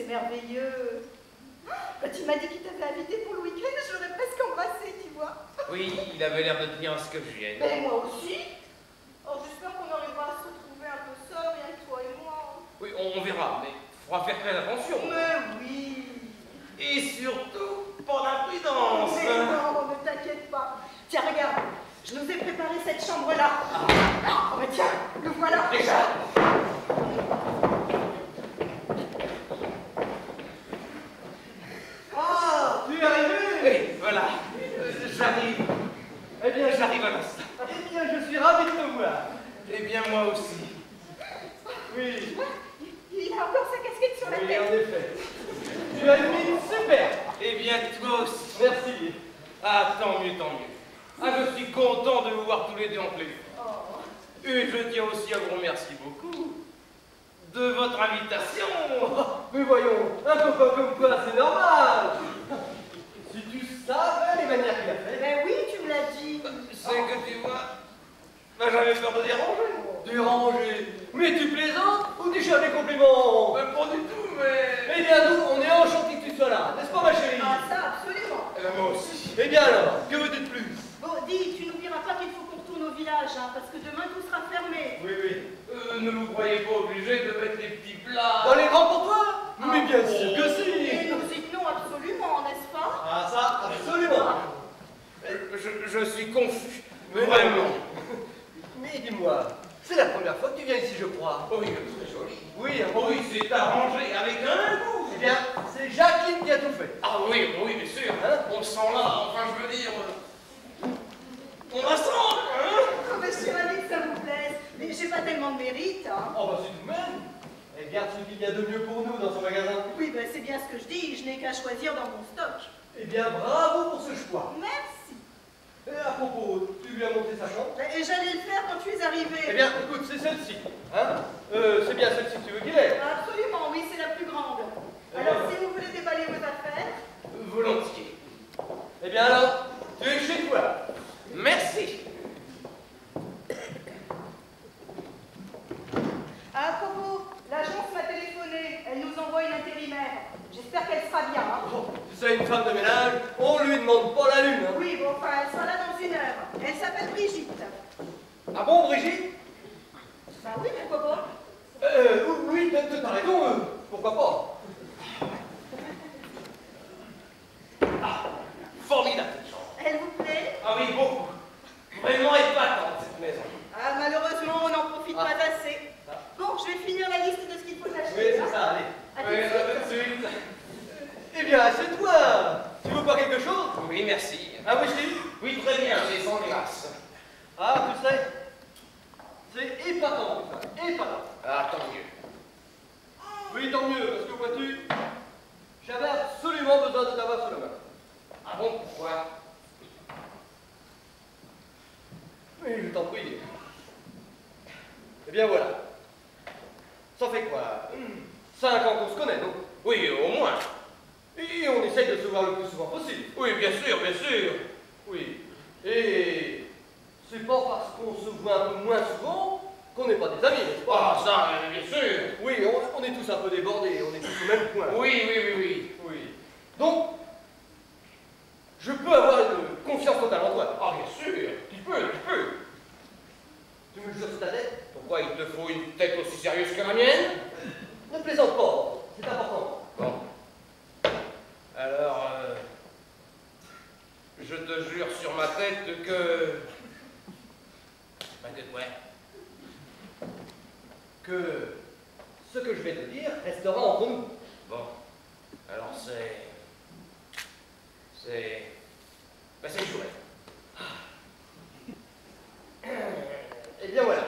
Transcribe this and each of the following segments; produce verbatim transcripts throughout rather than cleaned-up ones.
merveilleux. Quand tu m'as dit qu'il t'avait invité pour le week-end, je l'aurais presque embrassé, tu vois. Oui, il avait l'air de tenir à ce que je vienne. Mais moi aussi. Oh, j'espère qu'on arrivera à se retrouver un peu seul, rien que toi et moi. Oui, on, on verra, mais il faudra faire très attention. Mais oui. Et surtout, pas d'imprudence. Mais non, ne t'inquiète pas. Tiens, regarde, je nous ai préparé cette chambre-là. Ah. Oh, mais tiens, le voilà. Déjà. Ah, tu es arrivé? Oui, voilà. Euh, j'arrive. Eh bien, j'arrive à l'instant. Eh bien, je suis ravi de te voir. Eh bien, moi aussi. Oui. Il a encore sa casquette sur la Oui, tête. en effet. Tu as une mine super. Eh bien, toi aussi. Merci. Ah, tant mieux, tant mieux. Ah, je suis content de vous voir tous les deux en plus. Oh. Et je tiens aussi à vous remercier beaucoup de votre invitation. Oh, mais voyons, un copain comme toi, c'est normal. Si tu savais les manières qu'il a fait. Ben oui, tu me l'as dit. C'est que tu vois, ben, j'avais peur de déranger. Déranger. Mais tu plaisantes ou tu cherches des compliments? Mais pas du tout, mais... Eh bien, nous, on est enchantés que tu sois là, n'est-ce pas, ma chérie? Ah, ça, absolument. Eh ben, moi aussi. Eh bien alors, que veux-tu de plus? Bon, dis, tu n'oublieras pas qu'il faut qu'on retourne au village, hein, parce que demain tout sera fermé. Oui, oui. Euh, ne vous croyez pas obligé de mettre des petits plats. Dans les grands pour toi? Ah, Mais bien sûr que si. Et nous y tenons absolument, n'est-ce pas? Ah, ça, absolument. Je, je suis confus. Mais Vraiment. Mais dis-moi, c'est la première fois que tu viens ici, je crois. Oui, c'est joli. Oui, hein. Oui, c'est arrangé avec un goût. Eh bien, c'est Jacqueline qui a tout fait. Ah oui, oui, bien sûr. Hein? On sent là, enfin je veux dire... euh, On la sent, hein? Ah, ben, je suis ravie que ça vous plaise, mais j'ai pas tellement de mérite, hein. Oh, bah c'est tout de même. Elle garde ce qu'il y a de mieux pour nous dans son magasin. Oui, ben c'est bien ce que je dis, je n'ai qu'à choisir dans mon stock. Eh bien, bravo pour ce choix. Merci. Et à propos, tu lui as monté sa chambre? Ben, et j'allais le faire quand tu es arrivé. Eh bien, écoute, c'est celle-ci. Hein? Euh, c'est bien celle-ci que tu veux qu'il ait. Absolument, oui, c'est la plus grande. Alors, si vous voulez déballer vos affaires... Volontiers. Eh bien alors, tu es chez toi. Merci. À propos, l'agence m'a téléphoné, elle nous envoie une intérimaire. J'espère qu'elle sera bien, hein. Oh, tu sais, une femme de ménage, on lui demande pas la lune. Hein. Oui, bon, enfin, elle sera là dans une heure. Elle s'appelle Brigitte. Ah bon, Brigitte? Bah oui, pourquoi pas? Euh, oui, t'as t'as raison, euh, pourquoi pas? Ah, formidable cette chambre. Elle vous plaît? Ah oui, beaucoup. Vraiment épatante cette maison. Ah, malheureusement, on n'en profite Ah. pas assez. Ah. Bon, je vais finir la liste de ce qu'il faut acheter. Oui, c'est ça, allez. À tout Oui, de à suite. tout de suite. Eh bien, c'est toi. Tu veux pas quelque chose? Oui, merci. Un whisky? Oui, très bien, mais sans glace. Ah, tu sais, c'est épatant, tout ça, épatant. Ah, tant mieux. Oui, tant mieux, parce que vois-tu, j'avais absolument besoin de t'avoir sous la main. Ah bon, pourquoi? Oui, je t'en prie. Eh bien voilà. Ça fait quoi? Cinq ans qu'on se connaît, non? Oui, au moins. Et on essaye de se voir le plus souvent possible. Oui, bien sûr, bien sûr. Oui. Et c'est pas parce qu'on se voit un peu moins souvent qu'on n'est pas des amis, n'est-ce pas? Ah, ça, euh, bien sûr. Oui, on, on est tous un peu débordés, on est tous au même point. Oui, oui, oui, oui. Oui. Donc, je peux avoir une confiance totale en toi. Ah, bien sûr. Tu peux, tu peux. Tu me le jures sur ta tête? Pourquoi il te faut une tête aussi sérieuse que la mienne? Ne plaisante pas, c'est important. Bon. Alors, euh, je te jure sur ma tête que... Bah, que quoi? Que ce que je vais te dire restera entre nous. Bon. Alors c'est... C'est... Bah, c'est chouette. Eh bien voilà.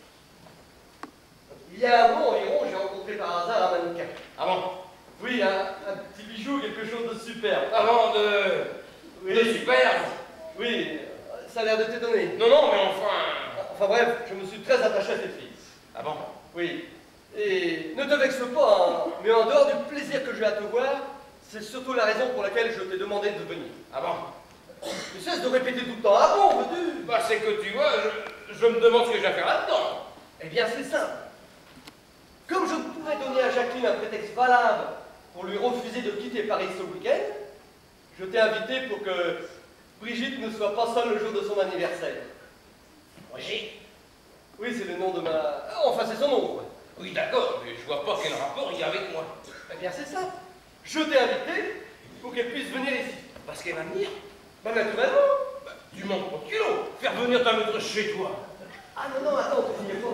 Il y a un mois environ, j'ai rencontré par hasard un mannequin. Ah bon? Oui, un, un petit bijou, quelque chose de superbe. Avant de... Oui. de super. Oui, ça a l'air de t'étonner. Non, non, mais enfin... Enfin bref, je me suis très attaché à cette fille. Ah bon? Oui. Et ne te vexe pas, hein, mais en dehors du plaisir que j'ai à te voir, c'est surtout la raison pour laquelle je t'ai demandé de venir. Ah bon? Tu cesses de répéter tout le temps, ah bon, veux-tu? Bah, c'est que tu vois, je, je me demande ce que j'ai à faire là-dedans. Eh bien, c'est simple. Comme je ne pourrais donner à Jacqueline un prétexte valable pour lui refuser de quitter Paris ce week-end, je t'ai invité pour que Brigitte ne soit pas seule le jour de son anniversaire. Brigitte? Oui, c'est le nom de ma... Enfin, c'est son nom, quoi. Oui, d'accord, mais je vois pas quel rapport il y a avec moi. Eh bien, c'est ça. Je t'ai invité pour qu'elle puisse venir ici. Parce qu'elle va venir? Bah, naturellement. Bah, tu manques pas de culot. Faire venir ta maîtresse chez toi. Ah non, non, attends, tu finis pas.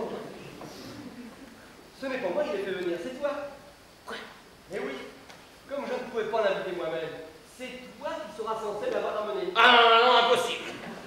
Ce n'est pas moi qui l'ai fait venir, c'est toi. Quoi? Eh oui, comme je ne pouvais pas l'inviter moi-même, c'est toi qui seras censé l'avoir amené. Ah non, non, non, impossible.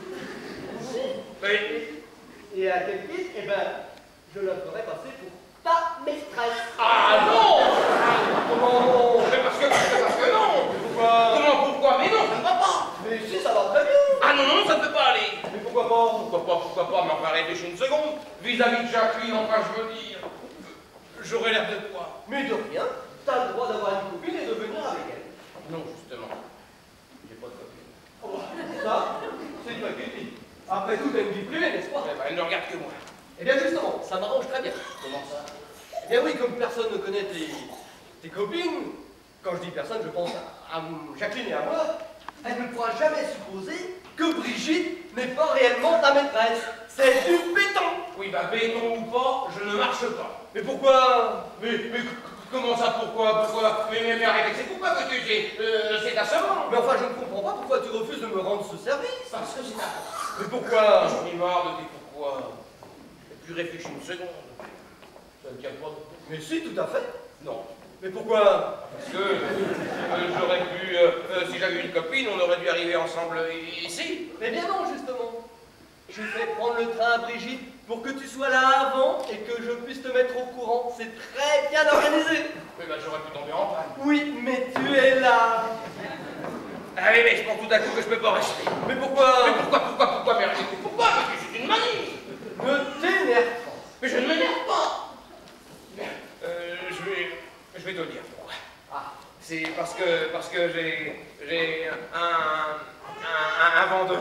Oui. Et à quel titre? Eh ben, je la ferai passer pour ta maîtresse. Ah non! Comment non? Mais parce que, parce que, parce que non! Pourquoi? Comment, pourquoi? Mais non, ça ne va pas! Mais si, ça va très bien. Ah non, non, ça ne peut pas aller! Mais pourquoi pas? Pourquoi pas, pourquoi pas, mais enfin réfléchis une seconde. Vis-à-vis de Jacqueline, enfin je veux dire, j'aurais l'air de quoi? Mais de rien, t'as le droit d'avoir une copine et de venir avec elle. Non, justement. J'ai pas de copine. Oh, ça, c'est toi qui le dis. Après tout, t'as une vie privée, n'est-ce pas? Eh ben, elle ne regarde que moi. Eh bien justement, ça m'arrange très bien. Comment ça? Eh bien oui, comme personne ne connaît tes, tes copines, quand je dis personne, je pense à, à Jacqueline et à moi, elle ne pourra jamais supposer que Brigitte n'est pas réellement ta maîtresse. C'est du béton. Oui, bah béton ou pas, je ne marche pas. Mais pourquoi? Mais, mais comment ça, pourquoi, pourquoi? Mais, mais, mais arrête, c'est pourquoi que tu sais, euh, c'est ta semence. Mais enfin, je ne comprends pas pourquoi tu refuses de me rendre ce service. Parce que c'est ta... Mais pourquoi? J'en ai marre de tes pourquoi. Et puis réfléchis une seconde. Ça ne tient pas de... Mais si, tout à fait. Non. Mais pourquoi? Parce que euh, j'aurais pu, euh, euh, si j'avais une copine, on aurait dû arriver ensemble ici. Eh bien non, justement. J'ai fait prendre le train à Brigitte pour que tu sois là avant et que je puisse te mettre au courant. C'est très bien organisé. Mais bah j'aurais pu tomber en panne. Oui, mais tu es là. Allez, mais je pense tout à coup que je peux pas rester. Mais pourquoi? Mais pourquoi, pourquoi, pourquoi, mais arrêtez, pourquoi? Parce que c'est une manie. Ne t'énerve pas. Mais je ne m'énerve pas. Euh, je vais, je vais te dire pourquoi. Ah. C'est parce que, parce que j'ai, j'ai un, un, un, un vendeur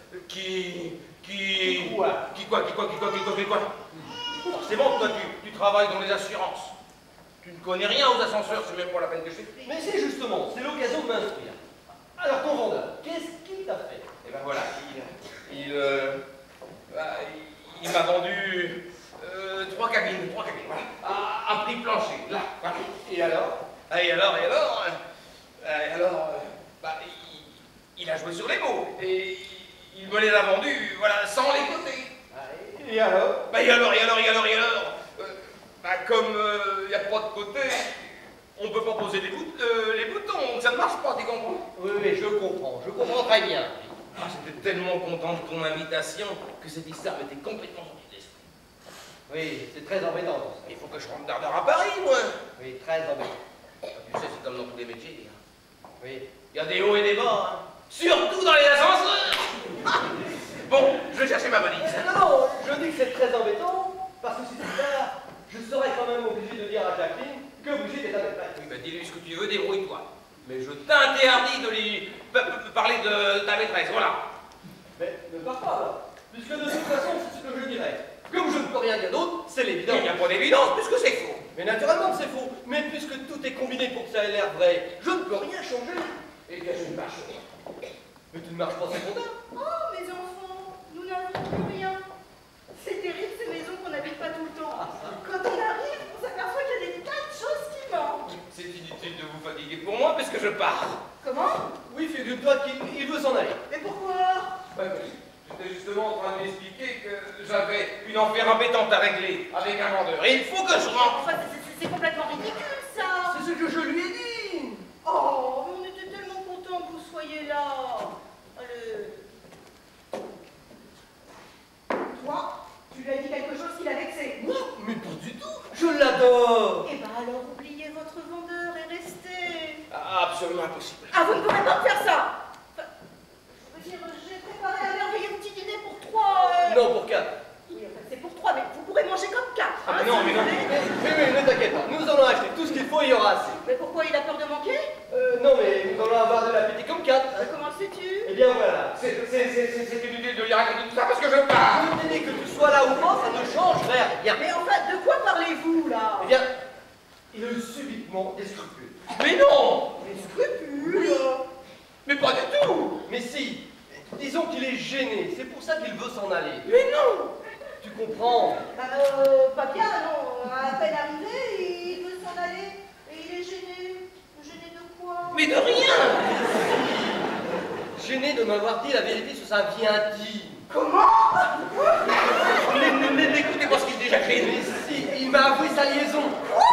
qui, qui, Quoi? qui quoi, qui quoi, qui quoi, qui quoi, qui quoi. Forcément, toi, tu, tu travailles dans les assurances. Tu ne connais rien aux ascenseurs, c'est même pas la peine que je t'explique. Mais c'est justement, c'est l'occasion de m'instruire. Alors ton vendeur, qu'est-ce qu'il t'a fait? Et ben voilà, il, il, euh, bah, il, il m'a vendu euh, trois cabines, trois cabines, voilà, à, à prix plancher, là, voilà. Et alors? Ah, et alors, et alors, euh, et alors, euh, bah, il, il a joué sur les mots, et il me les a vendus, voilà, sans les côtés. Et alors? Bah, et alors, et alors, et alors, et alors, euh, bah, comme il n'y a pas de côté, on ne peut pas poser les, bout euh, les boutons, ça ne marche pas, tu comprends? Oui, oui, je comprends, je comprends très bien. Ah, j'étais tellement content de ton invitation que cette histoire m'était complètement sortie de l'esprit. Oui, c'est très embêtant tout ça. Il faut que je rentre d'ardeur à Paris, moi. Oui, très embêtant. Tu sais, c'est comme dans tous les métiers. Hein. Oui. Il y a des hauts et des bas, hein. Surtout dans les ascenseurs. Bon, je vais chercher ma valise. Non, non, je dis que c'est très embêtant, parce que si plus tard, je serais quand même obligé de dire à Jacqueline que Brigitte est avec elle. Oui, bah dis-lui ce que tu veux, débrouille-toi. Mais je t'interdis de lui parler de ta maîtresse, voilà. Mais ne pars pas alors, puisque de toute façon, c'est ce que je dirais. Comme je ne peux rien dire d'autre, c'est l'évidence. Il n'y a pas d'évidence, puisque c'est faux. Mais naturellement que c'est faux. Mais puisque tout est combiné pour que ça ait l'air vrai, je ne peux rien changer. Eh bien, je ne marche pas. Mais tu ne marches pas sans compter. Oh, mes enfants, nous n'avons plus rien. C'est terrible ces maisons qu'on n'habite pas tout le temps. Quand on arrive, on s'aperçoit qu'il y a des tas de choses qui manquent. C'est inutile de vous fatiguer pour moi, puisque je pars. Comment? Oui, figure-toi qu'il il veut s'en aller. Mais pourquoi? Bah, j'étais justement en train de lui expliquer que j'avais une affaire embêtante à régler avec un vendeur. Et il faut que je rentre. Enfin, c'est- c'est c'est complètement ridicule, ça. C'est ce que je lui ai dit. Oh, mais on était tellement contents que vous soyez là. Allez. Toi, tu lui as dit quelque chose qui l'a vexé. Non, mais pas du tout. Je l'adore. Eh ben alors, oubliez votre vendeur et restez. Ah, absolument impossible. Ah, vous ne pourrez pas faire ça. Enfin, je veux dire, j'ai préparé un merveilleux petit dîner pour trois. euh, Non, pour quatre. Oui, enfin, c'est pour trois, mais vous pourrez manger comme quatre. Ah, hein, mais non, si mais vous non. voulez. Oui, oui, ne t'inquiète pas. Nous allons acheter tout ce qu'il faut et il y aura assez. Mais pourquoi il a peur de manquer? Euh, non, mais nous allons avoir de l'appétit comme quatre. Euh, Comment le sais-tu? Eh bien voilà. C'est c'est- c'est- c'est- c'est inutile de lui raconter tout ça parce que je pars. Je t'ai dit que tu sois là ou pas, ça ne changerait rien. Mais enfin, de quoi parlez-vous là? Eh bien, il a eu subitement des scrupules. Mais non, veut s'en aller. Mais non! Tu comprends? Euh, pas bien, non. À peine arrivé, il veut s'en aller. Et il est gêné. Gêné de quoi? Mais de rien! Gêné de m'avoir dit la vérité sur sa vie intime. Comment? Mais, mais, mais, mais écoutez pas ce qu'il dit, Jacqueline. Mais si, il m'a avoué sa liaison.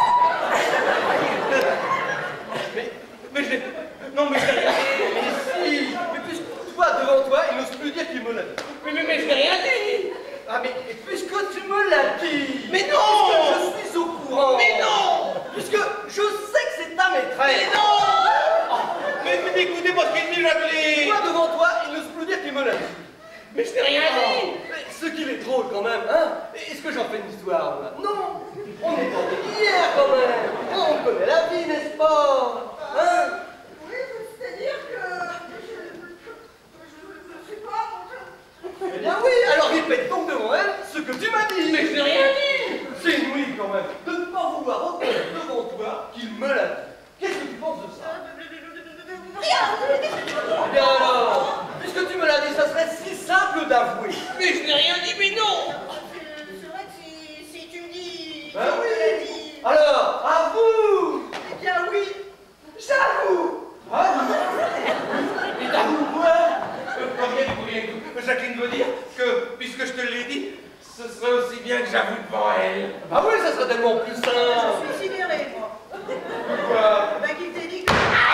Mais, mais je l'ai... Non, mais je l'ai rien dit. Mais si, mais puisque toi, devant toi, il n'ose plus dire qu'il me l'a dit. Mais, mais, mais je l'ai rien dit. Ah mais puisque tu me l'as dit. Mais non! Puisque je suis au courant. Mais non! Puisque je sais que c'est ta maîtresse. Mais non! Mais, mais écoutez pas ce qu'il dit, Jacqueline. Toi, devant toi, il n'ose plus dire qu'il me l'a dit. Mais je t'ai rien dit. Mais ce qu'il est drôle quand même, hein? Est-ce que j'en fais une histoire, moi? Non! On est en hier quand même! On connaît la vie, n'est-ce pas? Hein? Oui, c'est-à-dire que... Je ne sais pas... Eh bien oui, alors répète donc devant elle ce que tu m'as dit! Mais je t'ai rien dit. C'est inouï quand même de ne pas vouloir reconnaître devant toi qu'il me l'a dit. Qu'est-ce que tu penses de ça? Rien! Eh bien alors, puisque tu me l'as dit, ça serait si simple d'avouer. Mais je n'ai rien dit, mais non. C'est vrai que si, si tu me dis... Ben tu me l'as oui! dit... Alors, avoue! Eh bien oui, j'avoue! Hein? Et t'avoues quoi? Combien vous voulez que Jacqueline veut dire que, puisque je te l'ai dit, ce serait aussi bien que j'avoue devant elle. Bah oui, ça serait tellement plus simple. Je suis sidérée, moi. Quoi? Bah qu'il t'ait dit que...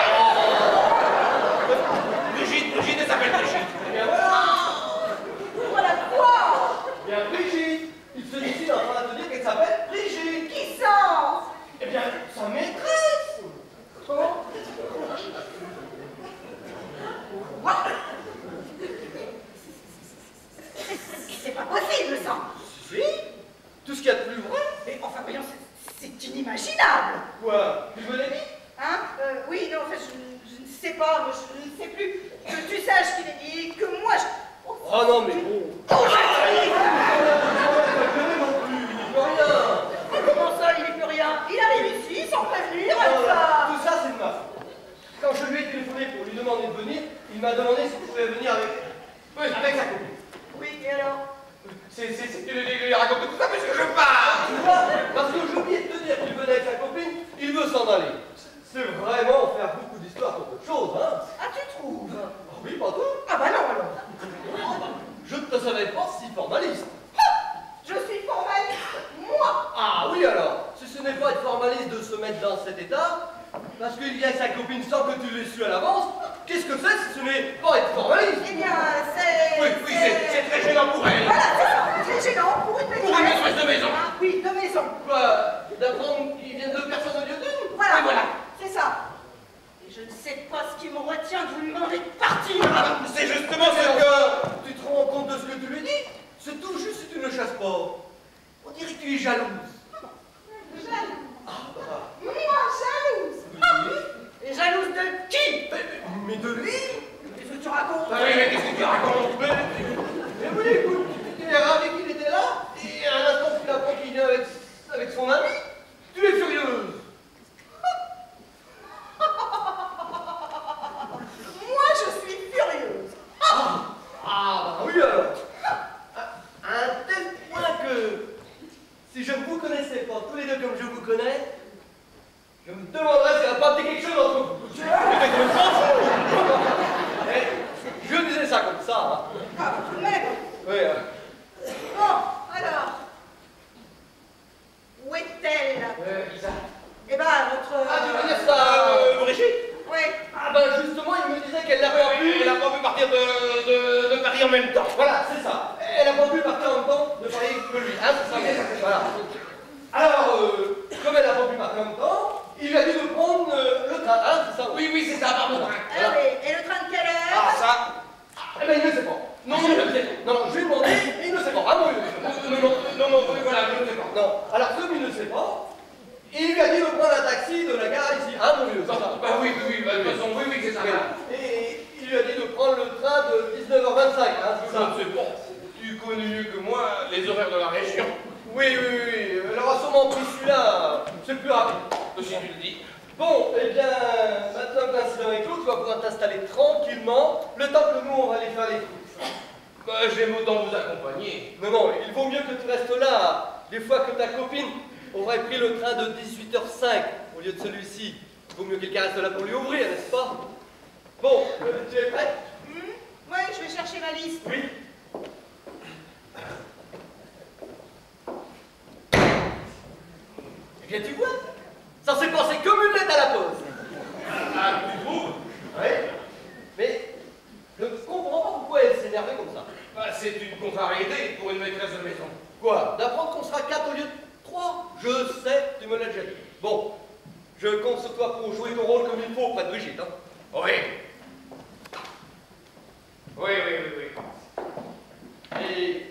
Brigitte, Brigitte, elle s'appelle Brigitte. Eh bien voilà! Voilà quoi? Bien Brigitte! Il se décide en train de te dire qu'elle s'appelle Brigitte! Qui ça? Eh bien, sa maîtresse! Quoi? C'est pas possible ça! Si! Tout ce qu'il y a de plus vrai! Mais enfin voyons, c'est- c'est inimaginable! Quoi? Tu me l'as dit? Hein? Euh, oui, non, en fait, je, je ne sais pas, moi, je ne sais plus. Que tu saches qu'il est dit, que moi je... Oh, Oh non, mais bon! oh, Jacqueline! Non plus, il n'y peut rien! Mais comment ça, il n'est plus rien? Il arrive ici sans prévenir, Non, non, ça! tout ça, c'est de ma faute. Quand je lui ai téléphoné pour lui demander de venir, il m'a demandé si je pouvais venir avec, oui, avec sa copine. Oui, et alors? C'est, c'est, c'est, tu lui racontes tout ça parce que je pars. Tu vois? Parce que j'ai oublié de te dire qu'il venait avec sa copine, il veut s'en aller. C'est vraiment faire beaucoup d'histoires pour autre chose, hein? Ah, tu trouves? Ah oui, pas tout. Ah bah non, alors. Je ne te savais pas si formaliste. Je suis formaliste, moi! Ah oui alors, si ce n'est pas être formaliste de se mettre dans cet état, parce qu'il vient avec sa copine sans que tu l'aies su à l'avance, qu'est-ce que c'est si ce n'est pas être formaliste? Eh bien, c'est... Oui, oui, c'est, c'est très gênant pour elle. Voilà, c'est ça, très gênant pour une maîtresse. Pour une maîtresse de maison. Ah, oui, de maison. Quoi? D'apprendre qu'il viennent deux personnes au lieu d'une? Voilà, Et voilà. c'est ça. Et je ne sais pas ce qui me retient de vous demander de partir. Ah, c'est justement ce Mais que... enfin, tu te rends compte de ce que tu lui dis? C'est tout juste si tu ne le chasses pas. On dirait que tu es jalouse. Jalouse. Ah bah. Moi, jalouse. Oui. Et jalouse de qui? Mais, mais de lui? Qu'est-ce que tu racontes? Ah oui, mais qu'est-ce que tu racontes? Mais, mais oui, écoute, tu es ravi qu'il était là, et à l'instant qu'il apprend qu'il vient avec, avec son ami, tu es furieuse. Moi, je suis furieuse. Ah, ah bah oui alors. À, à un tel point que, si je ne vous connaissais pas tous les deux comme je vous connais, je me demanderais s'il n'y a pas été quelque chose entre vous. Mais comme ça, eh, je disais ça comme ça, hein. Ah, tout de même. Oui, euh, Bon, alors. Où est-elle? Euh, Isa. Eh ben, votre... Ah, tu veux dire ça Euh, Brigitte. Oui. Ah ben justement, il me disait qu'elle l'a pas pu. Elle a pas pu partir de, de, de Paris en même temps. Voilà, c'est ça. Elle n'a pas pu partir en même temps de Paris que lui. Hein, c'est ça. Voilà. Alors, euh, comme elle n'a pas pu partir en même temps, il lui a dit de prendre euh, le train. Hein, c'est ça. Oui, oui, c'est ça, pardon. Ah oui. Et le train de quelle heure? Ah, ça. Eh ben il ne sait pas. Non, non, il ne sait pas. Non, non, je lui ai demandé, et il ne sait pas. Ah non, il ne sait pas. Non, non, non, non, oui, voilà, je ne sais pas. Non. Alors, comme il ne sait pas, il lui a dit de prendre un taxi de la gare ici. Hein, mon vieux, c'est ça. Bah oui, oui, oui, bah, de toute façon, oui, oui, c'est ça. Et il lui a dit de prendre le train de dix-neuf heures vingt-cinq. Hein, c'est Je ça. ne sais pas. Tu connais mieux que moi les horaires de la région. Oui, oui, oui, oui. Elle aura sûrement pris celui-là. C'est le plus rapide. Si tu le dis. Bon, eh bien, maintenant que l'incident est clos, tu vas pouvoir t'installer tranquillement, le temps que nous, on va aller faire les courses. Bah, j'aime autant vous accompagner. Non, non, il vaut mieux que tu restes là. Des fois que ta copine aurait pris le train de dix-huit heures cinq au lieu de celui-ci. Il vaut mieux qu'elle reste là pour lui ouvrir, n'est-ce pas? Bon, euh, tu es prête? Mmh. Ouais, je vais chercher ma liste. Oui. Eh bien, tu vois, ça s'est passé comme une lettre à la pause. Ah, tu trouves? Oui. Mais je ne comprends pas pourquoi elle s'énervait comme ça. Bah, c'est une contrariété pour une maîtresse de maison. Quoi? D'apprendre qu'on sera quatre au lieu de trois? Je sais, tu me l'as déjà dit. Bon, je compte sur toi pour jouer ton rôle comme il faut auprès de Brigitte, hein? Oui. Oui, oui, oui, oui. Et...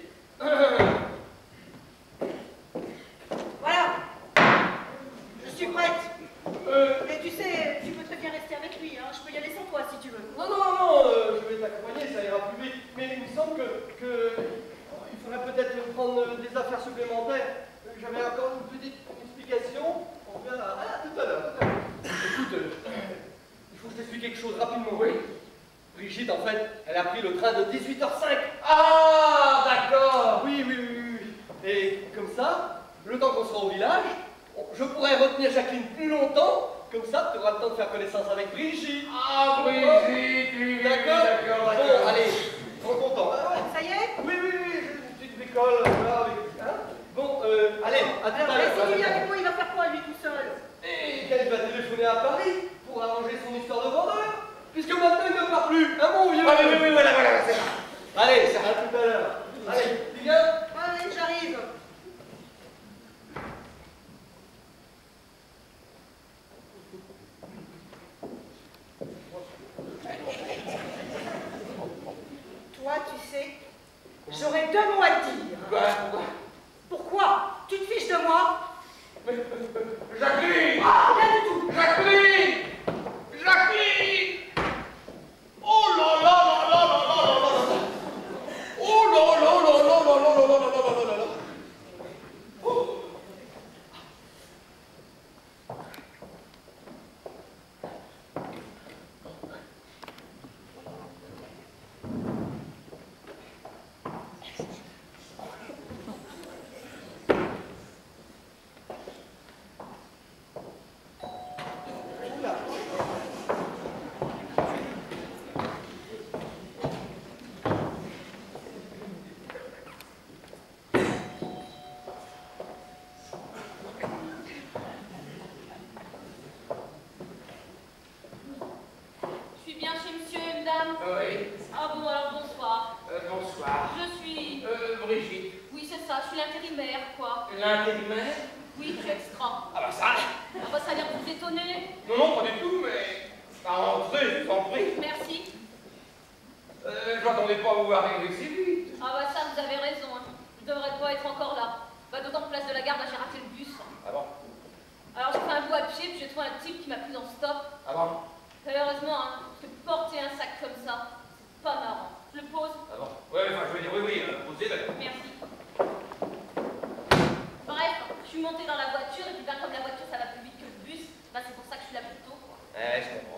Voilà. Je suis prête. Euh, Mais tu sais, tu peux très bien rester avec lui, hein. Je peux y aller sans toi si tu veux. non, non, non, non, euh, je vais t'accompagner, ça ira plus vite. Mais il me semble que, que il faudrait peut-être prendre des affaires supplémentaires. J'avais encore une petite explication. On vient à... Ah, tout à l'heure, tout à l'heure. Écoute, euh, il faut que je t'explique quelque chose rapidement. Oui. Brigitte, en fait, elle a pris le train de dix-huit heures cinq. Ah, d'accord. Oui, oui, oui, oui, oui. Et comme ça, le temps qu'on sera au village, je pourrais retenir Jacqueline plus longtemps. Comme ça, tu auras le temps de faire connaissance avec Brigitte. Ah, Brigitte, oui, oui, D'accord? d'accord, Bon, d'accord. allez, trop content. Ça y est? Oui, oui, oui, j'ai une petite bricole, voilà, avec... Hein? Bon, euh, allez, à tout Alors, à l'heure. mais si tu viens avec moi, il va faire quoi, lui, tout seul? Et qu'elle va téléphoner à Paris pour arranger son histoire de vendeur. Puisque maintenant, il ne part plus, hein, mon vieux? Ah, oui, oui, oui, voilà, voilà, c'est ça. Allez, à tout à l'heure. Allez, tu viens? Allez, j'arrive. Toi, tu sais, j'aurais deux mots à te dire. Quoi, pourquoi? Pourquoi? Tu te fiches de moi? Jacqueline! Ah, rien du tout. Jacqueline! Jacqueline! Oh là là là là là là là là là! Oh là là là là là là là là là là là là! Oh. Je suis bien chez monsieur et madame. Oui, Ah bon, alors bonsoir. euh, bonsoir. Je suis... Euh, Brigitte. Oui, c'est ça, je suis l'intérimaire, quoi. L'intérimaire? Oui, je suis extra. Ah bah ça! Ah bah, ça a l'air de vous étonner. Non, non, pas du tout, mais... À rentrer, je vous en prie. Merci. Euh, je m'attendais pas à vous voir arriver si vite. Ah bah ça, vous avez raison. Hein. Je devrais pas être encore là. Bah d'autant que place de la gare, bah, j'ai raté le bus. Ah bon? Alors j'ai fait un bout à pied, puis j'ai trouvé un type qui m'a pris en stop. Ah bon? Et heureusement, hein, parce que porter un sac comme ça, c'est pas marrant. Je le pose. Ah bon? Ouais, enfin, je veux dire, oui, oui, euh, posez-le. Merci. Bref, je suis montée dans la voiture, et puis ben, comme la voiture ça va plus vite que le bus, bah, c'est pour ça que je suis là plus tôt, quoi. Ouais, je comprends.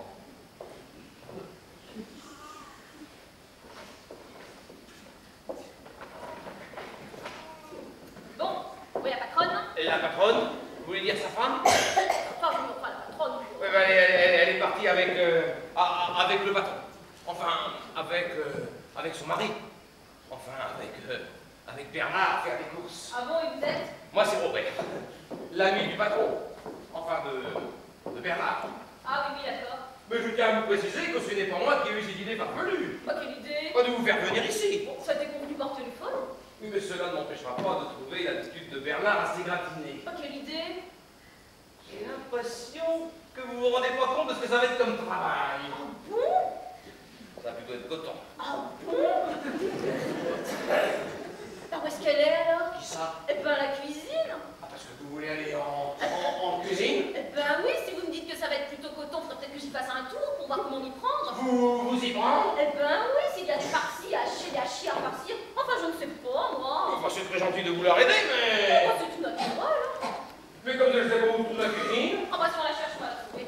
Bon, oui, la patronne. Et la patronne? Vous voulez dire sa femme? Enfin, je me crois la patronne. Ouais, ben, elle, est- elle est- elle est partie avec, euh, ah, ah, avec le patron. Enfin, avec, euh, avec son mari. Enfin, avec, euh, avec Bernard faire des courses. Ah bon, et vous êtes? Moi, c'est Robert, l'ami du patron. Enfin, de, de Bernard. Ah oui, oui, d'accord. Mais je tiens à vous préciser que ce n'est pas moi qui ai eu cette idée farfelue. Oh, quelle idée. Pas de vous faire venir ici. Bon, ça a été convenu par téléphone. Oui, mais cela ne m'empêchera pas de trouver l'attitude de Bernard assez gratinée. Oh, quelle idée. J'ai l'impression que vous vous rendez pas compte de ce que ça va être comme travail. Ah bon? Ça va plutôt être coton. Ah bon? Ah, où est-ce qu'elle est alors? Qui ça? Eh ben, la cuisine. Ah, parce que vous voulez aller en, en, en cuisine? Eh ben oui, si vous me dites que ça va être plutôt coton, faudrait peut-être que j'y fasse un tour pour voir comment m'y prendre. Vous, vous y prendre? Eh ben oui, s'il y a des farcis à hacher, des hachis à farcir, enfin je ne sais pas, moi. Enfin, c'est très gentil de vouloir aider, mais... Oh, c'est tout naturel, hein. Mais comme je ne sais pas où trouve la cuisine, Ah bah si on la cherche, on va la trouver.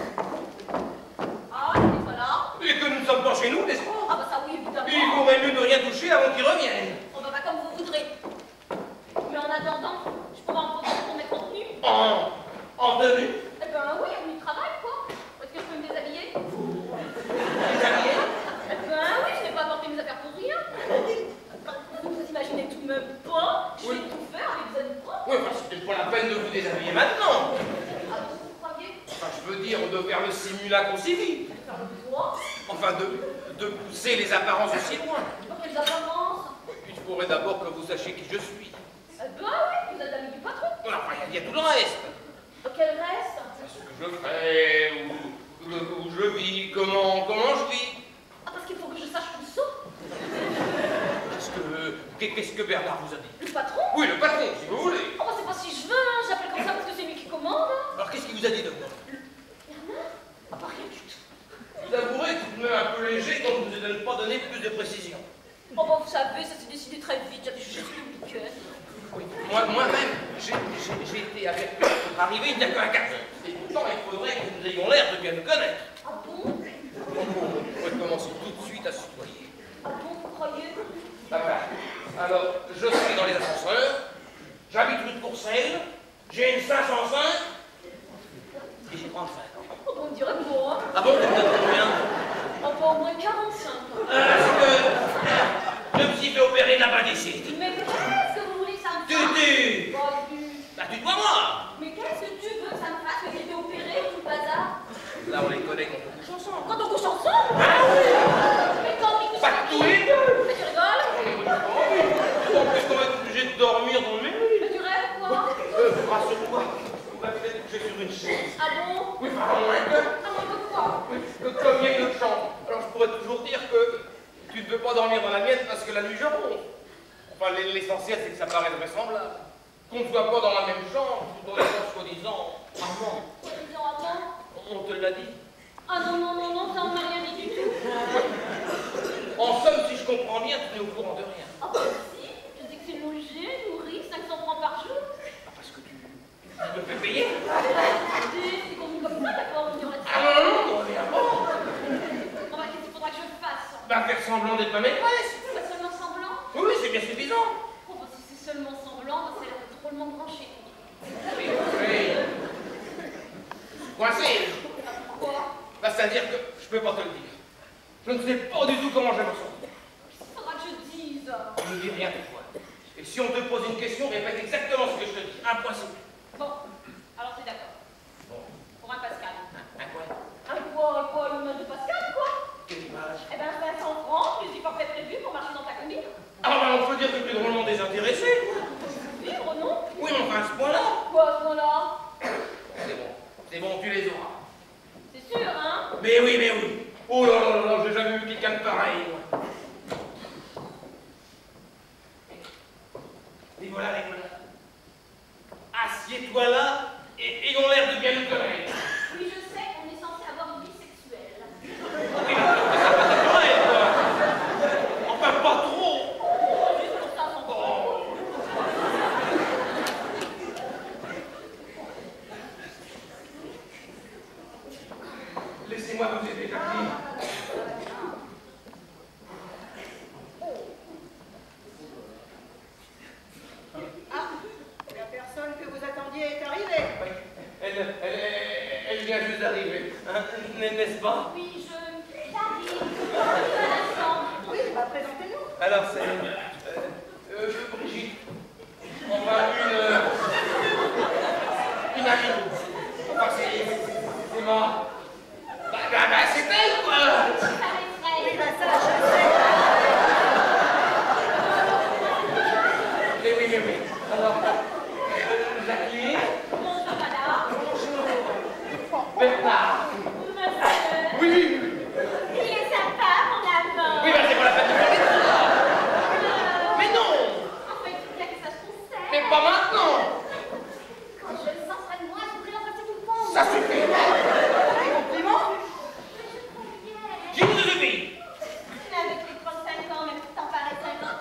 Ah, elle est pas là. et que nous ne sommes pas chez nous, n'est-ce pas? Ah bah ça oui, évidemment. Il vaut mieux ne rien rien toucher avant qu'il revienne. On va pas comme vous voudrez. Mais en attendant, je pourrais en profiter pour mes contenus. En, en tenue. Eh ben oui, on y travaille quoi. Est-ce que je peux me déshabiller? Déshabillé. Eh ben oui, je n'ai pas apporté mes affaires pour rien. Vous vous imaginez tout de même pas? Je vais Oui. tout faire avec des amis propres. Oui, enfin, c'est peut-être pas la peine de vous déshabiller maintenant. Ah bon, vous croyez? Enfin, je veux dire, de faire le simulacre aussi vite. Faire le quoi? Enfin, de, de pousser les apparences aussi loin. Pour quelles apparences? Il faudrait d'abord que vous sachiez qui je suis. Eh ben oui, vous êtes l'ami du patron. Voilà, enfin, il y a tout le reste. Quel reste? Ce que je fais, où, où- où je vis, comment, comment je vis. Ah, parce qu'il faut que je sache tout ça. Qu'est-ce que, qu'est- qu'est-ce que Bernard vous a dit? Le patron? Oui, le patron, si vous voulez. Oh, bah c'est pas si je veux, hein. J'appelle comme ça parce que c'est lui qui commande. Alors, qu'est-ce qu'il vous a dit de moi? Bernard? Ah, pas rien du tout. Vous avouerez que c'est tout de même un peu léger, donc je ne vous ai pas donné plus de précision. Oh, bah vous savez, ça s'est décidé très vite. J'avais juste le week-end. Oui, moi, moi-même, j'ai, j'ai, j'ai été averti de votre arrivée il n'y a qu'un quart d'heure. Et pourtant, il faudrait que nous ayons l'air de bien nous connaître. Ah bon? On pourrait commencer tout de suite à se tutoyer. Ah bon, vous croyez? Ah, voilà. Alors, je suis dans les ascenseurs, j'habite rue de Courcelles, j'ai une cinq cent cinq et j'ai trente-cinq ans. Oh, bah on dirait que moi. Ah bon, tu me donnes combien? Oh, bah au moins quarante-cinq. Ah, parce que je me suis fait opérer de la ballicite. Mais qu'est-ce que vous voulez que ça me Tu, fasse? tu, Bah, du... bah, tu dois moi. Mais qu'est-ce que tu veux que ça me fasse? Que j'ai été opérée ou tout le bazar? Là, on les connaît quand on couche ensemble. Quand on couche ensemble? Ah oui. Mais quand on couche Pas ensemble? tous les deux. Mais tu rigoles? En plus, on va être obligé de dormir dans le même lit. Mais tu rêves ou quoi? Euh, rassure-toi, on va peut-être coucher sur une chaise. Ah bon? Oui, enfin, au moins que. Ah bon, de quoi? Oui, que comme il y a une autre chambre. Alors, je pourrais toujours dire que tu ne veux pas dormir dans la mienne parce que la nuit je ronfle. Enfin, l'essentiel, c'est que ça paraît vraisemblable. Qu'on ne soit pas dans la même chambre, tout en étant soi-disant amant. Soi-disant avant? On te l'a dit. Ah non, non, non, non, ça on m'a rien dit du tout. En somme, si je comprends bien, tu n'es au courant de rien. Ah bah si, je sais que c'est logé, nourri, cinq cents francs par jour. Ah, parce que tu, tu me fais payer. C'est convenu comme ça, d'accord, on dirait Ah ça. non, non, non, mais avant. Bon bah qu'est-ce qu'il faudra que je fasse? Bah, faire semblant d'être ma maîtresse. Pas seulement semblant? Oui, oui, c'est bien suffisant. Oh bah si c'est seulement semblant, bah, c'est l'air d'être drôlement branché. Oui, oui. Coincé. Quoi? Bah, c'est-à-dire que je peux pas te le dire. Je ne sais pas du tout comment je vais m'en sortir. Qu'est-ce qu'il faudra que je dise? Je ne dis rien de toi. Et si on te pose une question, répète exactement ce que je te dis. Un point c'est tout. Bon, alors c'est d'accord. Bon. Pour un Pascal. Un quoi? Un quoi, quoi, l'image de Pascal, quoi? Quelle image? Eh ben cinq cents francs, plus du forfait prévu pour marcher dans ta combine. Ah bah on peut dire que tu es drôlement désintéressé. Vivre, non? Oui, mais enfin à ce point-là. Quoi, à ce moment-là? C'est bon. C'est bon, tu les auras. C'est sûr, hein? Mais oui, mais oui. Oh là là là là, j'ai jamais vu quelqu'un de pareil, moi. Et voilà, les voilà. Assieds-toi là et ayons l'air de bien nous connaître. Oui, je sais qu'on est censé avoir une vie sexuelle. Et là, ça va naturel, quoi. Enfin, pas trop. Juste pour ça, sans Oh. Laissez-moi vous aider, Jacqueline. Ah, la personne que vous attendiez est arrivée. Oui, Elle, elle, elle, elle vient juste d'arriver, hein, n'est-ce pas? Oui, je... J'arrive. J'arrive à l'instant. Oui, bah présentez-nous. Alors, c'est euh, euh, Brigitte. Enfin, une... euh, une amie. Enfin, c'est... c'est ma... Bah, bah, bah, c'est elle, quoi. Ça Oui, m'effraie. bah ça, je sais. Mais oui, mais oui. Alors, euh, Jacqueline. Bonjour, madame. Bernard. Monsieur. Oui, oui, oui. Il est sympa, mon amant. Oui, bah, c'est pas la peine de parler de ça. Mais non. Enfin, il faut bien que ça se concerne. Mais pas maintenant. Quand je le sens près de moi, je voudrais l'embrasser tout le monde. Ça suffit. Un compliment. Qui vous suffit? Mais avec les trente-cinq ans, même si t'en parais cinquante.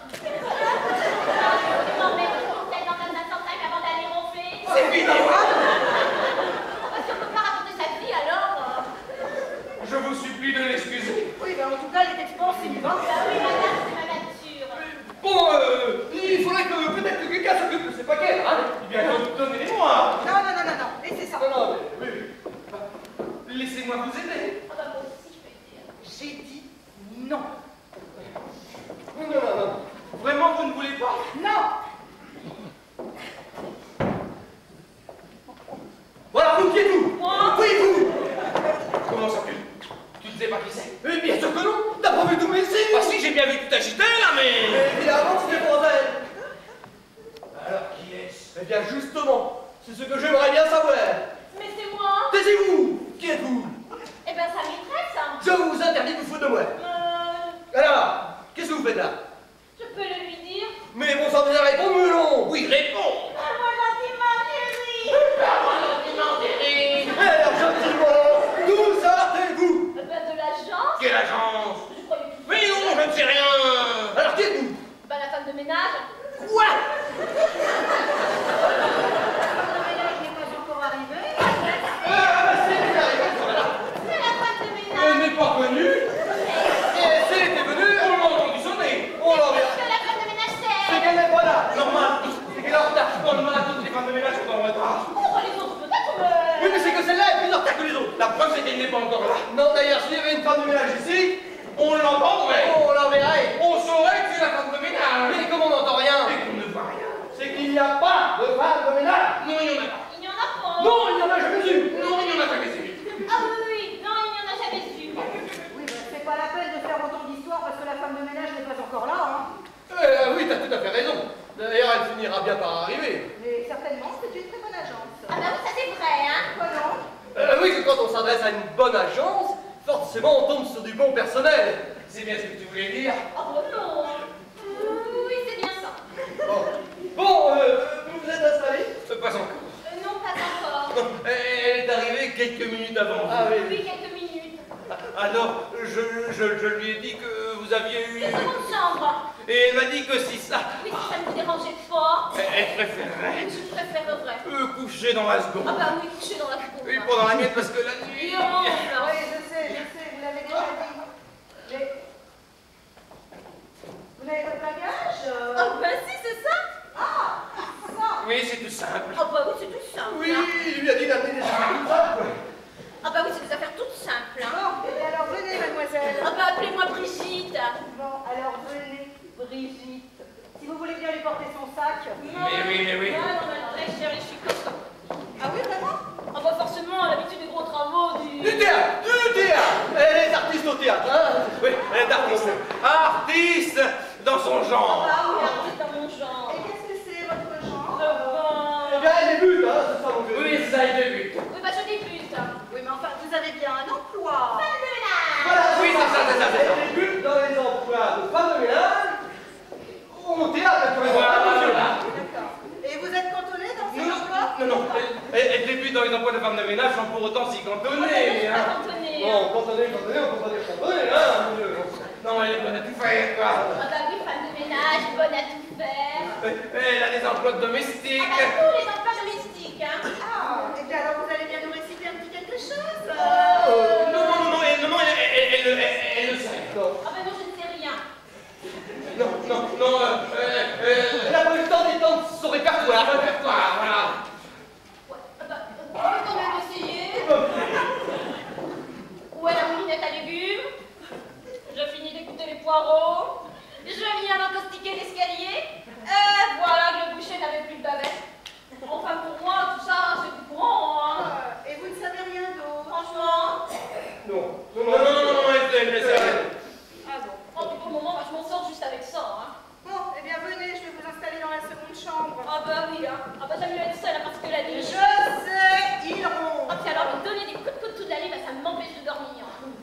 Non, mais je conseille dans un instant cinq avant d'aller ronfler. C'est fini. Enfin, si on peut pas raconter sa vie, alors... Je vous supplie de l'excuser. Oui, bah en tout cas, elle est expansive. Hein. Bah oui, madame, c'est ma nature. Bon, euh, il faudrait que peut-être que quelqu'un s'occupe de ces paquets, hein. Eh bien, donnez-les-moi. Non, non, non, non, non, laissez ça. Non, non, mais oui, oui. Laissez-moi vous aider. Ah bah moi aussi, je peux aider. J'ai dit non. Non, non, non, non. Vraiment, vous ne voulez pas? Non. Voilà, vous qui êtes-vous? Moi? Oui, vous. Comment ça, tu, tu ne sais pas qui c'est? Eh bien sûr que non. T'as pas vu tous mes signes? Ah si, j'ai bien vu tout agiter là, mais... Mais évidemment, c'était pour elle. Alors, qui est-ce? Eh bien, justement, c'est ce que j'aimerais bien savoir. Mais c'est moi. Taisez-vous. Qui êtes-vous? Eh ben ça maîtresse. Hein. Je vous interdis de vous foutre de moi. Euh, Alors, qu'est-ce que vous faites là? je peux le lui dire. Mais bon sang, vous avez répondu, melon. Oui, réponds. Ah mon gentiment chéri. Terry. Alors, gentiment, d'où sortez-vous? Eh ben de l'agence. Quelle agence? Je croyais que... Mais non, je ne sais rien. Alors, qui êtes-vous? Bah la femme de ménage. Quoi? Le ménage n'est pas encore arrivé. Ah, bah, c'est qui arrive, voilà. C'est la femme de ménage. Elle n'est pas venue. Et si elle était venue, On l'a entendu sonner. on l'en verra. Que la femme de ménage C'est c'est. qu'elle n'est pas là. Normal. C'est qu'elle est en retard. Je prends le mal à toutes les femmes de ménage sont en retard. Oh les autres peut-être mais. Oui, mais c'est que celle-là est plus en retard que les autres. La preuve, c'est qu'elle n'est pas encore là. Non, d'ailleurs, s'il y avait une femme de ménage ici, On l'entendrait. on la verrait. On saurait que c'est la femme de ménage. Mais comme on n'entend rien, Et qu'on ne voit rien. c'est qu'il n'y a pas de femme de ménage. Non, il n'y en a pas. Il n'y en a pas. Non, il n'y en a jamais eu. Non, il n'y en a jamais eu. Ah oui oui, non il n'y en a jamais eu. Oui, bah, c'est pas la peine de faire autant d'histoires parce que la femme de ménage n'est pas encore là, hein. Euh, oui, t'as tout à fait raison. D'ailleurs, elle finira bien par arriver. Mais certainement, c'est une très bonne agence. Ah bah oui ça c'est vrai hein. Quoi donc? Euh, oui, que quand on s'adresse à une bonne agence, forcément on tombe sur du bon personnel. C'est bien ce que tu voulais dire. Oh bah non. Euh, oui c'est bien ça. Bon, bon euh, vous vous êtes installé? Euh, Pas encore. Euh, non pas encore. Elle est arrivée quelques minutes avant. Ah oui. Oui quelques minutes. Alors, je, je, je lui ai dit que vous aviez eu... C'est dans mon chambre. Et elle m'a dit que si ça... Oui si ça ne vous dérangeait pas. Elle, elle préférerait Je préférerais. euh, coucher dans la seconde. Ah bah oui coucher dans la cour. Oui, pendant la nuit, parce que la nuit... Et on Oui, je sais, je sais, vous l'avez déjà dit. Mais... Vous avez votre bagage euh Ah bah si c'est ça. Ah, ça. Oui, c'est tout simple. Ah bah oui c'est tout simple. Oui, hein. il lui a dit d'amener des choses tout simples. Ah bah oui c'est des affaires toutes simples. Hein. Bon, et bien alors venez, mademoiselle. Ah bah appelez-moi Brigitte. Bon, alors venez, Brigitte. Si vous voulez bien lui porter son sac. Mais oui, mais oui. Ah non mais attendez chérie je suis comme ça. Ah oui, vraiment? Ah bah forcément à l'habitude des gros travaux du... Du théâtre, du théâtre. Elle est artiste au théâtre, hein? Oui, elle est artiste. Artiste dans son genre. Ah oui artiste dans mon genre. Et qu'est-ce que c'est votre genre? Euh, Eh ben... bien, elle débute, hein, c'est ça mon vieux. Oui, ça, il débute. Oui bah je débute. Oui, mais enfin, vous avez bien un emploi. Femme de ménage. Voilà, Oui, c'est ça, c'est ça, c'est ça. Elle débute dans les emplois de femme de ménage au théâtre, naturellement. Voilà, voilà. D'accord. Et vous êtes cantonné dans Non, cet non, emploi? non, non. Elle, elle- elle débute dans les emplois de femmes de ménage sans pour autant s'y Ah, bah, cantonner. je suis hein. pas cantonnée. Bon, cantonné, cantonné, on peut pas dire cantonné, hein, mon vieux. Non, elle est bonne à tout faire, quoi. Ah bah oui femme de ménage, bonne à tout faire. Elle a des emplois de domestique. Ah bah tous les emplois domestiques hein. Ah, et bien alors vous allez bien nous réciter un petit quelque chose? Euh... Non, non, non, non, elle, non, non, elle, elle, elle, elle, elle, elle le sait. Non, Ah bah non je ne sais rien. Non, non, non, euh, euh, euh, elle a pas eu le temps d'étendre son répertoire. un répertoire, voilà. Ouais, ah bah, on peut quand même essayer. Où est la moulinette à légumes? Je finis d'écouter les poireaux. Je viens d'encaustiquer l'escalier. Et voilà que le boucher n'avait plus de bavette. Enfin pour moi, tout ça, c'est du courant, hein. Euh, Et vous ne savez rien d'autre? Franchement. Non, Non, non, non, non, non, elle, elle, elle, elle, Ah bon. Oh, puis pour le moment, bah, je m'en sors juste avec ça, hein. Bon, eh bien venez, je vais vous installer dans la seconde chambre. Ah bah oui, hein. Ah bah j'aime mieux être seule, hein, parce que la nuit... Je sais, ils ronflent. Ah puis alors, me donner des coups de coude toute la nuit, bah, ça m'empêche de dormir.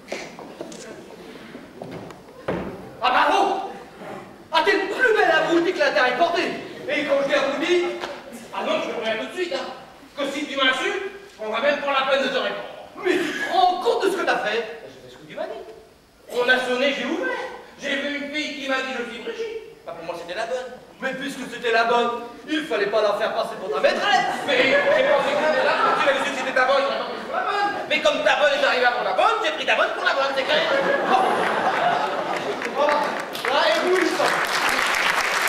Ah bravo! Ah, t'es le plus bel abruti que la terre ait porté. Et quand je viens vous dire, Ah non, je te préviens tout de suite, hein. Que si tu m'insultes, on va même prendre la peine de te répondre. mais tu te rends compte de ce que t'as fait? Je fais ce que tu m'as dit. On a sonné, j'ai ouvert. J'ai vu une fille qui m'a dit je suis Brigitte. Bah pour moi c'était la bonne. Mais puisque c'était la bonne, il fallait pas la faire passer pour ta maîtresse. Mais j'ai pensé que c'était la bonne. Tu m'avais dit que c'était ta bonne, j'aurais pris pour la bonne. Mais comme ta bonne est arrivée avant la bonne, j'ai pris ta bonne pour la bonne, c'est clair. Voilà. Ah, et vous, il s'en-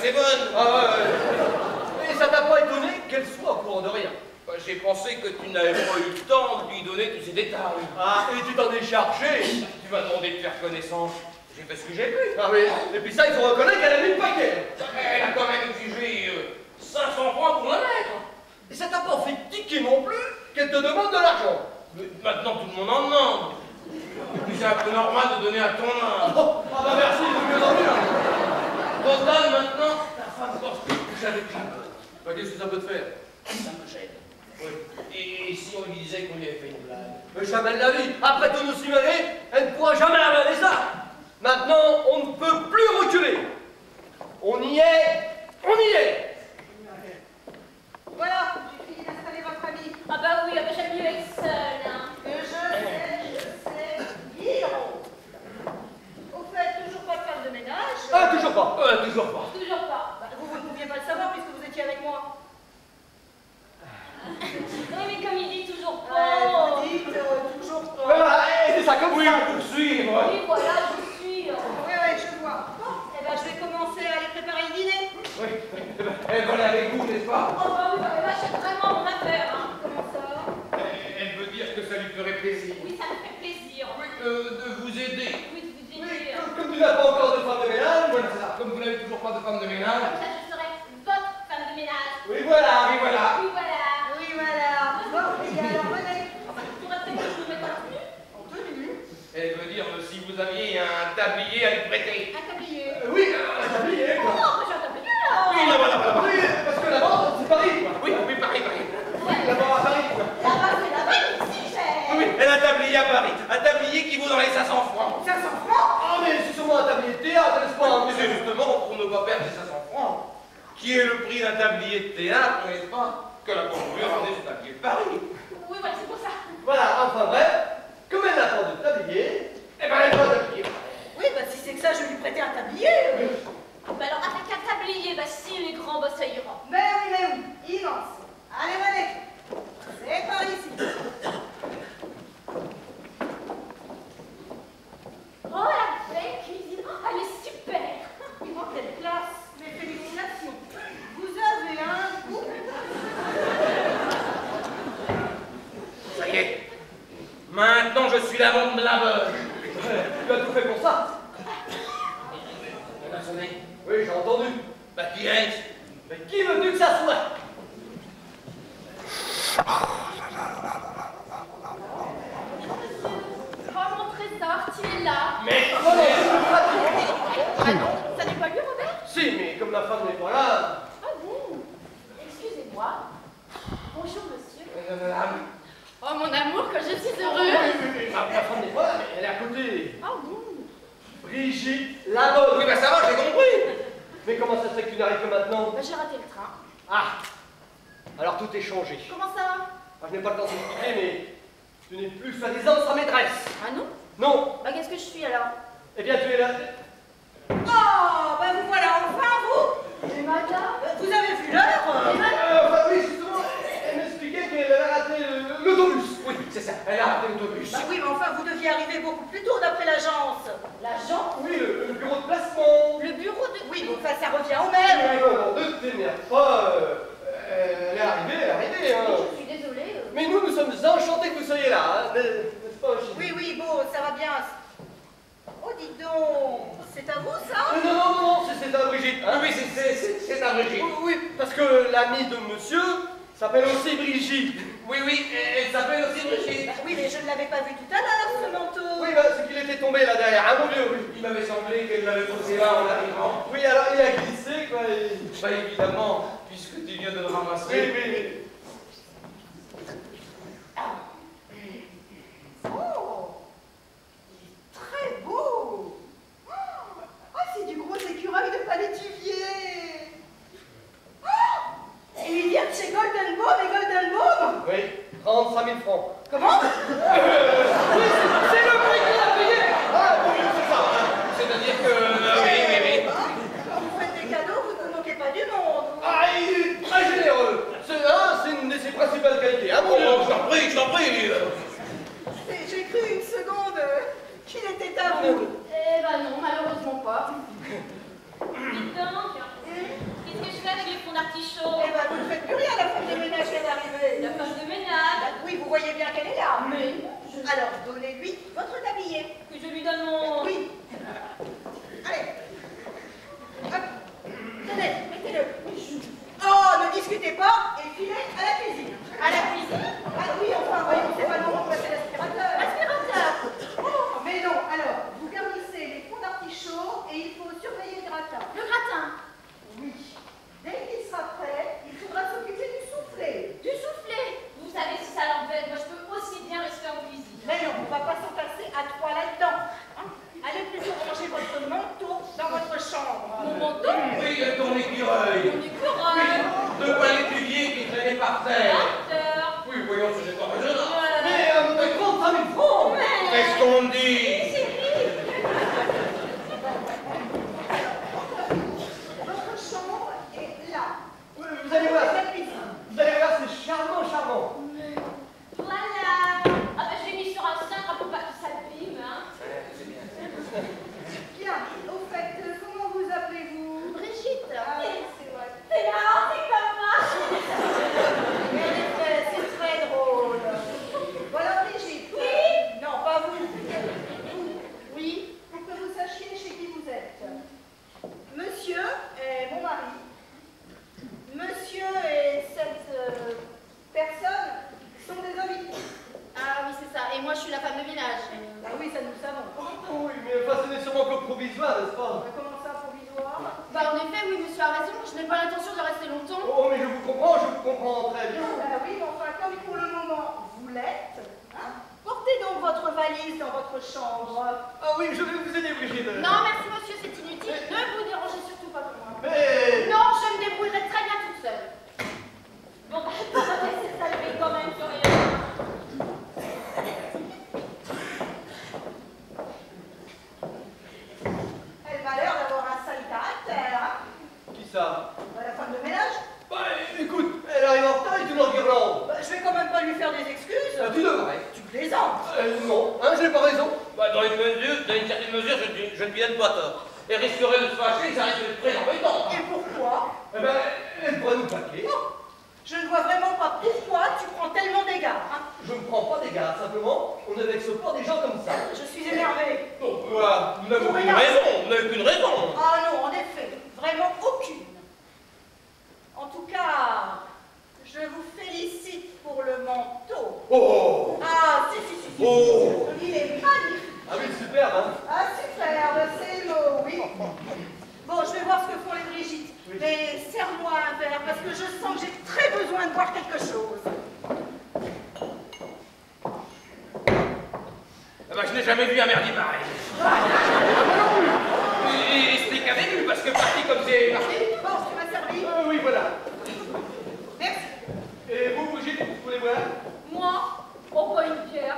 c'est bonne. Ah ouais, ouais. Et ça t'a pas étonné qu'elle soit au courant de rien? Bah, j'ai pensé que tu n'avais pas eu le temps de lui donner tous ces détails. Ah, et tu t'en es chargé? Tu m'as demandé de faire connaissance. J'ai fait ce que j'ai pu. Ah oui, et puis ça, il faut reconnaître qu'elle a mis le paquet. Elle a quand même exigé euh, cinq cents francs pour la mettre. Et ça t'a pas fait tiquer non plus qu'elle te demande de l'argent. Mais maintenant, tout le monde en demande. Et puis c'est un peu normal de donner à ton âme. Oh, ah bah merci, de mieux en mieux. Total, maintenant, ta femme pense que tu couches avec lui. Bah, qu'est-ce que ça peut te faire? Ça me gêne. Oui. Et, et si on lui disait qu'on lui avait fait une blague? Mais jamais de la vie, après tout nous simuler, elle ne pourra jamais avaler ça. Maintenant, on ne peut plus reculer. On y est, on y est. Voilà, j'ai fini d'installer votre famille. Ah bah oui, ah bah j'aime mieux être seule, hein. Que je sais, je sais, Guillaume. Au fait, toujours pas de femme de ménage. Ah, toujours pas. Euh, toujours pas. Toujours pas. Bah, vous, vous ne pouviez pas le savoir puisque vous étiez avec moi. Oui, mais comme il dit toujours Ouais, pas. vous dites euh, toujours pas. Voilà, et c'est ça comme Oui, ça. poursuivre. Oui, voilà, je vous suis. Oui, oui, je vois. Bon, eh ben, je vais commencer à aller préparer le dîner. Oui, eh ben, elle va aller avec vous, n'est-ce pas? Oh bah oui, bah là, c'est vraiment mon affaire, hein. Comment ça? Elle, elle veut dire que ça lui ferait plaisir. Oui, ça me fait plaisir. Oui, euh, de vous aider. Oui, de vous Oui, aider. comme, comme tu n'as pas encore de femme de ménage, Voilà, c'est ça. Comme vous n'avez toujours pas de femme de ménage. Comme ça, je serai votre femme de ménage. oui voilà. Oui, voilà. Oui, voilà. Oui, voilà. Bon, et alors, venez. Enfin, il faudrait peut-être que je me mette en tenue. En tenue. Elle veut dire euh, si vous aviez un tablier à lui prêter. Un tablier. Euh, oui, un tablier, Oh, quoi. mais j'ai un tablier, là. Oui, là, voilà, là-bas. Oui, parce que là-bas, c'est Paris, quoi. Oui, oui, Paris, Paris. Oui, là-bas à Paris, quoi. Là-bas, c'est là-bas, ici, cher. Oui, oui, elle a un tablier à Paris. Un tablier qui vaut dans les cinq cents francs. cinq cents francs. Ah, mais c'est sûrement un tablier de théâtre, n'est-ce pas? Mais c'est justement pour ne pas perdre les cinq cents francs, qui est le prix d'un tablier de théâtre, n'est-ce pas, que la Banque a ramené ce tablier de Paris. Oui, voilà, c'est pour ça. Voilà, enfin bref, comme elle n'a pas de tablier, Eh ben, elle doit tablier. Oui, bah si c'est que ça, je vais lui prêter un tablier. euh. Ah, bah alors, avec un tablier, bah si il est grand, bah ça ira. Mais oui, mais oui, immense. Allez, venez. C'est par ici. Oh, la belle cuisine. Oh, elle est super. Oh, quelle classe. Mes félicitations. Vous avez un goût. Ça y est. Maintenant, je suis la bombe de la bonne. tu as tout fait pour ça? On a sonné. Oui, j'ai entendu. Bah, qui est-ce? Mais qui veux-tu que ça soit? Oh, mon trésor, tu es là. Mais Oh non, je suis fatigué. Ah non, ça n'est pas lui, Robert? Si, mais comme la femme n'est pas là. Ah bon? Excusez-moi. Bonjour, monsieur. Euh, la- Oh, mon amour, que je suis Oui, heureuse. oui, oui, ma, ma femme n'est pas là, mais elle est à côté. Ah bon? Brigitte, la bonne. Oui, bah ça va, j'ai compris. Mais comment ça se fait que tu n'arrives que maintenant? Bah, j'ai raté le train. Ah, alors tout est changé. Comment ça? Ah, je n'ai pas le temps de t'expliquer, mais tu n'es plus soi-disant sa maîtresse. Ah non? Non, Bah, qu'est-ce que je suis alors? eh bien tu es là. Oh, bah vous voilà enfin, vous. Mais madame? Euh, Vous avez vu l'heure? euh Euh, enfin oui, justement, elle m'expliquait qu'elle avait raté le- l'autobus. Oui, c'est ça. Elle a raté l'autobus. Bah oui, mais enfin, vous deviez arriver beaucoup plus tôt d'après l'agence. L'agent? Oui, le, le bureau de placement. Le bureau de... Oui, mais enfin, ça revient au Mais même. non, non, ne t'énerve pas. euh, elle est arrivée, elle est arrivée. Hein. Je suis désolée. euh. Mais nous, nous sommes enchantés que vous soyez là. Hein, n'est-ce pas, Chine? Oui, oui, bon, ça va bien. Oh, dites donc, c'est à vous, ça? Euh, Non, non, non, non, c'est c'est à Brigitte. Oui, Hein. oui, c'est- c'est c'est- c'est à Brigitte. Oui, oui, parce que l'ami de monsieur s'appelle aussi Brigitte. Oui, oui, elle elle s'appelle aussi Brigitte. Bah oui, mais je ne l'avais pas vu tout à l'heure, ce manteau. Oui, bah, c'est qu'il était tombé là derrière. Un bon vieux, oui. Il m'avait semblé qu'elle l'avait posé là en arrivant. Oui, alors il a glissé, quoi. et- Bah évidemment, puisque tu viens de le Oui, ramasser. oui, oui. Oh, il est très beau. Ah, c'est du gros écureuil de palétuvier. Oh, et il vient de chez Golden Bone et Golden Bone. Oui, trente-cinq mille francs. Comment? Oui, c'est c'est le prix qu'il a payé. Ah, oui, c'est ça. C'est-à-dire que. euh, oui, oui, oui. Quand vous faites des cadeaux, vous ne vous moquez pas du monde. Ah, il est très généreux. C'est hein, c'est une de ses principales qualités. Ah, Oh, mon Dieu. je t'en prie, je t'en prie. Et j'ai cru une seconde euh, qu'il était à vous. Eh ben non, malheureusement pas. Dites donc. artichaut. Eh ben, vous ne faites plus rien, la femme de ménage vient d'arriver. La femme de ménage. Bah oui, vous voyez bien qu'elle est là. Mais Alors, donnez-lui votre tablier. que je lui donne mon... Oui. Allez. Hop. Tenez, mettez-le. Oh, ne discutez pas et filez à la cuisine. À la cuisine. Ah oui, enfin, voyons, c'est pas le moment de passer l'aspirateur. L'aspirateur. Oh, mais non, alors, vous garnissez les fonds d'artichaut et il faut surveiller le gratin. Le gratin. Oui. Dès qu'il sera prêt, il faudra s'occuper du soufflé. Du soufflé. Vous savez si ça l'embête, moi je peux aussi bien rester en cuisine. Mais non, on ne va pas s'entasser à trois là-dedans. Hein? Allez plutôt ranger votre manteau dans votre chambre. Mon manteau. Oui, ton écureuil. Mon écureuil. De quoi l'étudier qui traînait par terre. L'acteur. Oui, voyons, ce n'est pas raisonnable. Euh, Mais euh, mais trente-cinq mille francs. mais- Qu'est-ce qu'on dit? Votre chambre est là. Oui, vous allez voir, La cuisine. vous allez voir, c'est charmant, charmant. Mais voilà. Ah ben je l'ai mis sur un cintre pour pas que ça l'abîme, hein. Bien. Au fait, euh, comment vous appelez-vous? Brigitte. Ah oui, c'est vrai. C'est marrant, c'est comme moi. Mais en effet, c'est très drôle. Voilà, Brigitte. Oui. Non, pas vous. Vous. Oui, pour que vous sachiez chez qui vous êtes. Monsieur est mon mari. Monsieur et cette euh, personne sont des amis. Ah oui, c'est ça. Et moi, je suis la femme de ménage. Ah oui, ça nous le savons. Oh, oui, mais enfin, ce n'est sûrement que provisoire, n'est-ce pas? Comment ça, provisoire? Bah, en effet, oui, monsieur a raison. Je n'ai pas l'intention de rester longtemps. Oh, mais je vous comprends, je vous comprends très bien. Ah oui, mais enfin, comme pour le moment, vous l'êtes, hein, portez donc votre valise dans votre chambre. Ah oui, je vais vous aider, Brigitte. Non, merci, monsieur, c'est inutile. Ne vous dérangez surtout pas pour moi. Mais... Non, je me débrouillerai très bien toute seule. Bon, bah, on va laisser ça lever quand même sur les... Elle m'a l'air d'avoir un sale caractère. Hein. Qui ça? Bah, la femme de ménage. Bah, écoute, elle arrive en retard et tu l'en guirlandes. Bah, je vais quand même pas lui faire des excuses. Ah, tu devrais. Tu plaisantes. Euh, non, hein, je n'ai pas raison. Bah, dans une mesure, dans une certaine mesure, je, ne- je ne lui donne pas tort. Elle risquerait de se fâcher, ça risque d'être très embêtant. Et pourquoi? Eh ben, elle pourrait nous plaquer. Oh, je ne vois vraiment pas pourquoi tu prends tellement d'égards. Hein. Je ne prends pas d'égard, simplement, on ne vexe pas des gens comme ça. Je suis énervée. Pourquoi? Nous n'avons Pour aucune rien. raison, nous n'avons aucune raison. Ah non, en effet, vraiment aucune. En tout cas, je vous félicite pour le manteau. Oh! Ah, si, si, si, si. Oh. Il est magnifique. Ah oui, superbe, hein? Ah, superbe, c'est le mot, oui. Bon, je vais voir ce que font les Brigitte. Oui. Mais serre-moi un verre, parce que je sens que j'ai très besoin de boire quelque chose. Ah bah, je n'ai jamais vu un merdier pareil. Et explique avec lui, parce que parti comme c'est parti. Bon, tu m'as servi. Euh, oui, voilà. Merci. Et vous, Brigitte, vous voulez voir? Moi, on voit une pierre.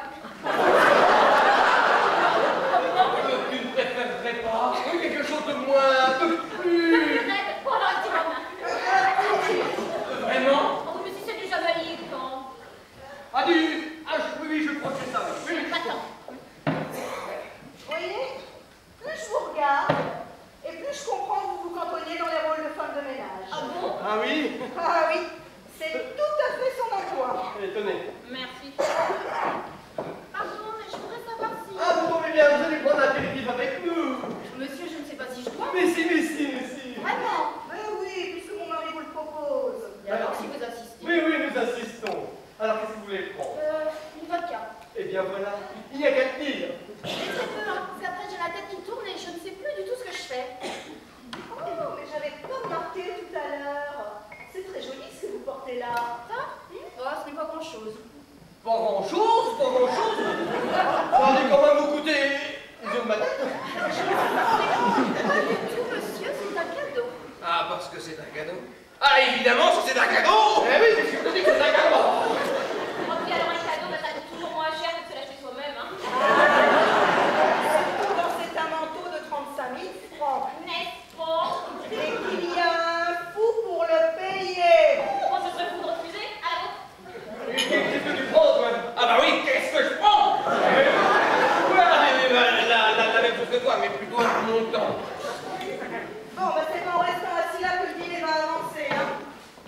Euh, tu ne préférerais pas? Oui, quelque chose de moins, de plus... Le plus raide, pour leur dire ma main. Vraiment? Oh, mais si c'est du jamaïque, quand... Ah, du... Ah, je- oui, oui, je crois que c'est ça. Oui, oui. Attends. Vous voyez, plus je vous regarde, et plus je comprends que vous vous cantonnez dans les rôles de femme de ménage. Ah bon? Ah oui? Ah oui, c'est tout à fait son emploi. Tenez. Merci. Pardon, mais je voudrais savoir si... Ah, vous tombez bien, vous allez prendre l'apéritif avec nous. Monsieur, je ne sais pas si je dois. Mais si, mais si, mais si. Vraiment? Mais oui, puisque mon mari vous le propose. Et alors, si vous assistez? Oui, oui, nous assistons. Alors, qu'est-ce que vous voulez prendre? Euh, une vodka. Eh bien, voilà. Il n'y a qu'à tenir. Mais très peu, hein. C'est après, j'ai la tête qui tourne et je ne sais plus du tout ce que je fais. Oh, mais j'avais pas remarqué tout à l'heure. C'est très joli ce que vous portez là. Ça? Oh, ce n'est pas grand-chose. Pas grand-chose, pas grand-chose. Ça en est quand même vous coûter les yeux de ma tête. Pas du tout, monsieur, c'est un cadeau. Ah, parce que c'est un cadeau. Ah, évidemment, si c'est un cadeau! Eh oui, c'est ce que je te dis que c'est un cadeau. Oh, puis alors, un cadeau, bah, ça coûte toujours moins cher que de se l'acheter soi-même, hein. Surtout quand c'est un manteau de trente-cinq mille francs. N'est-ce pas? Et qu'il y a un fou pour le payer. Oh, ce serait fou de refuser. Alors, Et qu'est-ce que tu prends, toi? Ah bah oui, qu'est-ce que je prends? Ouais, la, la, la, la même chose que toi, mais plutôt un montant. Bon, bah c'est pas en restant assis là que le dîner va avancer. Hein.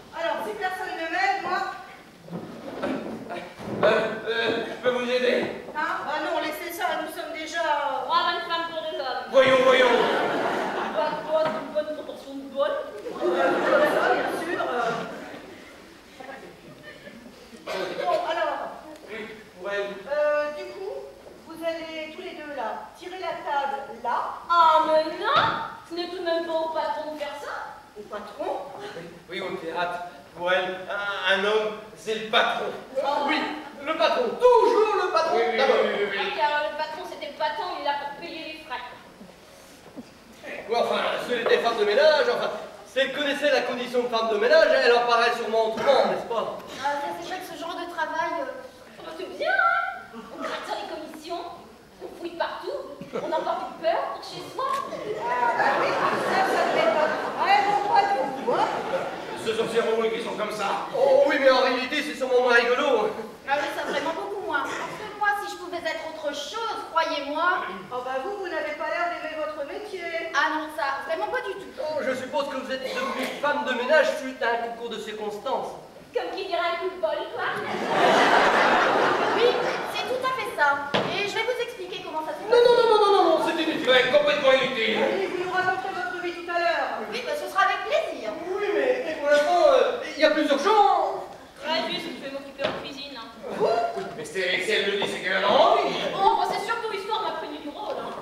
Oui, au théâtre, pour elle, un, un homme, c'est le patron. Oui, le patron, toujours le patron. Oui, oui, D'abord. oui, oui, oui. Ah, car le patron, c'était le patron, il est là pour payer les frais. Oui, enfin, si elle était femme de ménage, enfin, si elle connaissait la condition de femme de ménage, elle en parlerait sûrement autrement, n'est-ce pas? Ah, ça, c'est vrai que ce genre de travail, euh, oh, bah, c'est bien, hein. On gratte sur les commissions, on fouille partout, on emporte une peur pour chez soi. Ah, bah oui, ça, ça ne m'étonne vraiment pas du tout, hein. Ce sont ces robots qui sont comme ça. Oh oui, mais en réalité, c'est sûrement moins rigolo. Ah oui, ça vraiment beaucoup moins. Parce que moi, si je pouvais être autre chose, croyez-moi. Oh bah vous, vous n'avez pas l'air d'aimer votre métier. Ah non, ça, vraiment pas du tout. Oh, je suppose que vous êtes devenue femme de ménage suite à un concours de circonstances. Comme qui dirait un coup de bol, quoi. Oui, c'est tout à fait ça. Et je vais vous expliquer comment ça se Non, passe. non, non, non, non, non, non, c'est inutile. Ouais, complètement inutile. Allez, vous nous raconterez votre vie tout à l'heure. Oui, bah, ce sera avec plaisir. Oui, mais, mais pour l'instant, euh, il y a plus urgent. Ouais, juste, je vais m'occuper en cuisine. Hein. Mais c'est- si elle le dit, c'est qu'elle en a envie. Oh, bah, c'est surtout histoire m'a prévenu du rôle. Hein.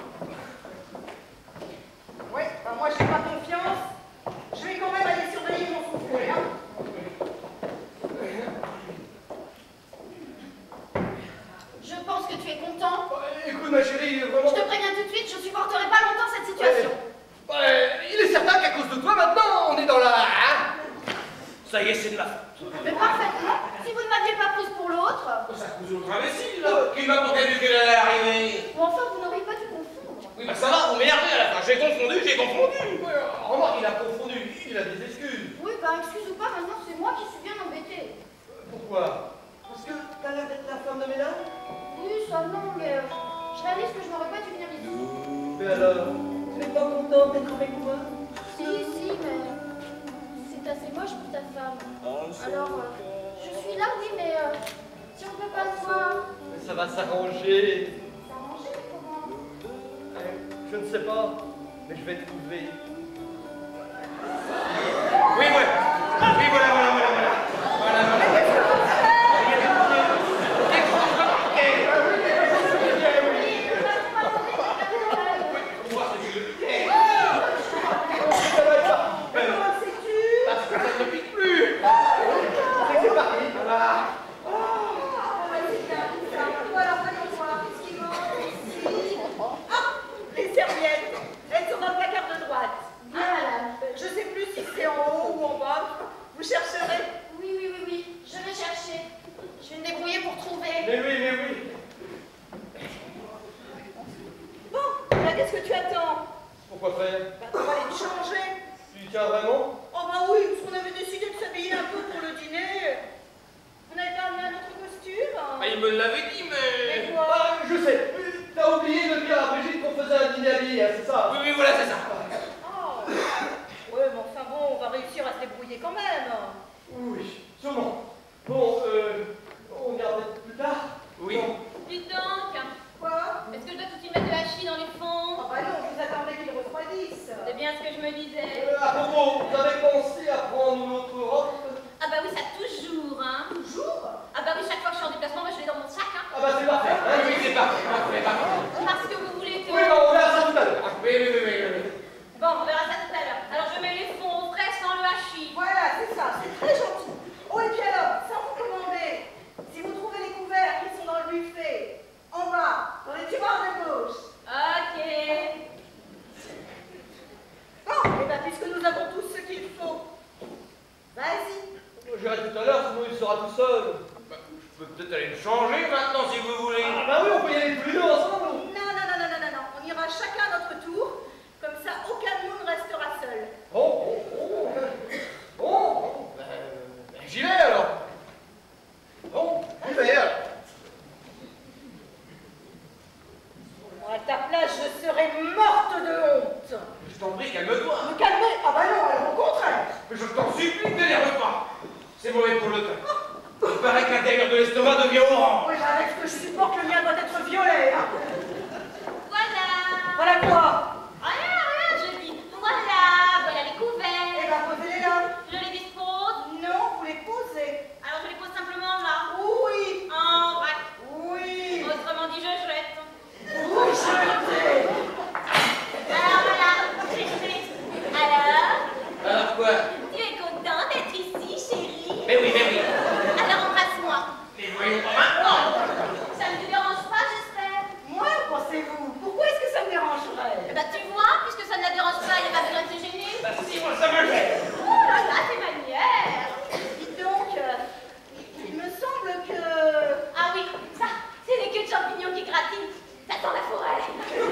Oui, bah moi j'ai pas confiance. Je vais quand même aller surveiller mon soufflet, hein. Je pense que tu es content. Euh, Écoute, ma chérie, vraiment... Je te préviens tout de suite, je supporterai pas longtemps cette situation. Ouais, ouais, il est certain qu'à cause de toi, maintenant, on est dans la... Hein? Ça y est, c'est de la faute. Mais parfaitement. Si vous ne m'aviez pas prise pour l'autre, Ça cause une autre imbécile, là. Qui m'a pourquoi vu qu'elle allait arriver? ou enfin vous n'auriez pas dû confondre. Oui, bah ça va, vous m'énervez à la fin. J'ai confondu, j'ai confondu. Ouais, remarque, il a confondu, il a des excuses. Oui, bah excuse ou pas, maintenant c'est moi qui suis bien embêtée. Pourquoi? Parce que t'as l'air d'être la femme de ménage? Oui, ça non, mais euh, je réalise que je n'aurais pas dû venir ici. Mais alors, tu n'es pas content d'être avec moi? Si, si, mais c'est assez moche pour ta femme. Alors, euh, je suis là, oui, mais euh, si on peut pas se voir, Mais ça va s'arranger. s'arranger, mais comment? Euh, Je ne sais pas, mais je vais trouver. Oui, ouais. Oui, voilà, voilà, voilà, voilà. Voilà, voilà. Comment sais-tu? Parce que ça ne pique plus. C'est parti. Voilà. Ah, ouais, c'est bien, c'est ça. Bon, alors, allons voir. Qu'est-ce qu'il manque ici? Ah, les serviettes. Elles sont dans le placard de droite. Bien, madame. Je sais plus si c'est en haut ou en bas. Vous chercherez. Oui, oui, oui, oui, je vais chercher. Je vais me débrouiller pour trouver. Mais oui, mais oui. Bon, là, qu'est-ce que tu attends? Pourquoi faire? Bah, on va aller te changer. Tu y tiens vraiment? Oh bah oui, parce qu'on avait décidé de s'habiller un peu pour le dîner. Vous n'avez pas amené un autre costume? Ah, il me l'avait dit, mais... Et quoi? Ah, je sais. T'as oublié de dire à Brigitte qu'on faisait un dîner à billet, hein, c'est ça? Oui, oui, voilà, c'est ça. Oh. Ouais, mais enfin bon, on va réussir à se débrouiller quand même. Oui, sûrement. Bon, euh, on ira peut-être plus tard. Oui. Bon. Dites donc, Quoi? est-ce que je dois tout y mettre de hachis dans les Oh fonds? bah non, vous attendez qu'il refroidisse. C'est bien ce que je me disais. Euh, à propos, vous avez pensé à prendre notre robe? Ah bah oui, ça toujours, hein. Toujours? Ah bah oui, chaque fois que je suis en déplacement, bah, je l'ai dans mon sac, hein. Ah bah c'est parfait. Ah, oui, c'est parfait, parfait, parfait. Parce que vous voulez que... Oui, bon, on verra ça tout à l'heure. Ah, oui, oui, oui, oui, oui. Bon, on verra ça tout à l'heure. Alors je mets les fonds au frais sans le hachis. Voilà, c'est ça, c'est très gentil. Oh, et puis alors, sans vous commander, si vous trouvez les couverts qui sont dans le buffet, en bas, dans les tiroirs de gauche. Ok. Bon, et bien puisque nous avons tous ce qu'il faut, vas-y. J'irai tout à l'heure, sinon il sera tout seul. Bah, je peux peut-être aller le changer maintenant, si vous voulez. Ah bah oui, on peut y aller tous les deux ensemble. Non, non, non, non, non, non, non, on ira chacun à notre tour, comme ça aucun de nous ne restera seul. Bon, bon, bon. Bon, Ben, ben, j'y vais alors. bon. J'y vais alors. Moi, à ta place, je serais morte de honte. Je t'en prie, calme-toi. Me calmer? Ah bah non, alors au contraire. Mais je t'en supplie, ne t'énerve pas. C'est mauvais pour le cœur. Il paraît que l'intérieur de l'estomac devient orange. Oui, avec ce que je supporte, le mien doit être violet. Hein. Voilà. Voilà quoi? Rien, rien, je dis. Voilà, voilà les Eh couverts. ben, posez-les là. Je les dispose. Non, vous les posez. Alors je les pose simplement là. Oui. En vrac. Oui. Autrement dit, je jette. Vous jetez. Alors voilà, j'ai jeté. Alors, Alors quoi? tu es content d'être Mais oui, mais oui. Alors embrasse-moi. Mais voyons pas maintenant. Ça ne te dérange pas, j'espère? Moi, pensez-vous? Pourquoi est-ce que ça me dérangerait? Eh ben tu vois, puisque ça ne la dérange pas, il n'y a pas besoin de se gêner. Bah si, moi ça me gêne. Oh là là, tes manières. Dites donc, euh, il me semble que... Ah oui, ça, c'est les queues de champignons qui gratinent. Ça sent la forêt.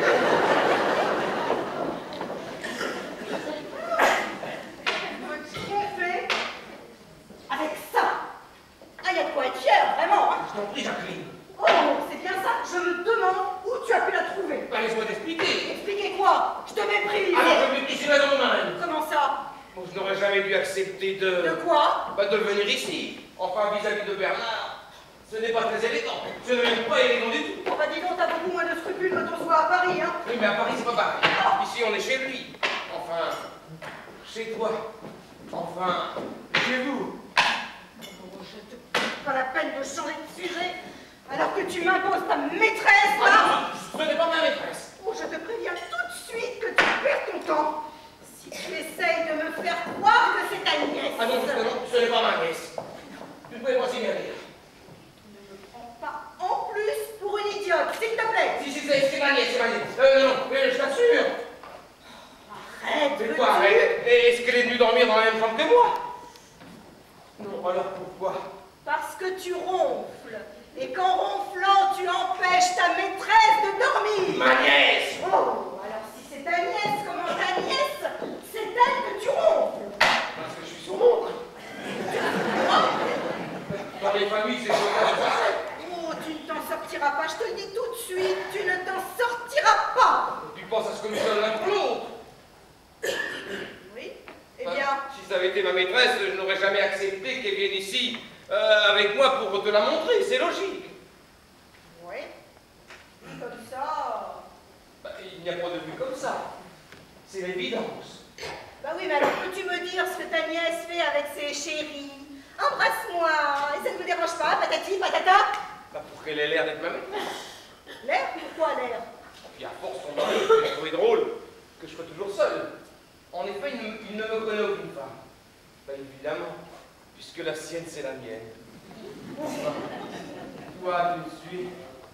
Veux-tu tromper avec ça? Ah, il y a de quoi être fier, vraiment, hein? Je t'en prie, Jacqueline. Oh, c'est bien ça. Je me demande où tu as pu la trouver. Bah laisse-moi t'expliquer. Expliquez quoi? Je te méprise. Alors je me dis, c'est là dans mon âme. Comment ça? Bon, je n'aurais jamais dû accepter de... De quoi? Bah de venir ici. Enfin, vis-à-vis de Bernard, ce n'est pas très élégant. Ce n'est même pas élégant du tout. Oh bah dis donc, t'as beaucoup moins de scrupules quand on se voit à Paris, hein? Oui, mais à Paris, c'est pas pareil. Ici, on est chez lui. Enfin, chez toi. Enfin, chez vous. Oh, je te pas la peine de changer de sujet alors que tu m'imposes ta maîtresse, là. Ah non, ce n'est pas ma maîtresse. Oh, je te préviens tout de suite que tu perds ton temps. Si tu essayes de me faire croire que c'est ta nièce. Ah non, justement, ce n'est pas ma nièce. Tu ne pouvais pas si bien dire. Ne me prends pas en plus pour une idiote, s'il te plaît. Si, si, c'est c'est ma nièce, c'est ma nièce. Euh, non, non, mais je t'assure. Arrête, Mais veux-tu? quoi, arrête? Est-ce qu'elle est venue dormir dans la même chambre que moi? Non, alors pourquoi? Parce que tu ronfles. Et qu'en ronflant, tu empêches ta maîtresse de dormir. Ma nièce! Oh, alors si c'est ta nièce, comment ta nièce? C'est elle que tu ronfles. Parce que je suis son oncle. Dans les familles, c'est ce Oh, tu ne t'en sortiras pas, je te le dis tout de suite, tu ne t'en sortiras pas. Tu penses à ce que nous sommes l'un pour l'autre. Oui, eh Hein, bien, si ça avait été ma maîtresse, je n'aurais jamais accepté qu'elle vienne ici euh, avec moi pour te la montrer, c'est logique. oui, comme ça. Bah, il n'y a pas de vue comme ça. C'est l'évidence. Bah oui, mais alors peux-tu me dire ce que ta nièce fait avec ses chéris? Embrasse-moi, et ça ne me dérange pas, patati, patata? Bah, pour qu'elle ait l'air d'être ma maîtresse. L'air? Pourquoi l'air? Puis à force, on m'a trouvé drôle que je sois toujours seul. En effet, il ne, il ne me connaît aucune femme. Bah, évidemment, puisque la sienne, c'est la mienne. Enfin, toi, tu me suis.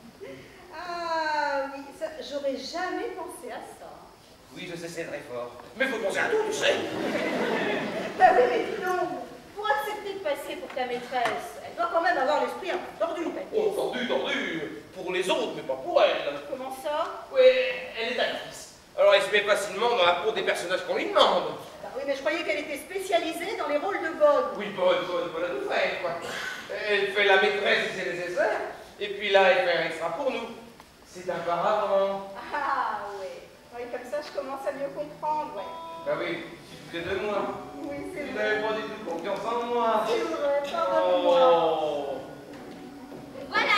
Ah oui, ça, j'aurais jamais pensé à ça. Oui, je sais, c'est très fort. Mais faut penser à tout, tu sais. Bah oui, mais dis donc, pour accepter de passer pour ta maîtresse, elle doit quand même avoir l'esprit un peu tordu, ta Oh, nièce. tordu, tordu. Pour les autres, mais pas pour elle. Comment ça? Oui, elle est actrice. Alors elle se met facilement dans la peau des personnages qu'on lui demande. Bah oui, mais je croyais qu'elle était spécialisée dans les rôles de bonne. Oui, bonne, bonne, bonne à tout faire, quoi. Elle fait la maîtresse si c'est nécessaire. Et puis là, elle fait un extra pour nous. C'est un paravent. Ah oui. Oui, comme ça, je commence à mieux comprendre, ouais. Bah oui, tu te de moi. Oui, c'est Tu vrai. n'avais pas du tout confiance en moi. C'est vrai, pardonne-moi. Oh. Voilà.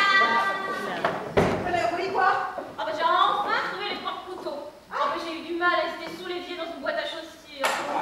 Voilà, oui, quoi? Ah bah j'ai enfin trouvé les trois couteaux. Ah bah j'ai eu du mal à rester sous l'évier dans une boîte à chaussures.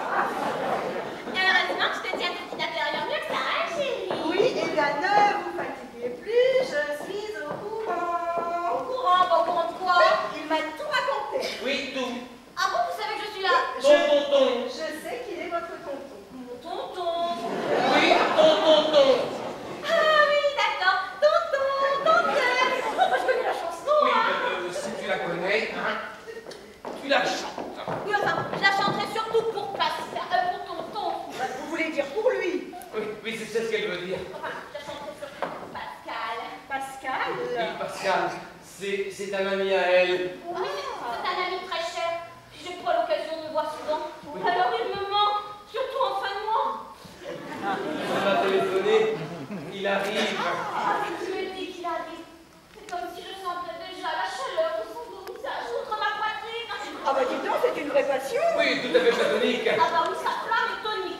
Heureusement que je te tiens tout intérieur mieux que ça, hein, chérie? Oui, et bien, ne vous fatiguez plus, je suis au courant. Au courant, pas au courant de quoi? Il m'a tout raconté. Oui, tout. Ah bon, vous savez que je suis là? Je, Ton tonton. je sais qu'il est votre tonton. Mon tonton. Oui, ton tonton. Ah oui, d'accord. Tonton, tonton. Oh bah je connais la chanson, Oui, hein. euh, si tu la connais, hein, tu la chantes. Oui, enfin, je la chanterai surtout pour Pascal, euh, pour tonton. Bah, vous voulez dire pour lui? Oui, oui, c'est c'est ce qu'elle veut dire. Enfin, je la chanterai surtout pour Pascal. Pascal? Oui, Pascal, c'est c'est un ami à elle. Oui, c'est c'est un ami très cher. J'ai pas l'occasion de le voir souvent. Alors il me manque, surtout en fin de mois. On m'a téléphoné, il arrive. Ah, tu me dis qu'il arrive. C'est comme si je sentais déjà la chaleur de son beau visage contre ma poitrine. Ah bah dis donc, c'est une vraie passion. Oui, tout à fait platonique. Ah bah oui, sa flamme est tonique.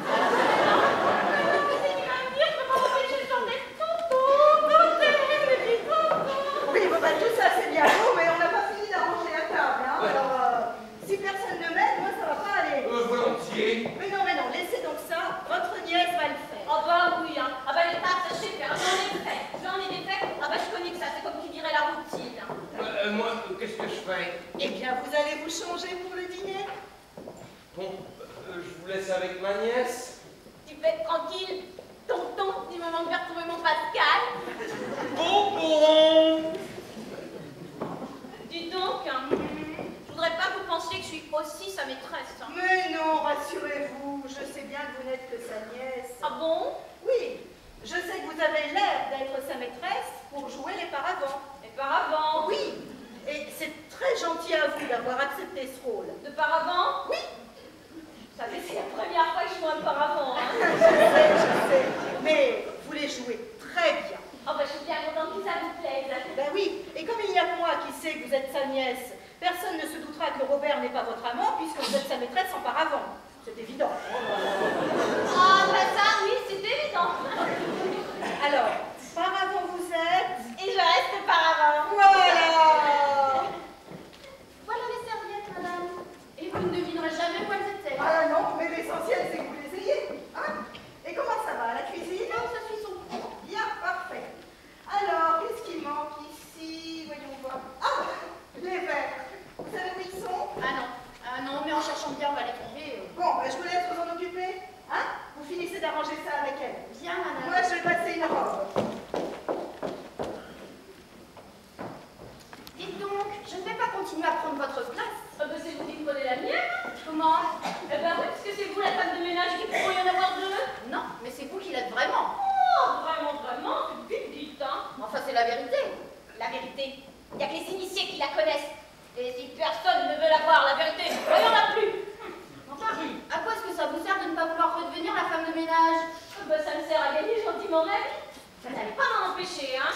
Qu'est-ce qu'il va me dire? Je peux pas m'empêcher de chanter tonton, tonton, mais dis tonton. Oui, bon bah tout ça c'est bien beau, mais on n'a pas fini d'arranger la table, hein. Ouais. Alors, euh, si personne ne m'aide, moi ça va pas aller. Euh, volontiers. Mais non, mais non, laissez donc ça, votre nièce va le faire. Ah bah oui, hein. Ah bah les tartes, je sais faire. J'en ai fait. J'en ai des faits. Ah bah je connais que ça. C'est comme qui dirait la routine. Euh, moi, euh, qu'est-ce que je fais? Eh bien, vous allez vous changer pour le dîner? Bon, euh, je vous laisse avec ma nièce. Tu peux être tranquille. Ton vous n'êtes que sa nièce. Ah bon? Oui, je sais que vous avez l'air d'être sa maîtresse pour jouer les paravents. Les paravents? Oui, et c'est très gentil à vous d'avoir accepté ce rôle. De paravents? Oui. Vous savez, c'est la première fois que je joue un paravent, hein. Je sais, je sais, mais vous les jouez très bien. Oh bah je suis bien contente que ça vous plaise. Ben oui, et comme il n'y a que moi qui sais que vous êtes sa nièce, personne ne se doutera que Robert n'est pas votre amant puisque vous êtes sa maîtresse en paravent. C'est évident. Ah bah ça, oui, c'est évident. Alors, paravent vous êtes. Et je reste paravent. Voilà. Voilà les serviettes, madame. Et vous ne devinerez jamais où elles étaient. Ah non, mais l'essentiel c'est que vous les ayez. Hein? Et comment ça va, la cuisine? Non, ça suit son cours. Bien, parfait. Alors, qu'est-ce qui manque ici? Voyons voir. Ah, les verres. Vous savez où ils sont? Ah non, ah non, mais en cherchant bien, on va les trouver. Bon, ben, je vous laisse vous en occuper. Hein? Vous finissez d'arranger ça avec elle. Bien, madame. Moi, je vais passer une robe. Dites donc, je ne vais pas continuer à prendre votre place. Ah bah c'est vous qui prenez la mienne. Comment? Eh ben oui, parce que c'est vous la femme de ménage qui pourrait y en avoir deux. Non, mais c'est vous qui l'êtes vraiment. Oh, vraiment, vraiment, c'est vite dit, hein. Enfin, c'est la vérité. La vérité, il n'y a que les initiés qui la connaissent. Et si personne ne veut la voir, la vérité, il n'y en a plus. Enfin, à quoi est-ce que ça vous sert de ne pas vouloir redevenir la femme de ménage? Ah bah ça me sert à gagner gentiment ma vie. Ça n'allait pas m'en empêcher, hein.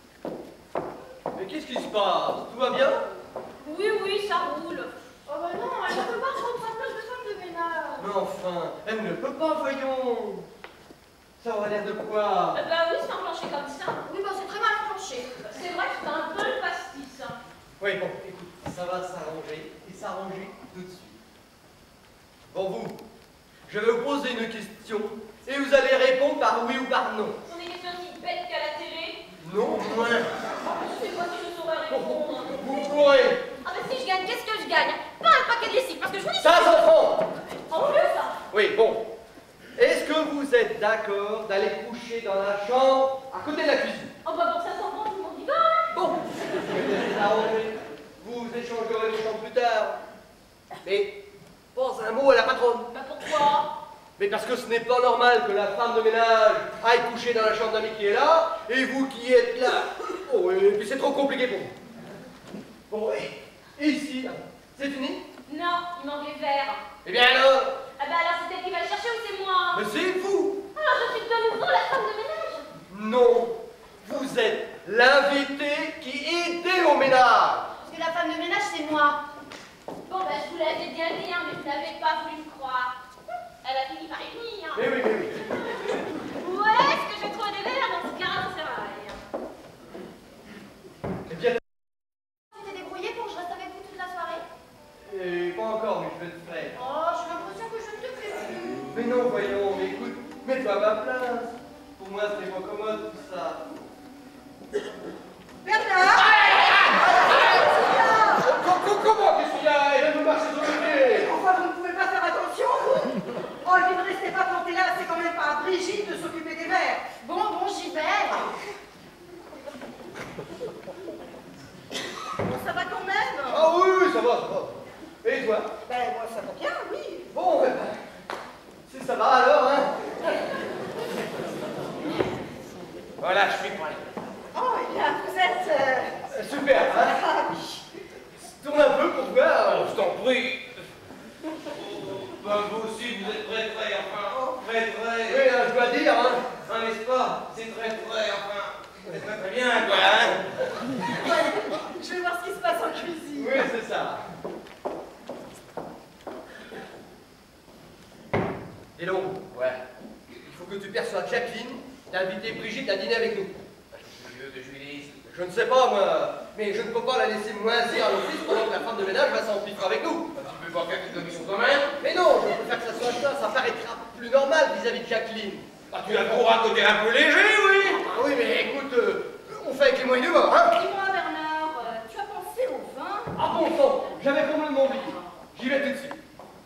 Mais qu'est-ce qui se passe? Tout va bien? Oui, oui, ça roule. Oh bah non, elle ne peut pas prendre sa place de femme de ménage. Mais enfin, elle ne peut pas, voyons. Ça aura l'air de quoi? Ah bah oui, c'est enclenché comme ça. Oui, bah c'est très mal enclenché. C'est vrai que c'est un peu le pastis, hein. Oui, bon, écoute, ça va s'arranger, et s'arranger tout de suite. Bon, vous, je vais vous poser une question, et vous allez répondre par oui ou par non. Ce sont des questions si bêtes qu'à la télé. Non, moins. Je sais pas si je saurais répondre. Vous pourrez. Ah bah si je gagne, qu'est-ce que je gagne? Pas un paquet de lessive, parce que je vous dis... Ça, enfants. En plus, ça. Oui, bon. Est-ce que vous êtes d'accord d'aller coucher dans la chambre à côté de la cuisine? Oh bah pour ça s'en prend, tout le monde y va. Bon, je vais vous arranger. Vous échangerez les chambres plus tard. Mais, pense un mot à la patronne. Bah pourquoi? Mais parce que ce n'est pas normal que la femme de ménage aille coucher dans la chambre d'ami qui est là, et vous qui êtes là. Oh, et puis c'est trop compliqué pour vous. Bon, oui. Et ici, c'est fini? Non, il manque les verres. Eh bien alors? Ah bah alors c'est elle qui va le chercher ou c'est moi? Mais c'est vous. Alors je suis de nouveau la femme de ménage. Non, vous êtes l'invité qui aidait au ménage. Parce que la femme de ménage, c'est moi. Bon bah je vous l'avais bien dit, hein, mais vous n'avez pas voulu me croire. Elle a fini par y venir. Mais oui, mais oui. Où est-ce que je vais trouver des verres dans ce garage de serraille? Eh bien, Tu t'es débrouillé pour que je reste avec vous toute la soirée? euh, pas encore, mais je vais te faire. Oh, j'ai l'impression que je ne te plais plus. Mais non, voyons, mais écoute, mets-toi à ma place. Pour moi, c'est pas commode tout ça. Bernard! Comment qu'est-ce qu'il y a? Elle vient de me marcher sur le pied. Enfin, vous ne pouvez pas faire attention, vous? Oh, et puis ne restez pas planté là, c'est quand même pas à Brigitte de s'occuper des verres. Bon, bon, j'y vais. Bon, ça va quand même? Ah oui, oui, ça va, ça va. Et toi? Ben, moi, ça va bien, oui. Bon, eh ben, si ça va alors, hein? Voilà, je suis prêt. Oh, eh bien, vous êtes... euh, Euh, Super, hein? Ah oui. Tourne un peu pour voir. Je t'en prie. Ben, vous aussi, vous êtes très très, enfin, très très. Oui, hein, je dois dire, hein. Hein, n'est-ce pas? C'est très très, enfin, c'est très très bien, quoi, hein? Ouais, je vais voir ce qui se passe en cuisine. Oui, c'est ça. Et donc, ouais, il faut que tu perçoives Jacqueline d'inviter Brigitte à dîner avec nous. Je veux que je lui dise. Je ne sais pas, moi, mais je ne peux pas la laisser moisir à l'office pendant que la femme de ménage va s'empiffrer avec nous. Ben, tu peux pas faire quelques commissions quand même? Mais non, je préfère que ça soit ça, ça paraîtra plus normal vis-à-vis de Jacqueline. Ah, tu as le droit à côté un peu léger, oui? Ah oui, mais écoute, euh, on fait avec les moyens du bord, hein? Dis-moi, Bernard, euh, tu as pensé au vin? Ah bon sang, j'avais complètement oublié. J'y vais tout de suite.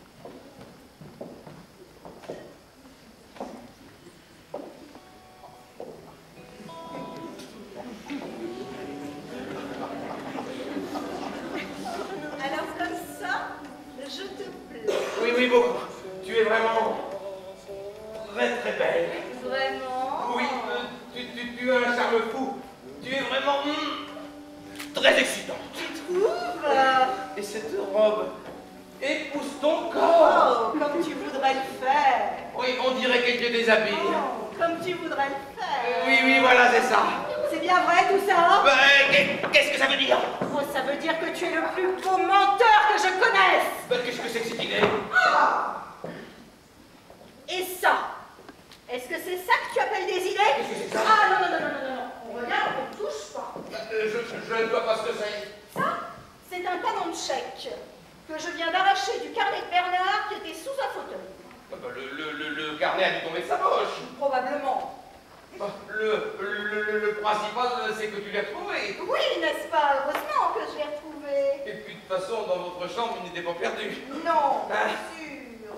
Alors, comme ça, je te plais. Oui, oui, beaucoup. Tu es vraiment très très belle. Vraiment? Oui, euh, tu, tu, tu as un charme fou. Tu es vraiment hum, très excitante. Tu trouves? Et cette robe épouse ton corps. Oh, comme tu voudrais le faire. Oui, on dirait qu'elle te déshabille. Oh, comme tu voudrais le faire. Oui, oui, voilà, c'est ça. C'est bien vrai tout ça? Bah, qu'est-ce que ça veut dire? Oh, ça veut dire que tu es le plus beau menteur que je connaisse. Bah, qu'est-ce que c'est que cette idée? Ah! Et ça? Est-ce que c'est ça que tu appelles des idées? Qu'est-ce que c'est ça? Ah non, non, non, non, non, non. On regarde, on ne touche pas. Euh, je, je, je ne vois pas ce que c'est. Ça, c'est un canon de chèque que je viens d'arracher du carnet de Bernard qui était sous un fauteuil. Ah bah, le, le, le, le carnet a dû tomber de sa poche. Probablement. Bah, le, le, le, le principal, c'est que tu l'as trouvé. Oui, n'est-ce pas? Heureusement que je l'ai retrouvé. Et puis, de toute façon, dans votre chambre, il n'était pas perdu. Non, Ah. bien sûr.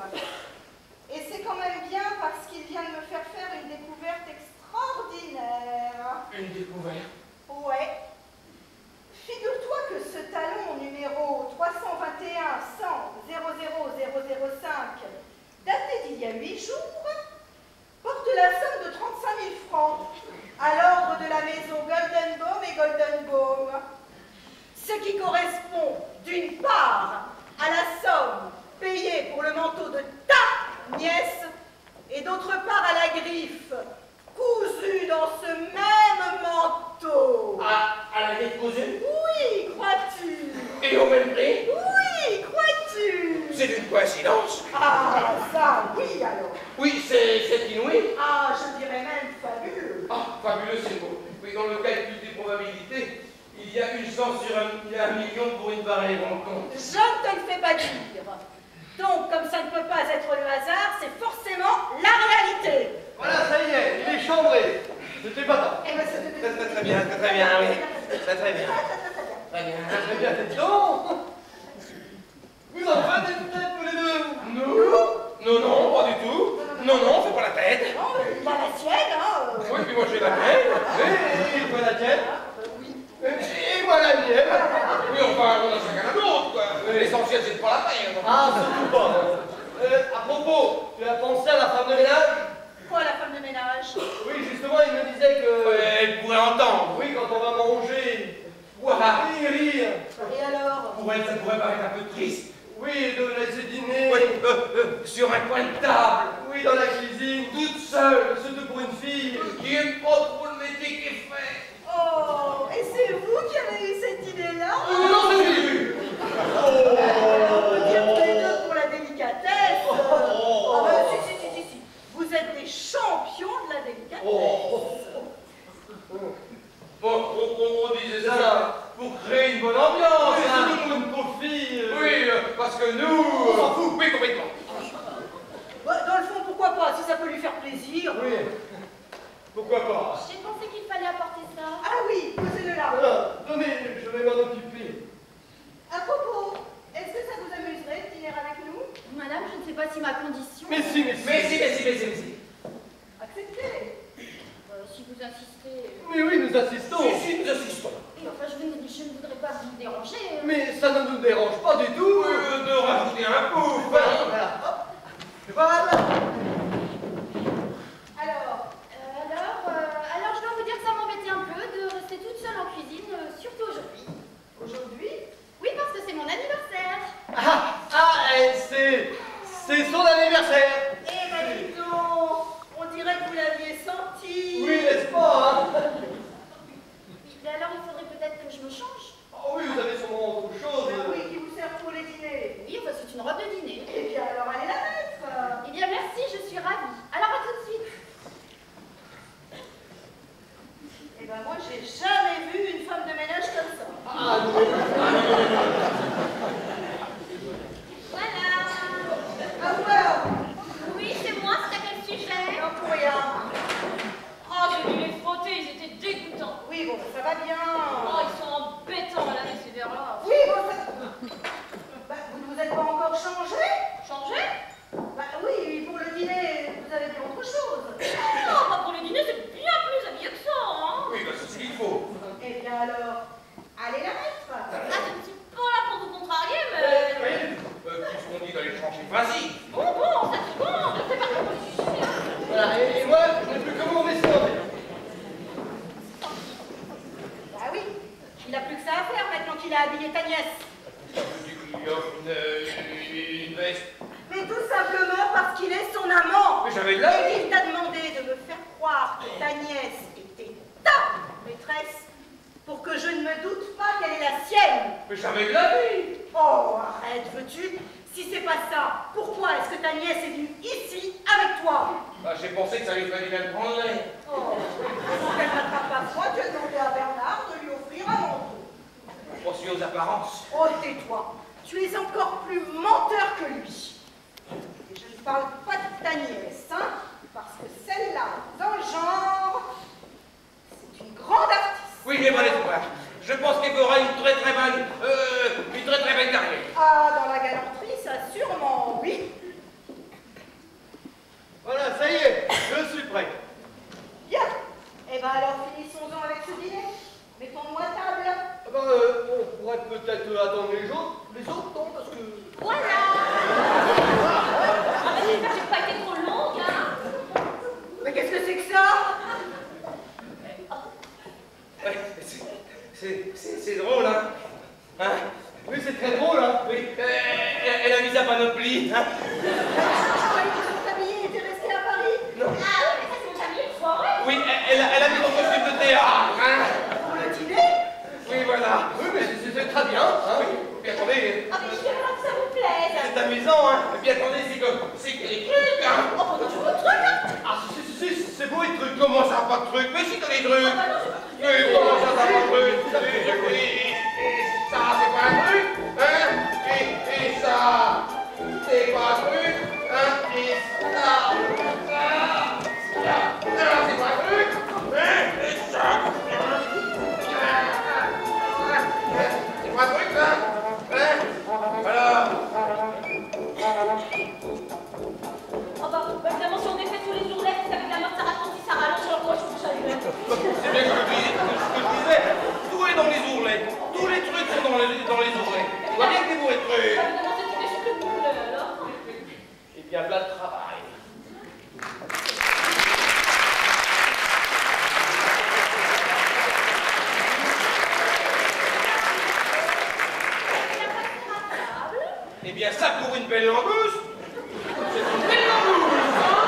Et c'est quand même bien parce qu'il vient de me faire faire une découverte extraordinaire. Une découverte. Ouais. Figure-toi que ce talon numéro trois cent vingt et un cent zéro zéro zéro zéro cinq, daté d'il y a huit jours, porte la somme de trente-cinq mille francs à l'ordre de la maison Goldenbaum et Goldenbaum. Ce qui correspond d'une part à la somme payée pour le manteau de ta nièce et d'autre part à la griffe cousue dans ce même manteau. À, à la griffe cousue? Oui, crois-tu? Et au même prix? Oui, crois-tu? C'est une coïncidence. Ah, ça, oui, alors. Oui, c'est inouï. Ah, je dirais même fabuleux. Ah, fabuleux, c'est beau. Oui, dans le calcul des probabilités, il y a une chance sur un, il y a un million pour une pareille rencontre. Je ne te le fais pas dire. Donc, comme ça ne peut pas être le hasard, c'est forcément la réalité. Voilà, ça y est, il est chambré. C'était pas tant. Eh ben, c'est- Très, très, très bien, très, très bien, oui. Très, très bien. Très bien. Très bien, t'es dedans. Vous en faites des têtes tous les deux. Nous? Non, non, pas du tout. Non, non, fais pas la tête. Non, il a la sienne, hein. Oui, puis moi j'ai la mienne. Et il faut la tienne. Et moi la mienne. Oui, enfin, on a chacun la nôtre, quoi. L'essentiel, c'est de pas la perdre. Ah, surtout pas. Euh, à propos, tu as pensé à la femme de ménage? Quoi, la femme de ménage? Oui, justement, il me disait que... Ouais, elle pourrait entendre. Oui, quand on va manger, Voilà. oui, rire. Et alors? Pour elle, ça pourrait paraître un peu triste. Oui, de laisser dîner. Oui, euh, euh, sur un coin de table. Oui, dans la cuisine, toute seule, surtout pour une fille. Qui aime pas trop le métier qui est fait. Oh, et c'est vous qui avez eu cette idée-là? Non, non, c'est lui. On peut dire tous les deux pour la délicatesse. Ah ben, si, si, si, si, si. Vous êtes des champions de la délicatesse. Oh. Bon, on, on- on disait ça Ça, pour créer une bonne ambiance. Oui, hein. surtout pour une pauvre fille. euh. Oui, euh, parce que nous... On s'en fout. Oui, complètement. Bah, dans le fond, pourquoi pas, si ça peut lui faire plaisir. Oui. Pourquoi pas? J'ai pensé qu'il fallait apporter ça. Ah oui, posez-le là. Voilà, donnez, je vais m'en occuper. À propos, est-ce que ça vous amuserait de dîner avec nous? Madame, je ne sais pas si ma condition... Mais si, mais si. Mais si, mais si, mais si, mais si. Acceptez. Euh, si vous insistez... Mais oui, nous assistons. Si, si, nous assistons. Et enfin, je, ne- je ne voudrais pas vous déranger. Mais ça ne nous dérange pas du tout. Euh, de rajouter un pouf. Voilà, hein. voilà. Hop. Voilà. Alors, Euh, alors, euh, alors, je dois vous dire que ça m'embêtait un peu de rester toute seule en cuisine, euh, surtout aujourd'hui. aujourd'hui, Oui, parce que c'est mon anniversaire. Ah, ah, eh, c'est, c'est son anniversaire. eh ben dis donc, on dirait que vous l'aviez senti. Oui, n'est-ce pas, hein? Oui, mais alors il faudrait peut-être que je me change. Oh oui, vous avez sûrement autre chose. Ben oui, qui vous sert pour les dîners. Oui, enfin, c'est une robe de dîner. Eh bien, alors allez la mettre. Eh bien, merci. habiller ta nièce? Ça veut dire qu'il lui offre une, une veste. Mais tout simplement parce qu'il est son amant. Mais j'avais de la Et il t'a demandé de me faire croire que ta nièce était ta maîtresse pour que je ne me doute pas qu'elle est la sienne. Mais j'avais de la vie. Oh, arrête, veux-tu? Si c'est pas ça, pourquoi est-ce que ta nièce est venue ici avec toi? Bah, j'ai pensé que ça lui ferait bien de prendre l'air. Oh, quand elle n'attrape pas froid, tu as demandé à Bernard de lui offrir un manteau. Je suis aux apparences. Oh, tais-toi, tu es encore plus menteur que lui. Et je ne parle pas de ta nièce, hein, parce que celle-là, dans le genre, c'est une grande artiste. Oui, j'ai bon espoir. Je pense qu'elle fera une très très bonne, euh, une très très belle carrière. Ah, dans la galanterie, ça sûrement, oui. Voilà, ça y est, je suis prêt. Bien. Eh ben alors, finissons-en avec ce dîner. Mettons-nous à table. Ah ben, euh, on pourrait peut-être attendre les autres, les autres, non, parce que... Voilà. Ah, mais j'espère que j'ai pas été trop longue, hein. Mais qu'est-ce que c'est que ça? Ouais, c'est- c'est- c'est c'est drôle, hein. Hein? Oui, c'est très drôle, hein. Oui, euh, elle, elle a mis sa panoplie, hein. Je croyais que son famille était restée à Paris. Non. Ah oui, mais ça c'est mon famille, une soirée. Oui, elle, elle a, elle a mis son costume de théâtre, hein. Pour le dîner. Oui, voilà. Oui, mais c'est- c'est très bien, hein. Oui, puis attendez, Ah, mais je vais que ça vous plaise. c'est amusant, hein. Et puis attendez, c'est que c'est que des trucs, hein. Oh, pas du tout le truc, hein. Ah, si, si, si, si, c'est beau, les trucs. Comment ça, pas de trucs? Mais si t'as des trucs. Ah, bah non, j'ai pas de truc. Mais comment ça, t'as pas de trucs? Des trucs, et, et- et ça, c'est pas un truc, hein? Et, et ça, c'est pas un truc, hein? Et ça, ça, ça, ça, c'est pas un truc, hein? Et ça, c'est pas un truc, ça, hein? Alors, Oh, bah, bah, évidemment, si on défait tous les ourlets, c'est avec la mort, ça raconte, ça rallonge, alors moi, je trouve ça humain. c'est bien que je dis- ce que je disais, tout est dans les ourlets, tous les trucs sont dans les, dans les ourlets. Tu vois bien que des bourrés de Ah, trucs. évidemment, c'est tout déchu que le boule, alors. Eh bien, là de travail. Eh bien, ça pour une belle langouste, c'est une belle langouste, hein?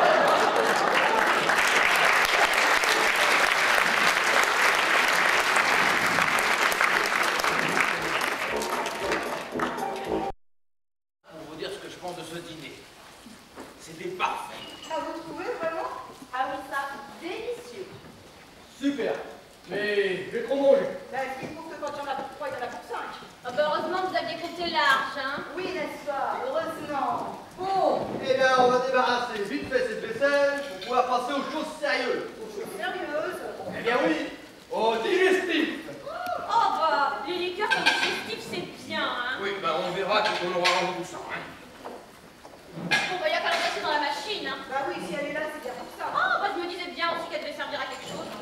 Pour vous dire ce que je pense de ce dîner, c'était parfait. Ah, vous trouvez vraiment? Ah oui, ça, délicieux. Super. Mais j'ai trop mangé. Bah, il faut que quand il y en a pour trois, il y en a pour cinq. Ah, bah, heureusement, vous aviez compté large, hein. Oui, n'est-ce pas? Heureusement. Bon, eh bien, on va débarrasser vite fait cette vaisselle pour pouvoir passer aux choses sérieuses. Sérieuse. Eh bien oui, au digestif. Oh, bah, les liqueurs comme digestif, c'est bien, hein. Oui, ben on verra quand on aura rendu tout ça, hein. Bon, bah, y a qu'à l'embrasser dans la machine, hein. Bah oui, si elle est là, c'est bien pour ça. Oh, bah, je me disais bien aussi qu'elle devait servir à quelque chose.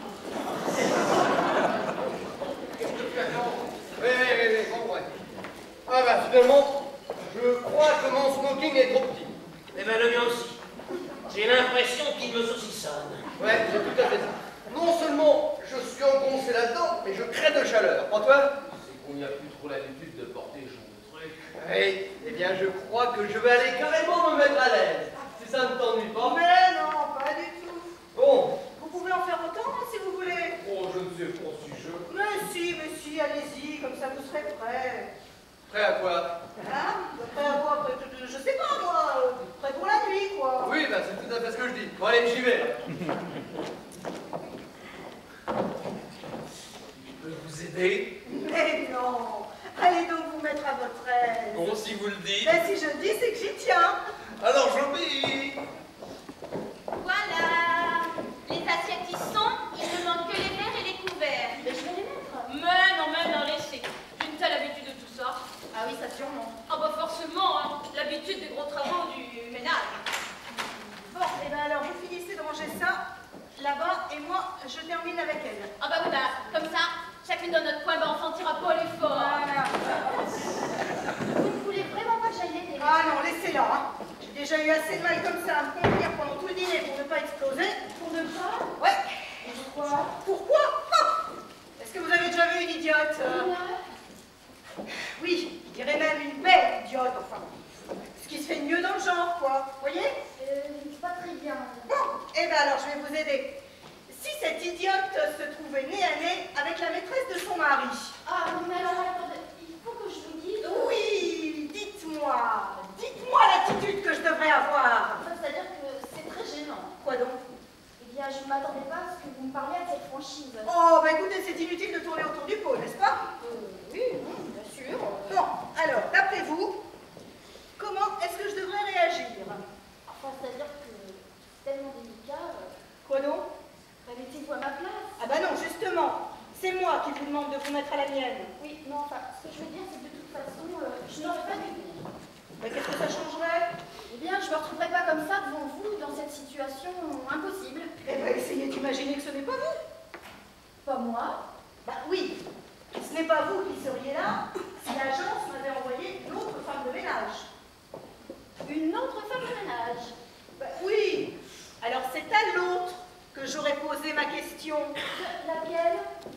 Oui, oui, oui, oui, bon, ouais. Ah bah finalement, je crois que mon smoking est trop petit. Eh ben le mien aussi. J'ai l'impression qu'il me saucissonne. Ouais, c'est tout à fait ça. Non seulement je suis engoncé là-dedans, mais je crée de chaleur. Antoine? C'est qu'on n'y a plus trop l'habitude de porter ce genre de truc. Oui, eh bien je crois que je vais aller carrément me mettre à l'aise. Si ça ne t'ennuie pas. Mais non, pas du tout. Bon, Vous pouvez en faire autant, hein, si vous voulez. Oh, je ne sais pas si je... Mais si, mais si, allez-y, comme ça vous serez prêts. prêt à quoi? Hein? Prêt à quoi? Prêt, je, je sais pas, moi. euh, Prêt pour la nuit, quoi. Oui, bah c'est tout à fait ce que je dis. Bon allez, j'y vais là. Je peux vous aider? Mais non. Allez donc vous mettre à votre aise. Bon, si vous le dites. Ben, si je le dis, c'est que j'y tiens. Alors j'obéis. Voilà. Les assiettes y sont, il ne manque que les verres et les couverts. Mais je vais les mettre. Mais non, mais non, laissez. J'ai une telle habitude de tout ça. Ah oui, ça sûrement. Ah bah forcément, hein. L'habitude des gros travaux du ménage. Bon, et ben alors vous finissez de ranger ça là-bas et moi je termine avec elle. Ah bah oui, bah, comme ça, chacune dans notre coin, bah, on sentira pas l'effort. Voilà. Vous ne voulez vraiment pas que j'aille l'aider? Ah non, laissez-la. Hein. J'ai déjà eu assez de mal comme ça à me contenir pendant tout le dîner pour ne pas exploser. Pour ne pas? Ouais. Et pourquoi? Pourquoi? Ah. Est-ce que vous avez déjà vu une idiote? euh Ouais. Eh bien alors, je vais vous aider. Si cette idiote se trouvait nez à nez avec la maîtresse de son mari. Ah, non, mais alors, attendez, il faut que je vous dise... Oui, dites-moi, dites-moi l'attitude que je devrais avoir. Enfin, c'est-à-dire que c'est très gênant. Quoi donc? Eh bien, je ne m'attendais pas à ce que vous me parliez à cette franchise. Oh, bah écoutez, c'est inutile de tourner autour du pot, n'est-ce pas? Euh, oui, non, bien sûr. Bon, alors, d'après vous, comment est-ce que je devrais réagir? Enfin, c'est-à-dire que c'est tellement délicat. Quoi donc? Bah, mettez-vous à ma place. Ah bah non, justement, c'est moi qui vous demande de vous mettre à la mienne. Oui, non, enfin, ce que je veux dire, c'est que de toute façon, euh, je n'aurais pas dû venir. Bah qu'est-ce que ça changerait? Eh bien, je ne me retrouverai pas comme ça devant vous dans cette situation impossible. Eh ben, essayez d'imaginer que ce n'est pas vous. Pas moi. Bah oui, ce n'est pas vous qui seriez là si l'agence m'avait envoyé une autre femme de ménage. Une autre femme de ménage. Bah oui, alors c'est à l'autre que j'aurais posé ma question. Laquelle?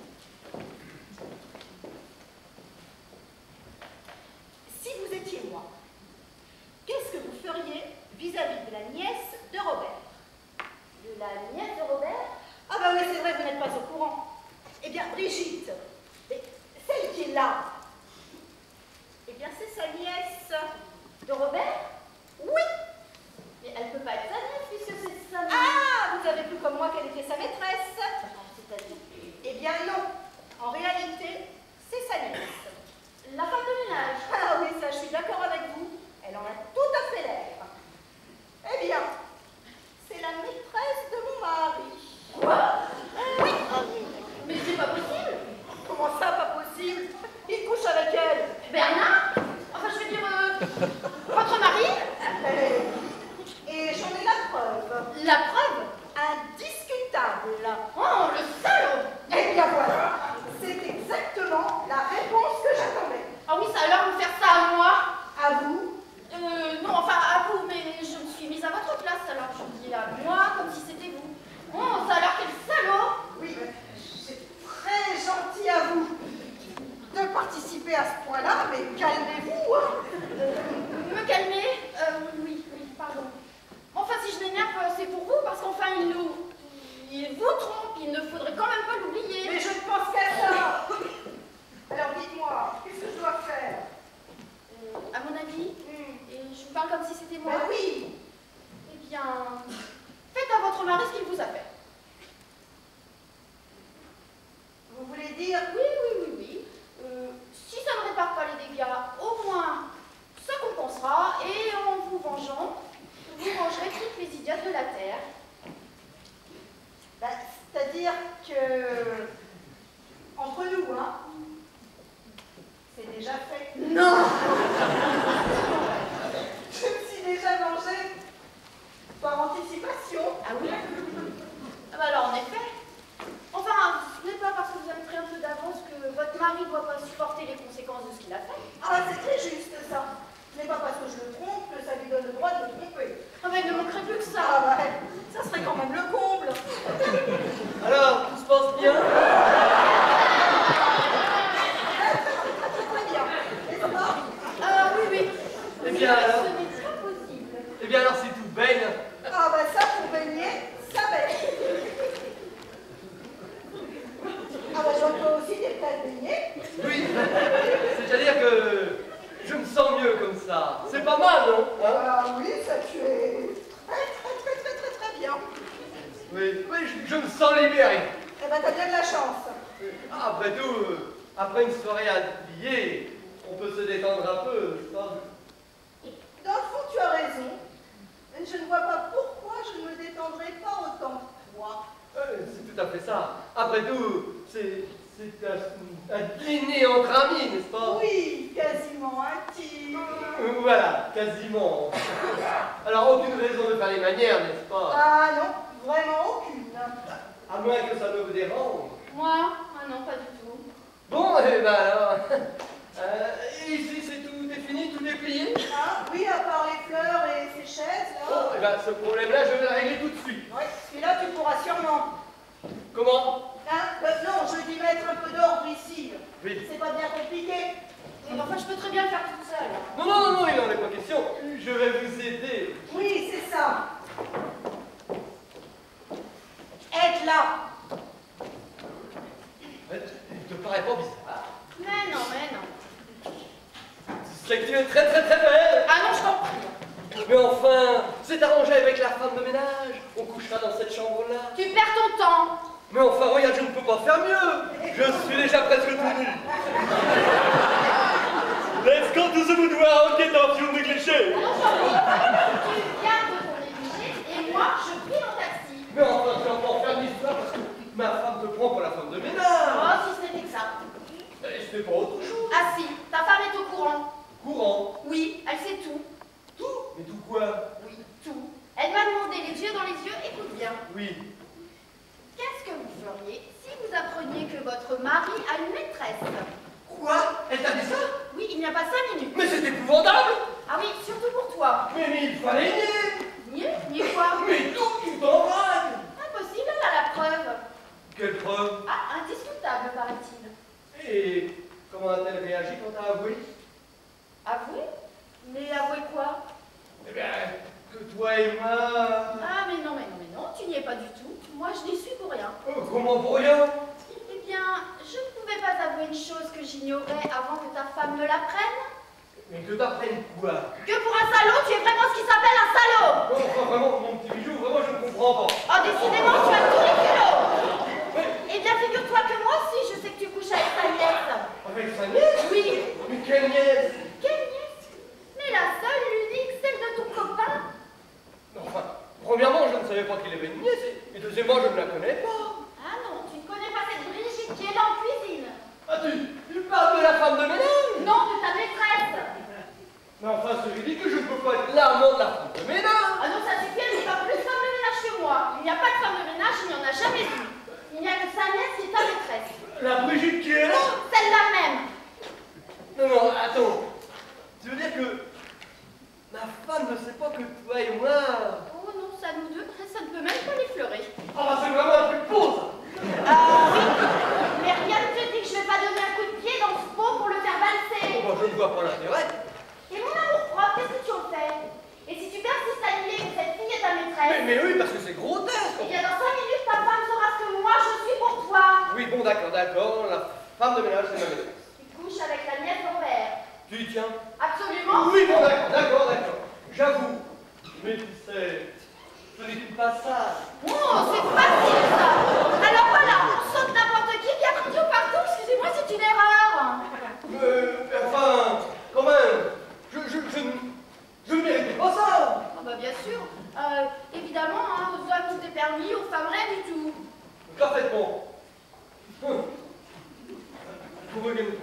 Si vous étiez moi, qu'est-ce que vous feriez vis-à-vis de la nièce de Robert? De la nièce de Robert? Ah bah oui, c'est vrai, vous n'êtes pas au courant. Eh bien, Brigitte, celle qui est là, eh bien, c'est sa nièce. De Robert? Oui. Mais elle ne peut pas être sa nièce puisque c'est sa nièce. Ah, vous avez cru comme moi qu'elle était sa maîtresse. C'est-à-dire? Eh bien non, en réalité, c'est sa nièce. La femme de ménage. Ah oui, ça, je suis d'accord avec vous. Elle en a tout à fait l'air. Eh bien, c'est la maîtresse de mon mari. Quoi? Oui. Mais c'est pas possible. Comment ça, pas possible? Il couche avec elle. Bernard? Enfin, je veux dire, euh, votre mari? Et, et j'en ai la preuve. La preuve? Indiscutable. Oh, le salaud! Eh bien voilà, c'est exactement la réponse que j'attendais. Ah oui, ça a l'air de faire ça à moi. À vous? Euh, non, enfin à vous, mais je me suis mise à votre place, alors je dis à moi comme si c'était vous. Oh, ça a l'air quel salaud! Oui, c'est très gentil à vous de participer à ce point-là, mais calmez-vous, hein. Euh, me calmer? Euh, oui, oui, pardon. Enfin, si je m'énerve, c'est pour vous, parce qu'enfin, il nous... Il vous trompe, il ne faudrait quand même pas l'oublier. Mais je ne pense qu'à ça. Alors dites-moi, qu'est-ce que je dois faire? Euh, à mon avis, Hmm. et je vous parle comme si c'était moi. Ben oui. Eh bien, faites à votre mari ce qu'il vous a fait. Vous voulez dire? Oui, oui, oui, oui. Euh, si ça ne répare pas les dégâts, au moins ça compensera, et en vous vengeant, vous vengerez toutes les idiotes de la terre. Ben, c'est-à-dire que, entre nous, hein, c'est déjà fait. Non! Je me suis déjà vengée par anticipation. Ah oui? Ah bah alors en effet. Enfin, ce n'est pas parce que vous avez pris un peu d'avance que votre mari ne doit pas supporter les conséquences de ce qu'il a fait. Ah, c'est très juste ça. Ce n'est pas parce que je le trompe que ça lui donne le droit de me tromper. Ah bah il ne manquerait plus que ça. Ah bah, ça serait quand même le comble. Alors, tout se passe bien? Très bien, n'est-ce pas? Ah oui, oui. Eh bien alors? Ce n'est pas possible. Eh bien alors, c'est tout baigne. Ah bah ça, pour baigner, ça baigne. Ah bah j'entends aussi des plats de baigner. Oui, c'est-à-dire que je me sens mieux comme ça. C'est pas mal, non? Hein? Ah oui, ça tu es très très très très très très bien. Oui, oui, je, je me sens libéré. Eh ben t'as bien de la chance. Ah, après tout, euh, après une soirée habillée, on peut se détendre un peu, n'est-ce pas? Dans le fond, tu as raison. Je ne vois pas pourquoi je ne me détendrai pas autant que toi. Euh, c'est tout à fait ça. Après tout, c'est c'est un, un dîner entre amis, n'est-ce pas? Oui, quasiment intime. Euh, Voilà, quasiment. Alors, aucune raison de faire les manières, n'est-ce pas? Ah non, vraiment aucune. À moins que ça ne vous dérange. Moi? Ah non, pas du tout. Bon, et ben alors. Euh, ici, c'est tout est fini, tout est plié? Ah oui, à part les fleurs et ces chaises Bon, là. et ben ce problème-là, je vais le régler tout de suite. Oui, celui-là tu pourras sûrement. Comment? Hein? Ben non, je dis mettre un peu d'ordre ici. Oui. C'est pas bien compliqué. Mais enfin, je peux très bien le faire toute seule. Non, non, non, non, il n'en est pas question. Je vais vous aider. Oui, c'est ça. tu es très très très belle. Ah non, je t'en prie. Mais enfin, c'est arrangé avec la femme de ménage. On couchera dans cette chambre-là. Tu perds ton temps. Mais enfin, regarde, je ne peux pas faire mieux. Je suis déjà presque tout nu. Let's go to the boudoir, enquête en film de cliché. Non, j'en prie. Tu gardes ton négligé et moi, je prie mon taxi. Mais enfin, tu vas pas en faire l'histoire parce que ma femme te prend pour la femme de ménage. Oh, si ce n'était que ça. Et c'était pas autre chose. Ah si, ta femme est au courant. Courant. Oui, elle sait tout. Tout. Mais tout quoi? Oui, tout. Elle m'a demandé les yeux dans les yeux, écoute bien. Oui. Qu'est-ce que vous feriez si vous appreniez que votre mari a une maîtresse? Quoi? Elle t'a dit ça? Oui, il n'y a pas cinq minutes. Mais c'est épouvantable. Ah oui, surtout pour toi. Mais, mais il fallait nier. Nier? Nier quoi? Mais tout, tu t'en règles. Impossible, elle a la preuve. Quelle preuve? Ah, indiscutable, paraît-il. Et comment a-t-elle réagi quand t'as avoué? Avouer? Mais avouer quoi? Eh bien, que toi et moi... Ah, mais non, mais non, mais non, tu n'y es pas du tout. Moi, je n'y suis pour rien. Euh, comment pour rien? Eh bien, je ne pouvais pas avouer une chose que j'ignorais avant que ta femme ne l'apprenne. Mais que t'apprennes quoi? Que pour un salaud, tu es vraiment ce qui s'appelle un salaud. Oh, enfin, vraiment, mon petit bijou, vraiment, je ne comprends pas. Oh, décidément, tu as tous les kilos. Mais, Eh bien, figure-toi que moi aussi, je sais que tu couches avec ta nièce. avec sa nièce? Oui. Mais quelle nièce? Quelle nièce? Mais la seule, l'unique, celle de ton copain. Enfin, premièrement, je ne savais pas qu'il avait une nièce, et deuxièmement, je ne la connais pas. Ah non, tu ne connais pas cette Brigitte qui est là en cuisine. Ah, tu, tu parles de la femme de ménage? Non, de ta maîtresse. Mais enfin, c'est ridicule, je ne peux pas être l'amant de la femme de ménage. Ah non, ça suffit, elle n'est pas plus femme de ménage que moi. Il n'y a pas de femme de ménage, il n'y en a jamais eu. Il n'y a que sa nièce qui est ta maîtresse. La Brigitte qui est là? Celle-là même. Non, non, attends. Tu veux dire que ma femme ne sait pas que toi et moi... Oh non, ça nous deux, ça ne peut même pas l'effleurer. Ah bah c'est vraiment un truc faux, ça. Ah oui, mais rien ne te dit que je vais pas donner un coup de pied dans ce pot pour le faire valser. Oh bah je ne vois pas l'intérêt. Et mon amour propre, qu'est-ce que tu en fais? Et si tu persistes à nier que cette fille est ta Mais, maîtresse? mais oui, parce que c'est grotesque. Eh bien dans cinq minutes, ta femme saura ce que moi je suis pour toi. Oui, bon, d'accord, d'accord. La femme de ménage, c'est ma maîtresse. Tu couches avec la nièce de ton père. Tu y tiens? Absolument. Oui, bon, d'accord, d'accord, d'accord. J'avoue. Mais tu sais, ce n'est pas ça. Oh, c'est facile ça. Alors voilà, on saute n'importe qui qui a pris tout partout. Excusez-moi, c'est une erreur. Euh, enfin, quand même, je, je, je, ne- je ne méritais pas ça. Ah bah bien sûr. Euh, évidemment, hein, aux hommes tout est permis, aux femmes rien du tout. Parfaitement. Hum. Vous regardez.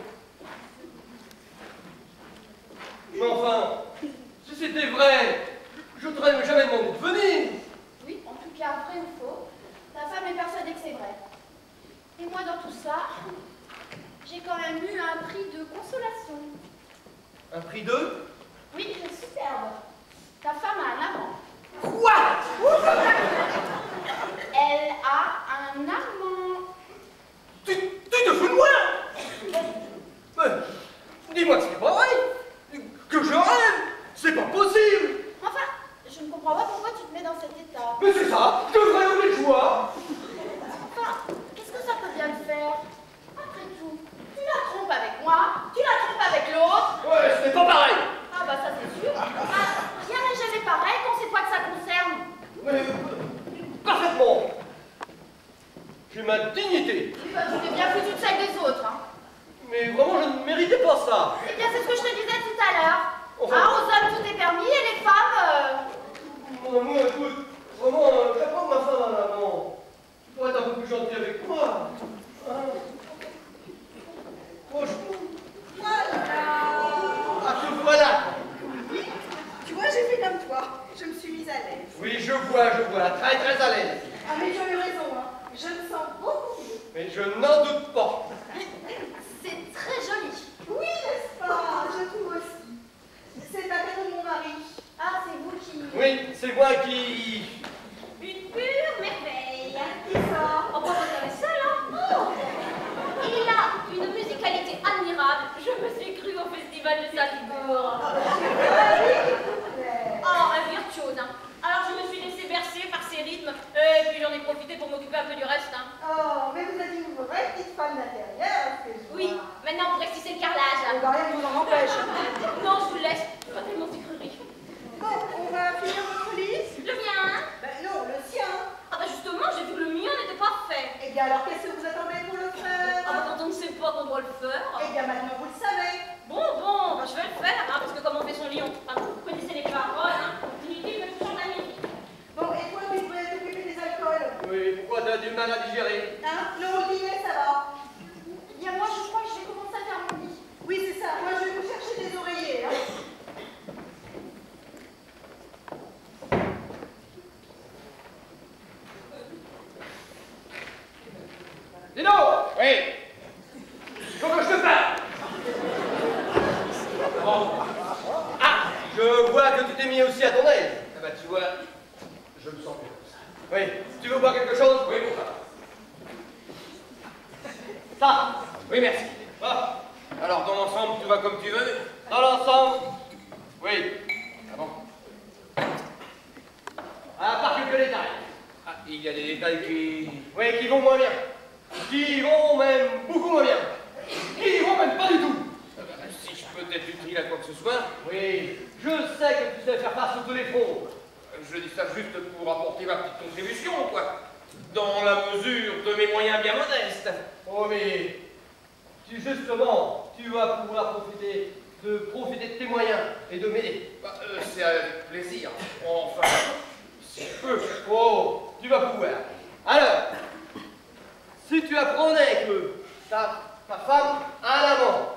Mais enfin, si c'était vrai, je ne t'aurais jamais demandé de venir. Oui, en tout cas, vrai ou faux, ta femme est persuadée que c'est vrai. Et moi, dans tout ça, j'ai quand même eu un prix de consolation. Un prix de... Oui, c'est superbe. Ta femme a un amant. Quoi? Elle a un amant. Tu, tu te fous de moi? Mais, dis-moi que c'est pas vrai. Que je rêve. C'est pas possible. Enfin, je ne comprends pas pourquoi tu te mets dans cet état. Mais c'est ça, je devrais hurler de joie. Enfin, qu'est-ce que ça peut bien te faire? Après tout, tu la trompes avec moi, tu la trompes avec l'autre. Ouais, ce n'est pas pareil. Ah bah ça c'est sûr. Ah, rien n'est jamais pareil quand c'est toi que ça concerne. Mais, euh, parfaitement. J'ai ma dignité. Eh ben, tu t'es bien foutu de celle des autres. Hein. Mais vraiment, je ne méritais pas ça. Eh bien, c'est ce que je te disais tout à l'heure. Enfin- Hein, aux hommes, tout est permis et les femmes... euh, Mon amour, écoute, vraiment, euh, j'apprends ma femme à l'amant. Tu pourrais être un peu plus gentil avec moi. Hein? Franchement. Voilà. Ah, te voilà. Tu vois, j'ai fait comme toi. Je me suis mise à l'aise. Oui, je vois, je vois, très très à l'aise. Ah, mais tu as eu raison, hein. Je me sens beaucoup mieux. Mais je n'en doute pas. C'est très joli. Oui, n'est-ce pas? Je trouve aussi. C'est un cadeau de mon mari. Ah, c'est vous qui... Oui, c'est moi qui... Une pure merveille. Qui ça? Oh, pas vous avez seul, hein? Oh. Il a une musicalité admirable. Je me suis crue au festival de Salzbourg. Oh, un virtuose, hein. Alors je me suis laissée bercer par ses rythmes, et puis j'en ai profité pour m'occuper un peu du reste, hein. Oh, mais vous êtes une vraie petite femme d'intérieur, est-ce que je Oui, vois? maintenant pour exciser le carrelage. Oh, bah, rien ne vous en empêche. Non, je vous laisse. Eh bien, alors, qu'est-ce que vous attendez pour le faire? Ah, bah, quand on ne sait pas qu'on doit le faire. Eh bien, maintenant, vous le savez. Bon, bon, bah, je vais le faire, hein, parce que comme on fait son lit, on... enfin, vous connaissez les paroles, hein. Inutile de toujours la musique. Bon, et toi, tu peux t'occuper des alcools? Oui, pourquoi t'as du mal à digérer? Hein? Non, le dîner, ça va. Eh bien, moi, je crois que je vais commencer à faire mon lit. Oui, c'est ça. Moi, je vais vous chercher des oreillers. Hein. Dis donc! Oui. Faut que je te parle! Bon. Ah! Je vois que tu t'es mis aussi à ton aise. Ah bah tu vois, je me sens mieux comme ça. Oui. Tu veux boire quelque chose? Oui, bon, ça. Ça! Oui, merci. Ah. Alors, dans l'ensemble, tout va comme tu veux? Dans l'ensemble? Oui. Ah bon? À part quelques détails. Ah, il y a des détails qui... Oui, qui vont moins bien. Qui vont même beaucoup moins bien. Qui vont même pas du tout. Ah bah, si je peux t'être utile à quoi que ce soit, Oui, je sais que tu sais faire face sur tous les fronts. je dis ça juste pour apporter ma petite contribution, quoi. Dans la mesure de mes moyens bien modestes. Oh mais, tu, justement, tu vas pouvoir profiter de profiter de tes moyens et de m'aider. Bah, euh, c'est avec plaisir. Enfin, si je peux. Oh, tu vas pouvoir. Alors, si tu apprenais que ta, ta femme a un amant.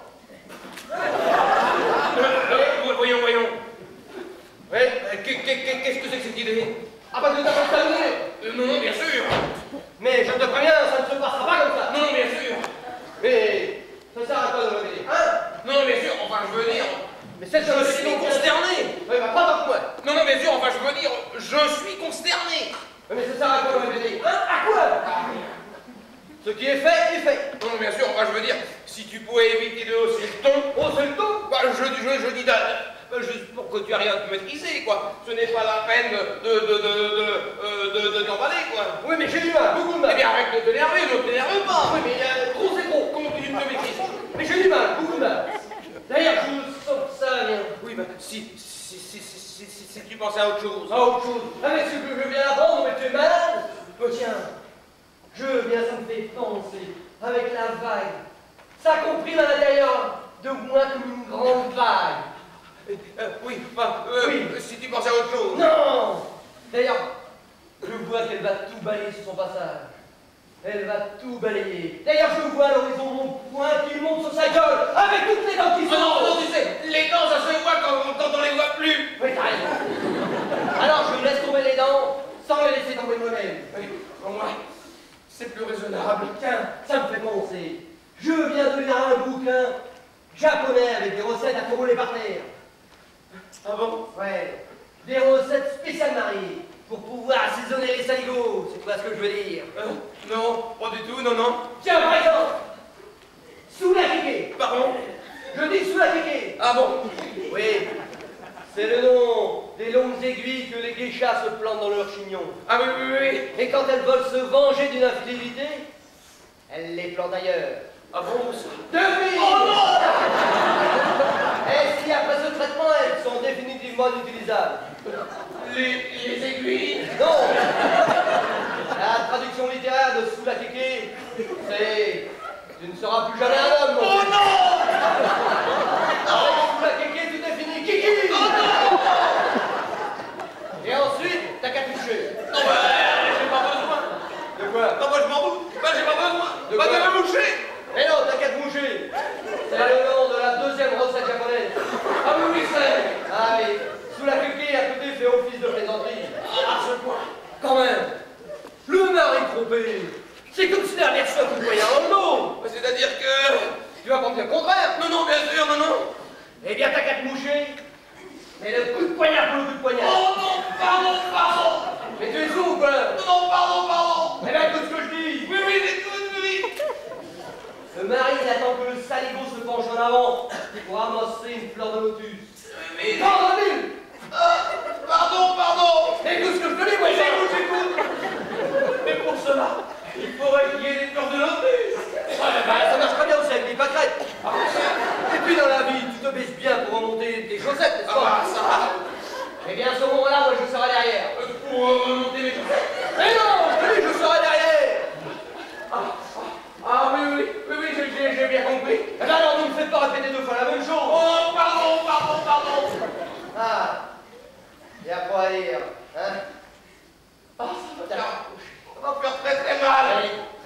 Euh, voyons, voyons. Oui. Euh, qu'est- qu'est- Qu'est-ce que c'est que cette idée? Ah bah tu t'as pas terminé. Euh, Non, non, bien sûr. Mais je te préviens, ça ne se passera pas comme ça. Non, non, bien sûr. Mais ça sert à quoi de me dire, hein? Non, non, bien sûr. Enfin, je veux dire... Mais c'est Je suis consterné. Oui, bah pas tant que moi. Non, non, bien sûr. Enfin, je veux dire... Je suis consterné. Oui, mais ça sert à quoi de me dire, hein? À quoi? Ce qui est fait, est fait. Non, non, bien sûr. Enfin, je veux dire... Si tu pouvais éviter de hausser le ton... Oh, c'est le tout. Bah, je, je, je dis... d'a- euh, juste pour que tu aies rien à te maîtriser, quoi. Ce n'est pas la peine de, de, de, de, euh, de, de t'emballer, quoi. Oui, mais j'ai du mal, beaucoup de mal. Eh bien, arrête de t'énerver, ne t'énerve pas. Oui, mais euh, trop c'est trop. Comment tu ne te maîtrises? Mais j'ai du mal, beaucoup de mal. D'ailleurs, je sens que ça vient. Oui, bah, si, si, si, si, si, si, si tu pensais à autre chose. Ah, autre chose. Ah, mais ce que je viens d'apprendre, mais tu es malade. Oh, tiens, je viens, ça me fait penser, avec la vague. Ça comprime à l'intérieur de moi comme une grande vague. Euh, euh, oui, enfin, euh, Oui. si tu pensais à autre chose. Non. D'ailleurs, je vois qu'elle va tout balayer sur son passage. Elle va tout balayer. D'ailleurs, je vois à l'horizon mon poing qui monte sur sa gueule, avec toutes les dents qui Non, non, non, sortent. tu sais, les dents, ça se voit quand, quand on les voit plus. Oui, t'as raison. Alors, je laisse tomber les dents, sans les laisser tomber moi-même. Oui, pour moi, c'est plus raisonnable. Tiens, ça me fait penser. Je viens de lire un bouquin japonais avec des recettes à tout rouler par terre. Ah bon? Ouais, des recettes spéciales mariées pour pouvoir assaisonner les saligots. C'est pas ce que je veux dire. Euh, non, pas du tout, non, non. Tiens, par exemple, sous la kéké. Pardon? Je dis sous la kéké. Ah bon? Oui, c'est le nom des longues aiguilles que les geishas se plantent dans leur chignon. Ah oui, oui, oui. Et quand elles veulent se venger d'une infidélité, elles les plantent ailleurs. Ah bon? Devine! Oh non! Et si après ce traitement, elles sont définitivement inutilisables? Les, les aiguilles? Non! La traduction littéraire de sous la kéké, c'est tu ne seras plus jamais un homme. Oh non! Avec sous la kéké, tout est fini. Kiki! Oh non! Et ensuite, t'as qu'à toucher. Non, bah, j'ai pas besoin. De quoi? Non, moi je m'en fous. Bah, j'ai pas besoin. De Bah, quoi? de me moucher. Mais non, t'as qu'à te bouger. C'est le nom de la deuxième recette japonaise. Ah oui, oui, c'est. Ah oui, sous la kéké, à côté, fait office de plaisanterie. Ah, ce point. Quand même, le mari trompé, c'est comme si la mère soit coup de poignard dans le dos. Bah, c'est-à-dire que. Tu vas comprendre le contraire. Non, non, bien sûr, non, non. Eh bien, t'as qu'à te moucher. Mais le coup de poignard pour le coup de poignard. Oh non, pardon, pardon. Mais tu es sourd ou quoi? Non, non, pardon, pardon. Eh bien, écoute ce que je dis. Oui, oui, j'écoute, oui. Le mari, il attend que le saligo se penche en avant pour amasser une fleur de lotus. Mais. Tendre mille. Ah, pardon, pardon. Écoute ce que je te dis, moi, J'écoute, j'écoute. Mais pour cela, il faudrait qu'il y ait des fleurs de lotus. Ah, bah, ça marche très bien aussi avec des pâquerettes. Et puis dans la vie, tu te baisses bien pour remonter tes chaussettes, n'est-ce Ah bah, pas? ça. Eh bien, à ce moment-là, moi, je serai derrière. Euh, Pour euh, remonter mes chaussettes. Mais non, je te dis, je serai derrière.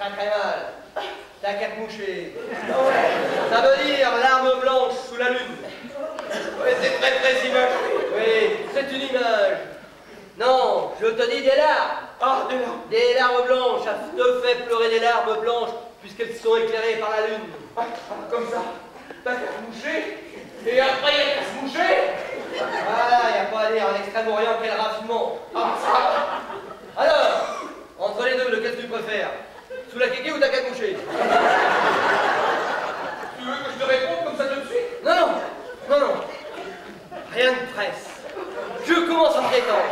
très très mal. T'as qu'à te moucher. Ça veut dire l'arme blanche sous la lune. Ouais, c'est très très imagé. Oui, c'est une image. Non, je te dis des larmes. Ah, des larmes. Des larmes blanches, ça te fait pleurer des larmes blanches puisqu'elles sont éclairées par la lune. Ah, ah, comme ça, t'as qu'à te moucher, et après il y a qu'à se moucher. Voilà, il n'y a pas à dire, en Extrême-Orient, quel raffinement. Ah, ça. Alors, entre les deux, lequel tu préfères? Sous la kéké ou t'as qu'à te moucher? Tu veux que je te réponde comme ça tout de suite? Non, non, non, non. Rien de presse. Je commence à me détendre.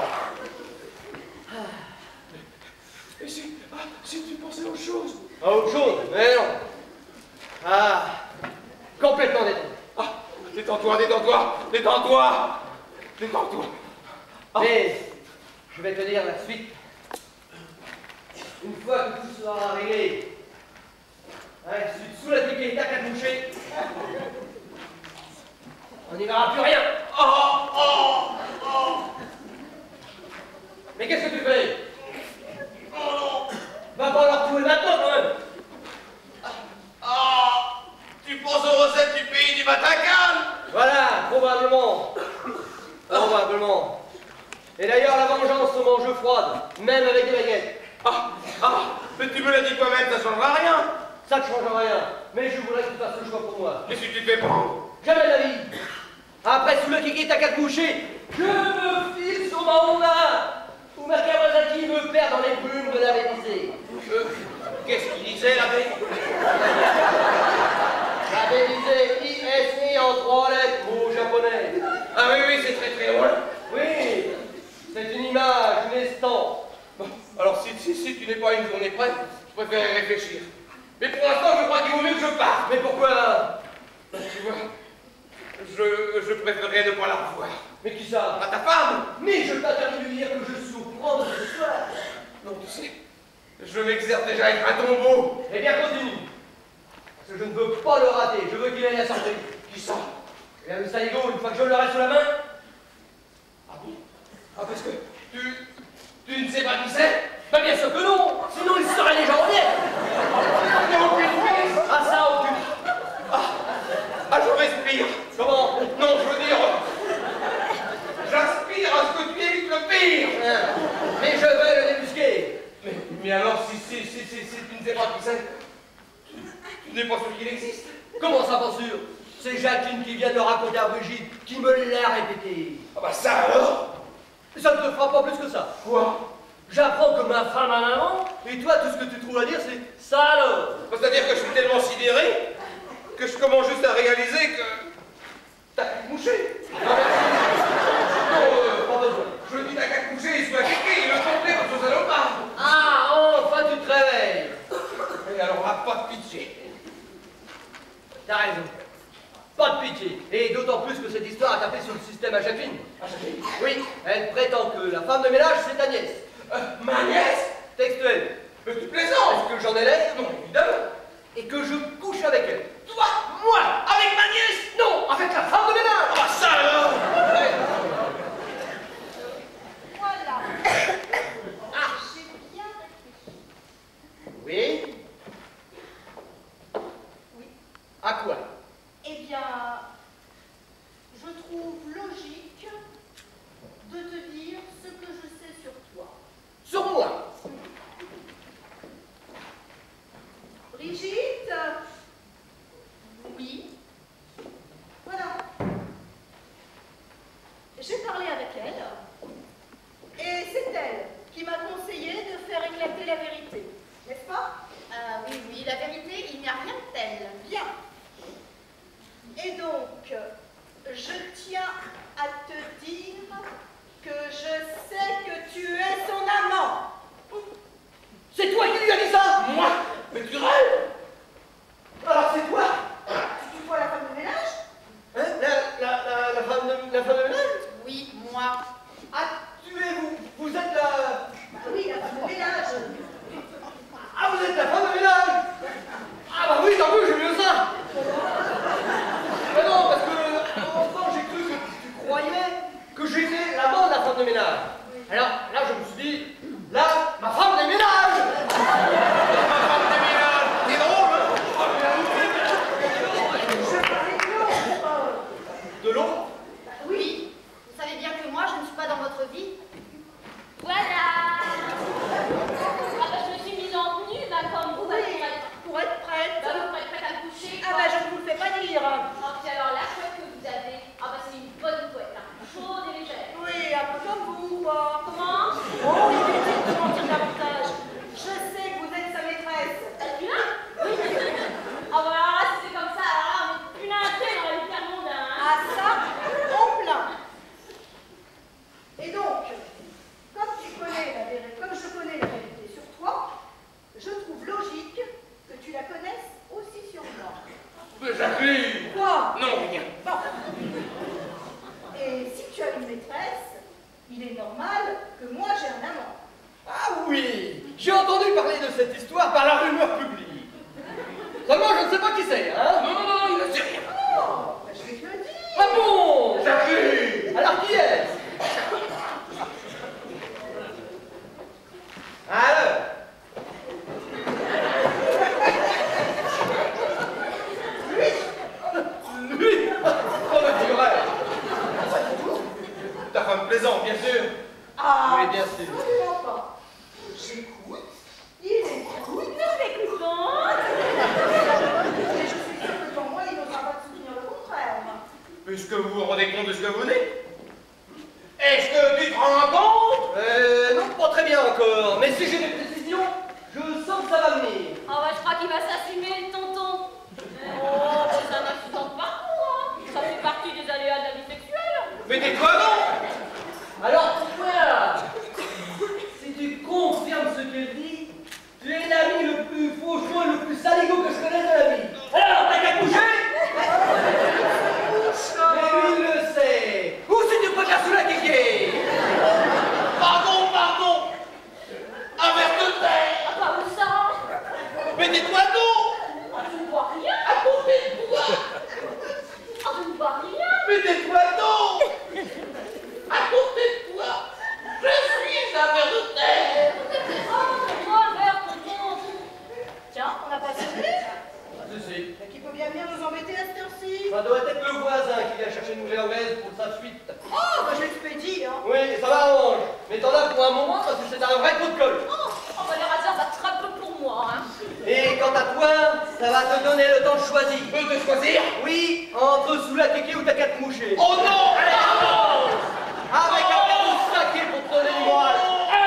Et si, ah, si tu pensais à autre chose? À autre chose? Mais non. Ah, complètement détendu. Ah, détends-toi, détends-toi, détends-toi, détends-toi. Ah. Mais, je vais te dire la suite. Une fois que tout sera réglé, hein, sous la kéké, t'as qu'à te moucher. On n'y verra plus rien. Oh, oh, oh. Mais qu'est-ce que tu fais? Oh non. Va pas leur trouver maintenant quand même. Ah, tu penses aux recettes du pays du Vatican? Voilà, probablement. Probablement. Et d'ailleurs, la vengeance se mange froide, même avec des baguettes. Ah, ah, mais tu me l'as dit toi-même, ça changera rien. Ça ne change rien. Mais je voudrais que tu fasses le choix pour moi. Et si tu te fais prendre? Jamais de la vie. Après, sous le kiki, t'as qu'à te moucher. Je me file sur ma Honda, où ma Kawasaki me perd dans les brumes de la Vénisée. Euh, Qu'est-ce qu'il disait l'abbé? La Vénisée, I S I en trois lettres, mot japonais. Ah oui, oui, c'est très très drôle. Oui, c'est une image, une estampe. Bon, alors si, si, si tu n'es pas une journée prête, je préfère réfléchir. Mais pour l'instant, je crois qu'il vaut mieux que je parte. Mais pourquoi? Tu vois, je, je préférerais ne pas la revoir. Mais qui ça? À ta femme? Mais je t'interdis de lui dire que je suis au courant de cette histoire. Non, tu sais, je m'exerce déjà avec un tombeau. Eh bien, continue. Parce que je ne veux pas le rater, je veux qu'il aille à la sortie. Qui ça? Et le saligo, une fois que je l'aurai sous la main. Ah bon? Ah, parce que tu, tu ne sais pas qui c'est? Bah bien sûr que non, sinon il serait déjà en liette. Il n'y a aucune piste. Ah ça, aucune. Ah, ah, je respire. Comment? Non, je veux dire, j'aspire à ce que tu évites le pire. Hein. Mais je vais le débusquer. Mais, mais alors, si, si, si, si, si tu ne sais pas qui c'est, tu, tu n'es pas sûr qu'il existe? Comment ça, pas sûr? C'est Jacqueline qui vient de le raconter à Brigitte, qui me l'a répété. Ah bah ça alors? Ça ne te fera pas plus que ça. Quoi? J'apprends que ma femme a un amant, et toi, tout ce que tu trouves à dire, c'est ça alors. C'est-à-dire que je suis tellement sidéré que je commence juste à réaliser que t'as qu'à te moucher. Non, euh, Pas besoin. je dis t'as qu'à te moucher, il soit kéké, il le complet pour ce salopard. Ah, enfin tu te réveilles. Et alors là, pas de pitié. T'as raison. Pas de pitié. Et d'autant plus que cette histoire a tapé sur le système à Jacqueline. Ah, Jacqueline? Oui, elle prétend que la femme de ménage, c'est ta nièce. Euh, ma nièce? Textuel. Mais tu plaisantes? Est-ce que j'en ai l'air? Non, évidemment. Et que je couche avec elle. Toi? Moi? Avec ma nièce? Non, avec la femme de ménage. Ah, ça alors? Ouais. Voilà. Ah. J'ai bien réfléchi. Oui. Oui. À quoi? Eh bien, je trouve logique de te dire ce que je sais sur toi. Sur moi. Brigitte? Oui. Voilà. J'ai parlé avec elle. Et c'est elle qui m'a conseillé de faire éclater la vérité. N'est-ce pas? Ah oui, oui, la vérité, il n'y a rien de tel. Bien. Et donc, je tiens à te dire que je sais que tu es son amant. C'est toi qui lui as dit ça? Moi? Mais tu rêves? Alors c'est toi? Tu vois la femme de ménage? Hein? La, la, la, la femme de la femme de ménage? Oui, moi. Ah, tu es vous, vous êtes la... Ah oui, la femme de ménage. Ah, vous êtes la femme de ménage? Ah bah oui, tant mieux, j'ai mieux ça. Mais non, parce que, enfant, j'ai cru que tu croyais que j'étais l'amant de la femme de ménage. Alors, là, je me suis dit, là, pas par la rumeur publique. Seulement, je ne sais pas qui c'est, hein? Non, non, non, non, il ne sait rien. Oh, bah, je vais te le dire. Ah bon? Jacqueline! Alors qui est-ce? Alors? Lui? On me dirait. Ta femme plaisante, bien sûr. Ah, Oui, bien sûr. absolument pas. J'écoute. Il écoute. Nous écoutons. Mais je suis sûre que devant moi, il n'osera pas te soutenir le contraire. Puisque vous vous rendez compte de ce que vous dites? Est-ce que tu te rends compte? Euh, non, pas très bien encore. Mais si j'ai des précisions, je sens que ça va venir. Ah bah je crois qu'il va s'assumer, le tonton. Oh, c'est un accident de parcours, hein. Ça fait partie des aléas de la vie sexuelle. Mais tais-toi donc! Alors, voilà. Si tu confirmes ce qu'elle dit, tu es l'ami le plus fauchon et le plus saligo que je connaisse de la vie. Alors, t'as qu'à coucher? Mais lui, il le sait. Ou si tu préfères sous la kéké. Pardon, pardon! Un verre de terre! Ah bah où ça? Mais tais-toi donc! Ah, je ne vois rien. À côté de toi! Ah, je ne vois rien. Mais tais-toi donc! À côté de toi! Je suis un verre de terre! Ah, moi, un verre, tonton. Tiens, on n'a pas sonné. Ah, je sais. Mais qui peut bien venir nous embêter à cette heure-ci? Ça doit être le voisin qui vient chercher une nouvelle anglaise pour sa fuite. Oh, bah je l'expédie, hein. Oui, ça m'arrange. Mais t'en as pour un moment parce que c'est un vrai coup de colle. Oh, oh bah les hasards, ça sera un peu pour moi, hein. Et quant à toi, ça va te donner le temps de choisir. Tu peux te choisir? Oui, entre sous la kéké ou t'as qu'à te moucher. Oh non! Allez, avance! Avec un verre de saké pour te donner le moral.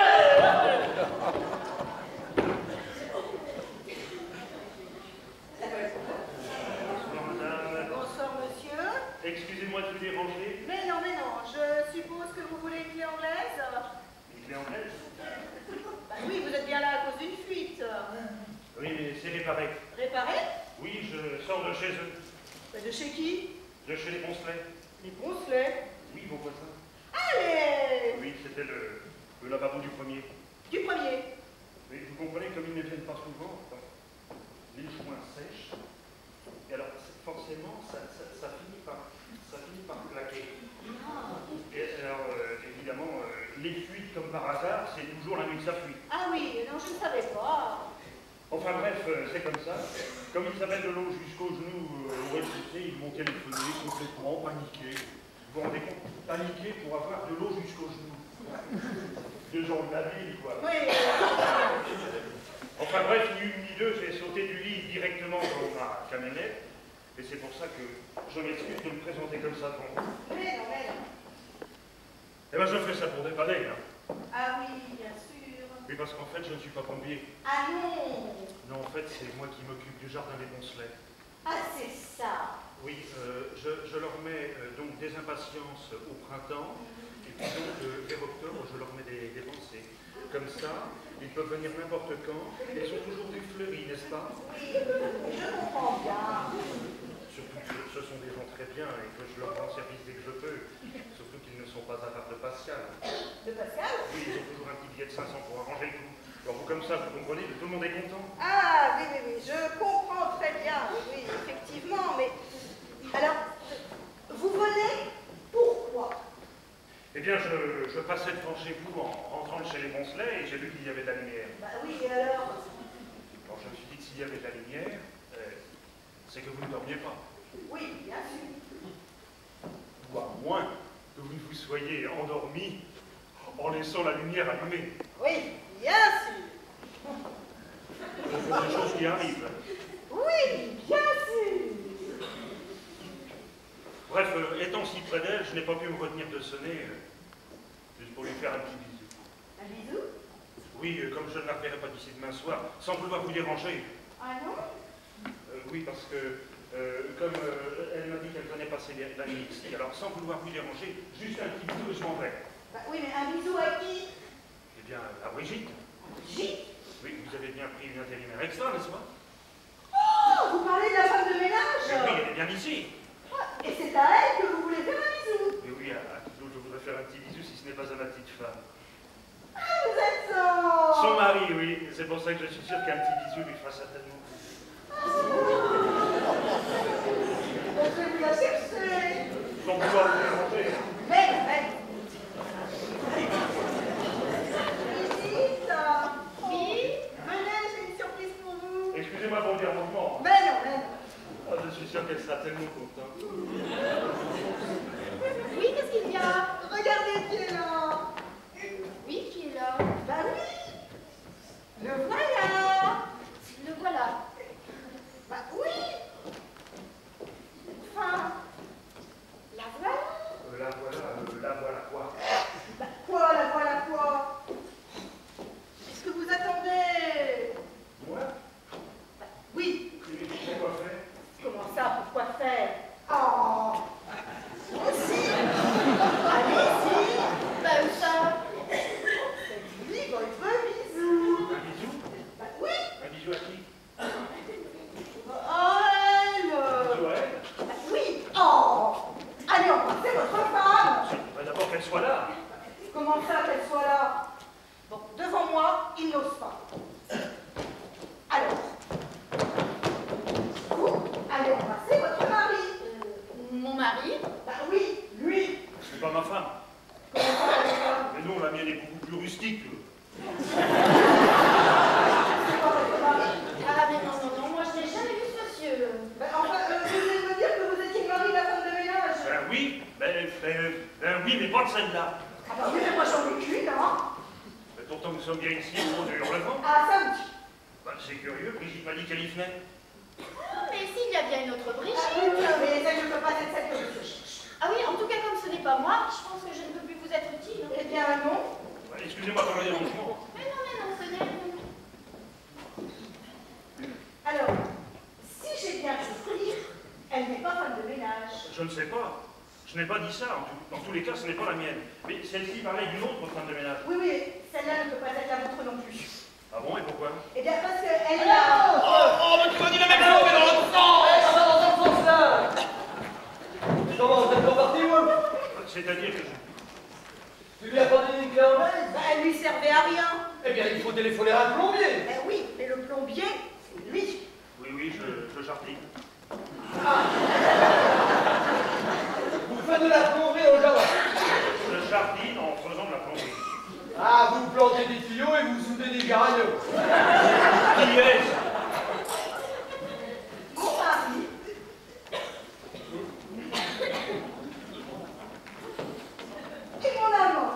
Bonsoir, monsieur. Excusez-moi de vous déranger. Mais non, mais non, je suppose que vous voulez une clé anglaise? Une clé anglaise? Bah oui, vous êtes bien là à cause d'une fuite. Oui, mais c'est réparé. Réparé? Oui, je sors de chez eux. Bah de chez qui? De chez les Poncelet. Les Poncelet. Oui, vos voisins. Allez! Oui, c'était le, le lavabo du premier. Du premier. Oui, vous comprenez, comme ils ne viennent pas souvent, enfin, les joints sèches. Et alors, c'est- forcément, ça, ça, ça finit par, ça finit par claquer. Et alors, euh, évidemment, euh, les fuites, comme par hasard, c'est toujours la nuit que ça fuit. Ah oui, non, je ne savais pas. Enfin bref, euh, c'est comme ça. Comme ils avaient de l'eau jusqu'aux genoux euh, au rez-de-chaussée, ils m'ont téléphoné complètement paniqués. Vous vous rendez compte? Paniqués pour avoir de l'eau jusqu'aux genoux. Deux gens de la ville, quoi. Oui. Enfin bref, ni une ni deux, j'ai sauté du lit directement dans ma camionnette. Et c'est pour ça que je m'excuse de me présenter comme ça devant vous. Mais non, mais non. Eh ben je fais ça pour dépanner, hein. Ah oui, bien sûr. Oui, parce qu'en fait, je ne suis pas plombier. Ah non. Non, en fait, c'est moi qui m'occupe du jardin des Poncelets. Ah, c'est ça. Oui, euh, je, je leur mets euh, donc des impatiences au printemps, et puis donc euh, vers octobre, je leur mets des, des pensées. Comme ça, ils peuvent venir n'importe quand, et ils ont toujours des fleuris, n'est-ce pas? Oui, je comprends bien. Surtout que ce sont des gens très bien, et que je leur rends service dès que je peux. Surtout qu'ils ne sont pas avares de Pascal. De Pascal? Oui, ils ont toujours un petit billet de cinq cents pour arranger le tout. Alors vous, comme ça, vous comprenez, tout le monde est content. Ah oui, oui, oui, je comprends très bien. Oui, oui, effectivement, mais... Alors, vous venez pourquoi? Eh bien, je, je passais devant chez vous en rentrant de chez les Poncelets, et j'ai vu qu'il y avait de la lumière. Bah oui, et alors? Alors je me suis dit que s'il y avait de la lumière, euh, c'est que vous ne dormiez pas. Oui, bien sûr. Ou à moins que vous ne vous soyez endormi en laissant la lumière allumée. Oui, bien sûr. Ce sont des choses qui arrivent. Oui, bien sûr. Bref, euh, étant si près d'elle, je n'ai pas pu me retenir de sonner, euh, juste pour lui faire un petit bisou. Un bisou? Oui, euh, comme je ne la reverrai pas d'ici demain soir, sans vouloir vous déranger. Ah non? Euh, oui, parce que, euh, comme euh, elle m'a dit qu'elle venait passer la nuit ici, alors sans vouloir vous déranger, juste un petit bisou et je m'en vais. Bah oui, mais un bisou à qui? Eh bien, à Brigitte. Brigitte? Oui, vous avez bien pris une intérimaire extra, n'est-ce pas? Oh, vous parlez de la femme de ménage? Eh oui, elle est bien ici. Ah, et c'est à elle que vous voulez faire un bisou? Mais oui, à, à qui d'autre je voudrais faire un petit bisou si ce n'est pas à ma petite femme. Ah, vous êtes un Son mari, oui. C'est pour ça que je suis sûr qu'un petit bisou lui fera certainement. Je vais vous la chercher. Sans pouvoir le démonter. Mais, mais. Brigitte. Oui. Venez, j'ai une surprise pour vous. Excusez-moi pour le dérangement. Mais non, mais non. Oh, je suis sûr qu'elle sera tellement contente. Oui, qu'est-ce qu'il y a? Regardez qui est là. Oui, qui est là? Bah oui. Le voilà. Le voilà. Bah oui. Enfin, la voilà. Euh, la voilà, euh, la voilà quoi? Bah quoi, la voilà quoi? Est-ce que vous attendez? Moi? Bah oui. Et pourquoi faire? Comment ça, pourquoi faire? Oh. Aussi. Allez-y. Bah, où ça? C'est lui, votre bisou. Un bisou? Bah oui. Un bisou à qui? Oh, elle. Bisou à elle? Bah oui. Oh. Allez, embrassez votre femme. Bah, d'abord qu'elle soit là. Comment ça qu'elle soit là? Bon, devant moi, il n'ose pas. Alors, vous allez embrasser votre mari. Euh, mon mari? Bah oui, lui. C'est pas ma femme. Comment ça, elle est là? Mais non, la mienne est beaucoup plus rustique. C'est pas votre mari? Ah, mais non, non, non, moi je n'ai jamais vu ce monsieur. Bah enfin, euh, vous venez de me dire que vous étiez le mari de la femme de ménage. Ben oui, ben, ben, ben oui, mais pas de celle-là. Ah bah oui, mais moi j'en ai qu'une, hein. Mais pourtant nous sommes bien ici au moment du hurlement. Ah, ça me dit. Ben, c'est curieux, Brigitte m'a dit qu'elle y venait. Ah, mais s'il y a bien une autre Ah oui, Brigitte. oui, mais ça ne peut pas être celle que je cherche. Ah oui, en tout cas, comme ce n'est pas moi, je pense que je ne peux plus vous être utile. hein. Eh bien, non. Ben, excusez-moi pour le dérangement. Mais non, mais non, ce n'est rien. Alors, si j'ai bien compris, elle n'est pas femme de ménage. Je ne sais pas. Je n'ai pas dit ça. En tout- Dans tous les cas, ce n'est pas la mienne. Mais celle-ci parlait d'une autre femme de ménage. Oui, oui, celle-là ne peut pas être la vôtre non plus. Ah bon, et pourquoi? Eh bien, parce qu'elle a... Oh, oh, mais tu m'as dit la même chose, mais dans l'autre sens. Ça va dans ce sens-là. Comment, vous êtes reparti, vous? C'est-à-dire que je... Tu lui as pas donné une clé en main? Bah, elle lui servait à rien. Eh bien, il faut téléphoner à un plombier. Ben oui, mais le plombier, c'est lui. Oui, oui, je, je jardine. Vous faites de la plomberie au jardin. Je jardine en faisant de la plomberie. Ah, vous plantez des tuyaux et vous soudez des garagnos. Qui est-ce? Mon mari. Et mon amant.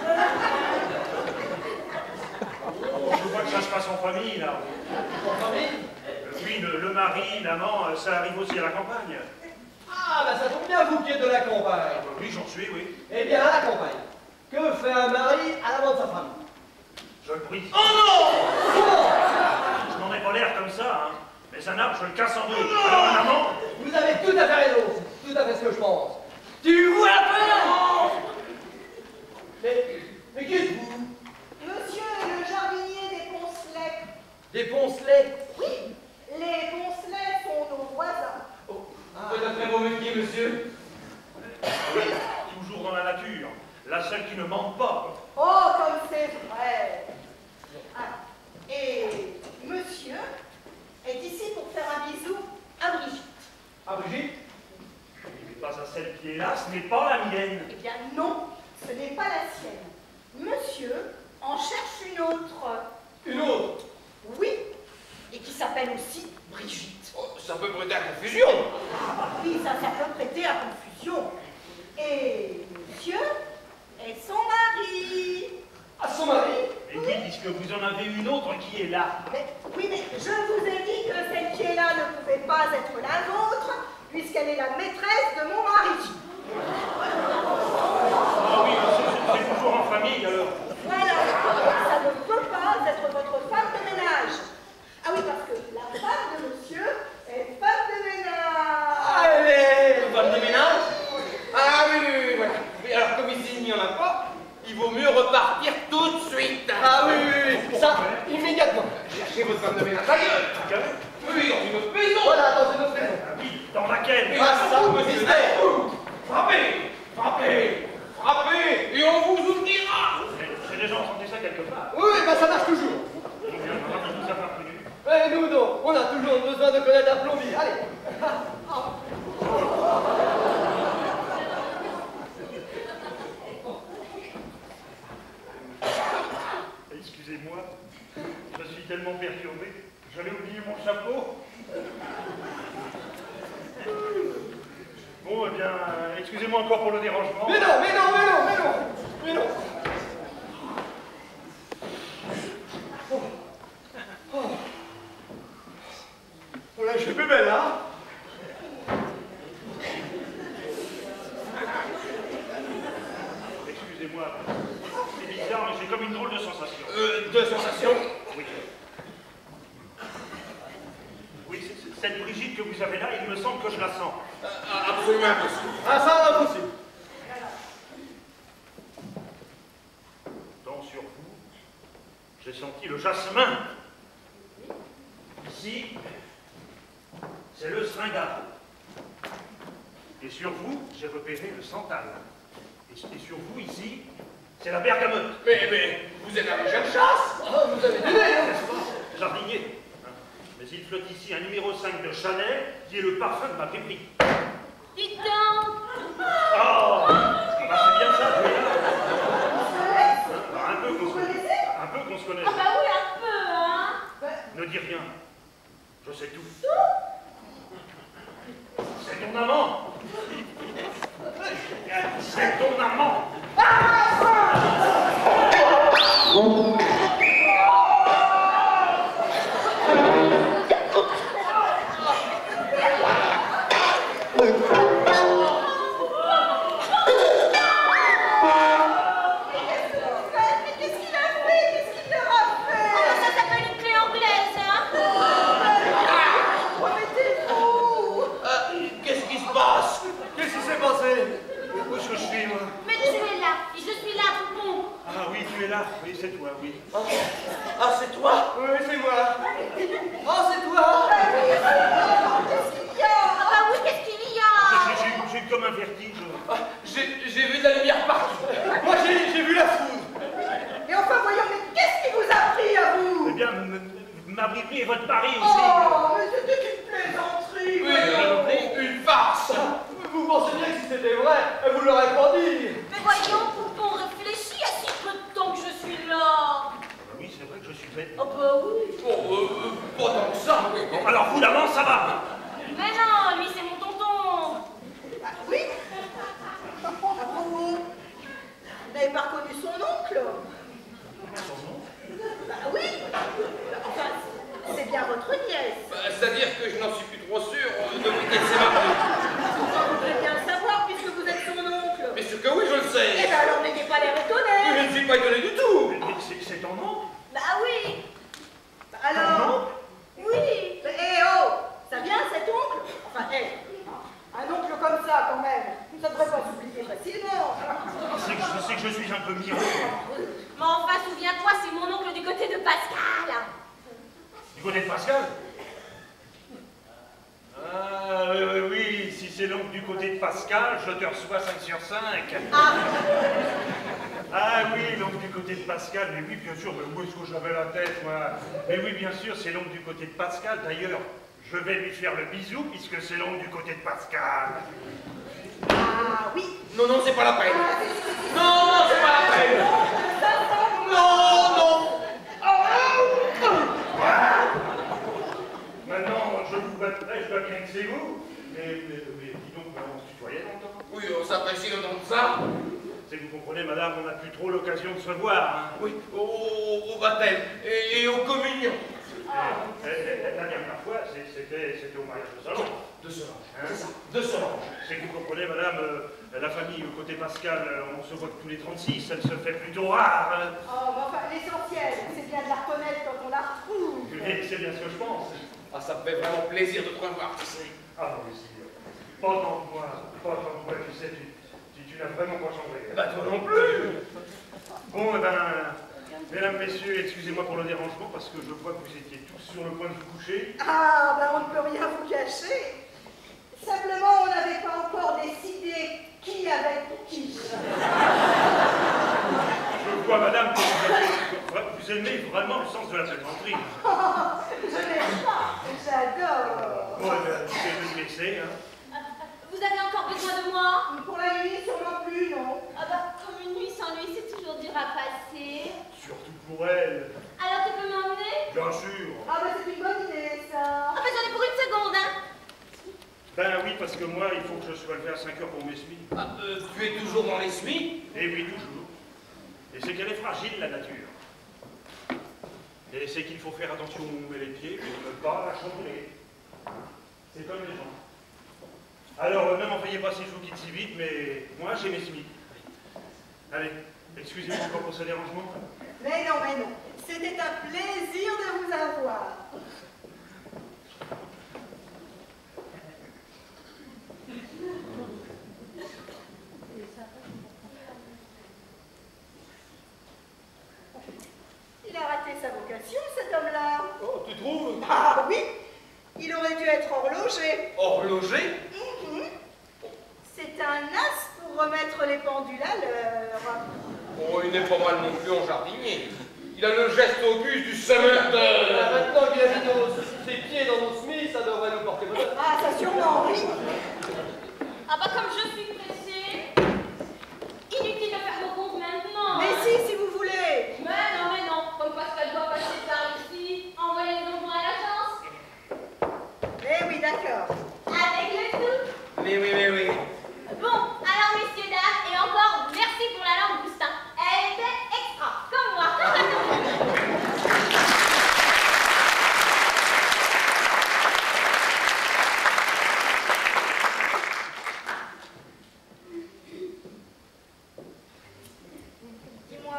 Oh, je vois que ça se passe en famille, là. En famille? Euh, oui, le, le mari, l'amant, euh, ça arrive aussi à la campagne. Ah, ben ça tombe bien, vous qui êtes de la campagne. Euh, Oui, j'en suis, oui. Eh bien, à la campagne, que fait un mari à l'amant de sa femme? Je le brise. Oh non. Je n'en ai pas l'air comme ça, hein. Mais un arbre, je le casse en deux. Alors un amant? Vous avez tout à fait raison, c'est tout à fait ce que je pense. Tu vois un peu? Mais, mais qui êtes-vous? Monsieur est le jardinier des Poncelets. Des poncelets? Oui, les Poncelets sont nos voisins. Oh, c'est un très beau métier, monsieur. Oui, toujours dans la nature. La seule qui ne mente pas. Oh, comme c'est vrai. Ah, et monsieur est ici pour faire un bisou à Brigitte. Ah, Brigitte? Mais pas à celle qui est là, ce n'est pas la mienne. Eh bien non, ce n'est pas la sienne. Monsieur en cherche une autre. Une autre? Oui, et qui s'appelle aussi Brigitte. Oh, ça peut prêter à confusion. Ah bah oui, ça, ça peut prêter à confusion. Et monsieur est son mari. À son mari? Mais oui, puisque vous en avez une autre qui est là. Mais, oui, mais je vous ai dit que celle qui est là ne pouvait pas être la vôtre, puisqu'elle est la maîtresse de mon mari. Ah oui, c'est c'est toujours en famille, alors. Voilà, ça ne peut pas être votre femme de ménage. Ah oui, parce que la femme de monsieur est femme de ménage. Allez, femme de ménage? Ah oui, oui, oui, voilà. Oui, alors comme ici il n'y en a pas, il vaut mieux repartir tout de suite. Ah oui, oui, oui, ça, immédiatement. Cherchez votre femme de ménage ailleurs. Oui, dans une autre maison. Voilà, dans une autre maison. Ah oui, dans laquelle? Ah, ça, mystère. Frappez, frappez, frappez, et on vous oubliera. J'ai j'ai déjà entendu ça quelque part. Oui, ben ça marche toujours. Eh bien, ravi de vous avoir connu. Eh, nous non, on a toujours besoin de connaître un plombier. Allez. Excusez-moi, je suis tellement perturbé, j'avais oublié mon chapeau. Bon, eh bien, euh, excusez-moi encore pour le dérangement. Mais non, mais non, mais non, mais non, mais non. Oh. Oh. Oh là, je suis plus belle, hein? Excusez-moi, c'est bizarre, mais j'ai comme une drôle de sensation. Euh, de sensation? Oui. Oui, c'est- c'est- cette Brigitte que vous avez là, il me semble que je la sens. Euh, absolument impossible. Ah, ça, impossible. Tant sur vous, j'ai senti le jasmin. Ici, c'est le seringa. Et sur vous, j'ai repéré le santal. Et, et sur vous, ici, c'est la bergamote. Mais, mais, vous êtes un déjà de chasse? Ah, vous avez du nez, hein? N'est-ce pas? Jardinier. Hein. Mais il flotte ici un numéro cinq de Chanel, qui est le parfum de ma péperie. Dites donc. Oh bah, c'est bien ça, tu es là. Bah, un peu qu'on se connaisse. Un peu qu'on se connaisse. Ah bah oui, un peu, hein. Ne dis rien. Je sais tout. C'est ton amant. C'est ton amant. Qu'est-ce qu'il a fait? Qu'est-ce qu'il leur a fait? Ah bah ça s'appelle une clé anglaise, hein. Remettez-vous! Euh, Qu'est-ce qui se passe? Qu'est-ce qui s'est passé? Où est-ce que je suis, moi? Mais tu es là, et je suis là, Poupon. Ah oui, tu es là. Oui, c'est toi, oui. Ah, ah, c'est toi? Oui, c'est moi. Oh, c'est toi. Qu'est-ce qu'il y a? Ah bah oui, qu'est-ce qu'il y a? J'ai- J'ai j'ai eu comme un vertige. Ah, j'ai j'ai vu de la lumière partout. Moi, j'ai j'ai vu la foudre. Et enfin, voyons, mais qu'est-ce qui vous a pris à Eh vous? bien, m- m- ma bripie et votre mari aussi. Oh, mais c'était une plaisanterie! Oui, voyons. euh, une farce. Vous pensez bien que si c'était vrai, vous l'aurez pas dit. Mais voyons, Poupon, réfléchis à si peu de temps que je suis là. Ah bah oui, c'est vrai que je suis bête. Oh bah oui. Bon, euh, euh, pas tant que ça, oui. Bon, alors vous, l'amant, ça va. Mais non, lui c'est mon tonton. Ah, oui? Ah, vous n'avez pas reconnu son oncle? Son nom? Bah oui! Enfin, c'est bien votre nièce. Bah, c'est-à-dire que je n'en suis plus trop sûr euh, depuis qu'elle s'est mariée. Vous devez bien le savoir puisque vous êtes son oncle. Bien sûr que oui, je le Eh sais. bien alors n'ayez pas l'air Mais étonné. je ne suis pas étonné du tout. Mais- mais C'est c'est ton nom? Bah oui. Bah alors? Oui. Mais eh oh, ça vient cet oncle? Enfin, eh, un oncle comme ça quand même, ça ne devrait pas s'oublier facilement. C'est que, je sais que je suis un peu miré. Mais enfin, souviens-toi, c'est mon oncle du côté de Pascal. Du côté de Pascal? Ah oui, oui, oui, si c'est l'oncle du côté de Pascal, je te reçois cinq sur cinq. Ah, Ah oui, l'oncle du côté de Pascal, mais oui, bien sûr, mais où est-ce que j'avais la tête, moi? Mais oui, bien sûr, c'est l'oncle du côté de Pascal. D'ailleurs, je vais lui faire le bisou, puisque c'est l'oncle du côté de Pascal. ah oui. Non, non, c'est pas la peine. Non, non, c'est pas la peine. Non, non. Maintenant, je vous battrai, je dois bien que c'est vous. Mais, mais, mais dis donc, on se tutoyait longtemps. Oui, on s'apprécie d'entendre ça. C'est que vous comprenez, madame, on n'a plus trop l'occasion de se voir. Hein. Oui, au, au- au baptême et, et aux communions. Et- et- et la dernière fois, c'est- c'était c'était au mariage de Salon. De Solange, Hein? c'est ça, de Solange. C'est que vous comprenez, madame, euh, la famille au côté Pascal, euh, on se voit que tous les trente-six, elle se fait plutôt rare. Hein. Oh, bah, enfin, l'essentiel, c'est bien de la reconnaître quand on la retrouve. Et c'est bien ce que je pense. Ah, ça me fait vraiment plaisir de te revoir, tu sais. Ah non, mais si, euh, pas tant que moi, pas tant que moi, tu sais, tu, tu, tu n'as vraiment pas changé. Bah, toi non plus. Bon, eh ben, mesdames, messieurs, excusez-moi pour le dérangement, parce que je vois que vous étiez tous sur le point de vous coucher. Ah, ben on ne peut rien vous cacher. Simplement, on n'avait pas encore décidé qui avait qui. Je vois, madame, que vous, avez- vous vous aimez vraiment le sens de la plaisanterie. Je n'aime pas, j'adore. Bon, eh bien, c'est le laisser, hein. Vous avez encore besoin de moi? Pour la nuit, sûrement plus, non? Ah bah, comme une nuit sans nuit, c'est toujours dur à passer. Surtout pour elle. Alors tu peux m'emmener? Bien sûr. Ah bah c'est une bonne idée, ça. Ah bah j'en ai pour une seconde, hein. Ben oui, parce que moi, il faut que je sois levé à cinq heures pour mes semis. Ah, euh, tu es toujours dans les semis? Et oui, toujours. Et c'est qu'elle est fragile, la nature. Et c'est qu'il faut faire attention où on met les pieds pour ne pas la chambrer. C'est comme les gens. Alors, euh, ne m'envoyez pas si je vous quitte si vite, mais moi, j'ai mes semis. Allez, excusez-moi encore pour ce dérangement. Mais non, mais non. C'était un plaisir de vous avoir. Il a raté sa vocation, cet homme-là. Oh, tu trouves? Ah oui, il aurait dû être horloger. Horloger? Mhm. C'est un as pour remettre les pendules à l'heure. Oh, il n'est pas mal non plus en jardinier. Il a le geste auguste du sémateur. Maintenant qu'il a mis nos- ses pieds dans nos semis, ça devrait nous porter bonheur. Ah, ça sûrement, oui. Ah bah comme je suis pressée, inutile de faire vos comptes maintenant. Mais hein. si, si vous voulez. Mais non, mais non, comme Pascal doit passer par ici, envoyez-nous à l'agence. Eh oui, d'accord. Avec le tout. Mais oui, mais oui. Bon, alors messieurs, dames, et encore merci pour la langue Boustin. Elle était extra, comme moi. Dis-moi,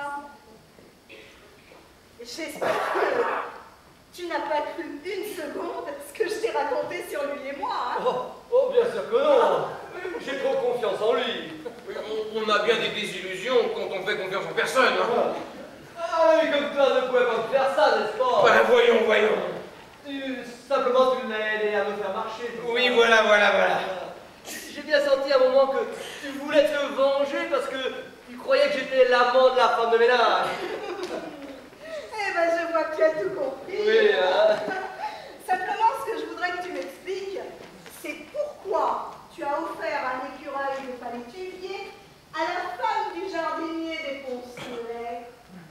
j'espère que tu n'as pas cru une seconde ce que je t'ai raconté sur lui et moi. Hein. Oh, oh, bien sûr que non. J'ai trop confiance en lui. Oui, on, on a bien des désillusions quand on fait confiance en personne. Hein. Ah oui, comme toi ne pouvais pas me faire ça, n'est-ce pas? Voilà, voyons, voyons. Tu, simplement, tu l'as aidé à me faire marcher. tout Oui, ça. voilà, voilà, voilà. J'ai bien senti à un moment que tu voulais te venger parce que tu croyais que j'étais l'amant de la femme de ménage. Eh ben, je vois que tu as tout compris. Oui, hein. Simplement, ce que je voudrais que tu m'expliques, c'est pourquoi tu as offert un écureuil de palétuvier à la femme du jardinier des Poncelets.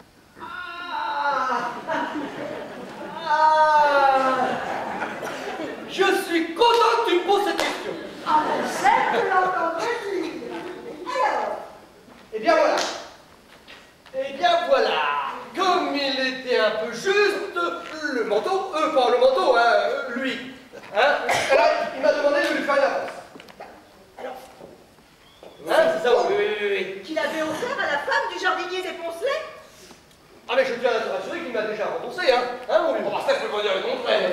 Ah. Ah. Je suis content que tu me poses cette question. Ah ben, j'aime te l'entendre dire. Alors, Eh bien voilà. Eh bien voilà. Comme il était un peu juste, le manteau, euh, pas le manteau, hein, euh, lui. Hein, alors, il m'a demandé de lui faire une avance. alors, Hein, c'est ça, oui, oui, oui, oui. qu'il avait offert à la femme du jardinier des Poncelets? Ah mais je tiens à te rassurer qu'il m'a déjà remboursé, hein. Hein, mon vieux. Oh, ça, je peux pas dire le contraire.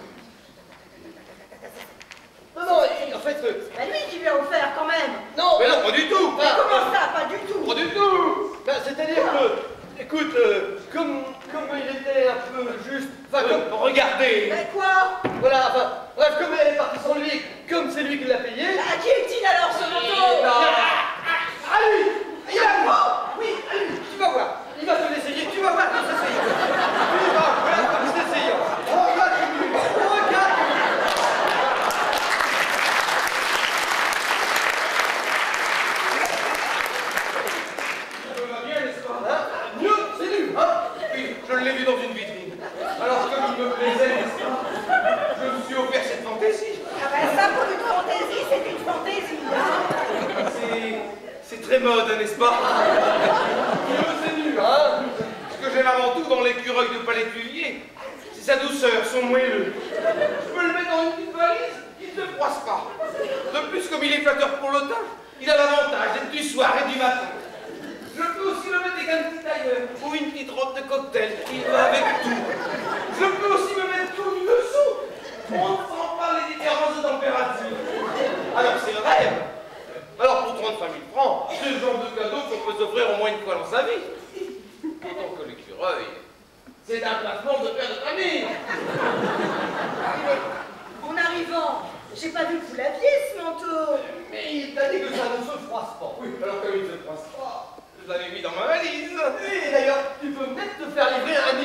Non, non, il- en fait, euh, Ben lui qui lui a offert quand même. non. Mais non, pas du tout. Mais comment ça, pas du tout? Pas du tout. Ben, c'est-à-dire que, écoute, euh, comme, comme il était un peu juste, enfin, comme, Euh, regardez. Mais quoi? voilà, enfin, bref, comme elle est partie sans lui, comme c'est lui qui l'a payé, À qui est-il alors ce manteau? à lui, il a moi, oui, à lui, tu vas voir, il va te l'essayer, tu vas voir comme ça s'essaye. Tu vas voir comme c'est essayant. Regarde comme il va, regarde comme il va. Ça va bien, n'est-ce pas? Hein? Mieux, c'est lui, hein? Oui, je l'ai vu dans une vitrine. Alors, comme il me plaisait, n'est-ce pas, je me suis offert cette fantaisie. Ah ben ça, pour une fantaisie, c'est une fantaisie. Hein. C'est... c'est très mode, n'est-ce pas? Mieux, c'est nu, hein? Ce que j'aime avant tout dans l'écureuil de palétuvier, c'est sa douceur, son moelleux. Je peux le mettre dans une petite valise, il ne froisse pas. De plus, comme il est flatteur pour le teint, il a l'avantage d'être du soir et du matin. Je peux aussi le mettre avec un petit tailleur ou une petite robe de cocktail, il va avec tout. Je peux aussi me mettre tout nu dessous. On ne sent pas les différences de température. Alors c'est le rêve. Alors pour trente-cinq mille francs, c'est le genre de cadeau qu'on peut s'offrir au moins une fois dans sa vie. Autant que l'écureuil, c'est un placement de père de famille. En arrivant, j'ai pas vu que vous l'aviez ce manteau. Mais il t'a dit que ça ne se froisse pas. Oui, alors comme il ne se froisse pas, je l'avais mis dans ma valise. Oui, d'ailleurs, tu peux peut-être te faire livrer un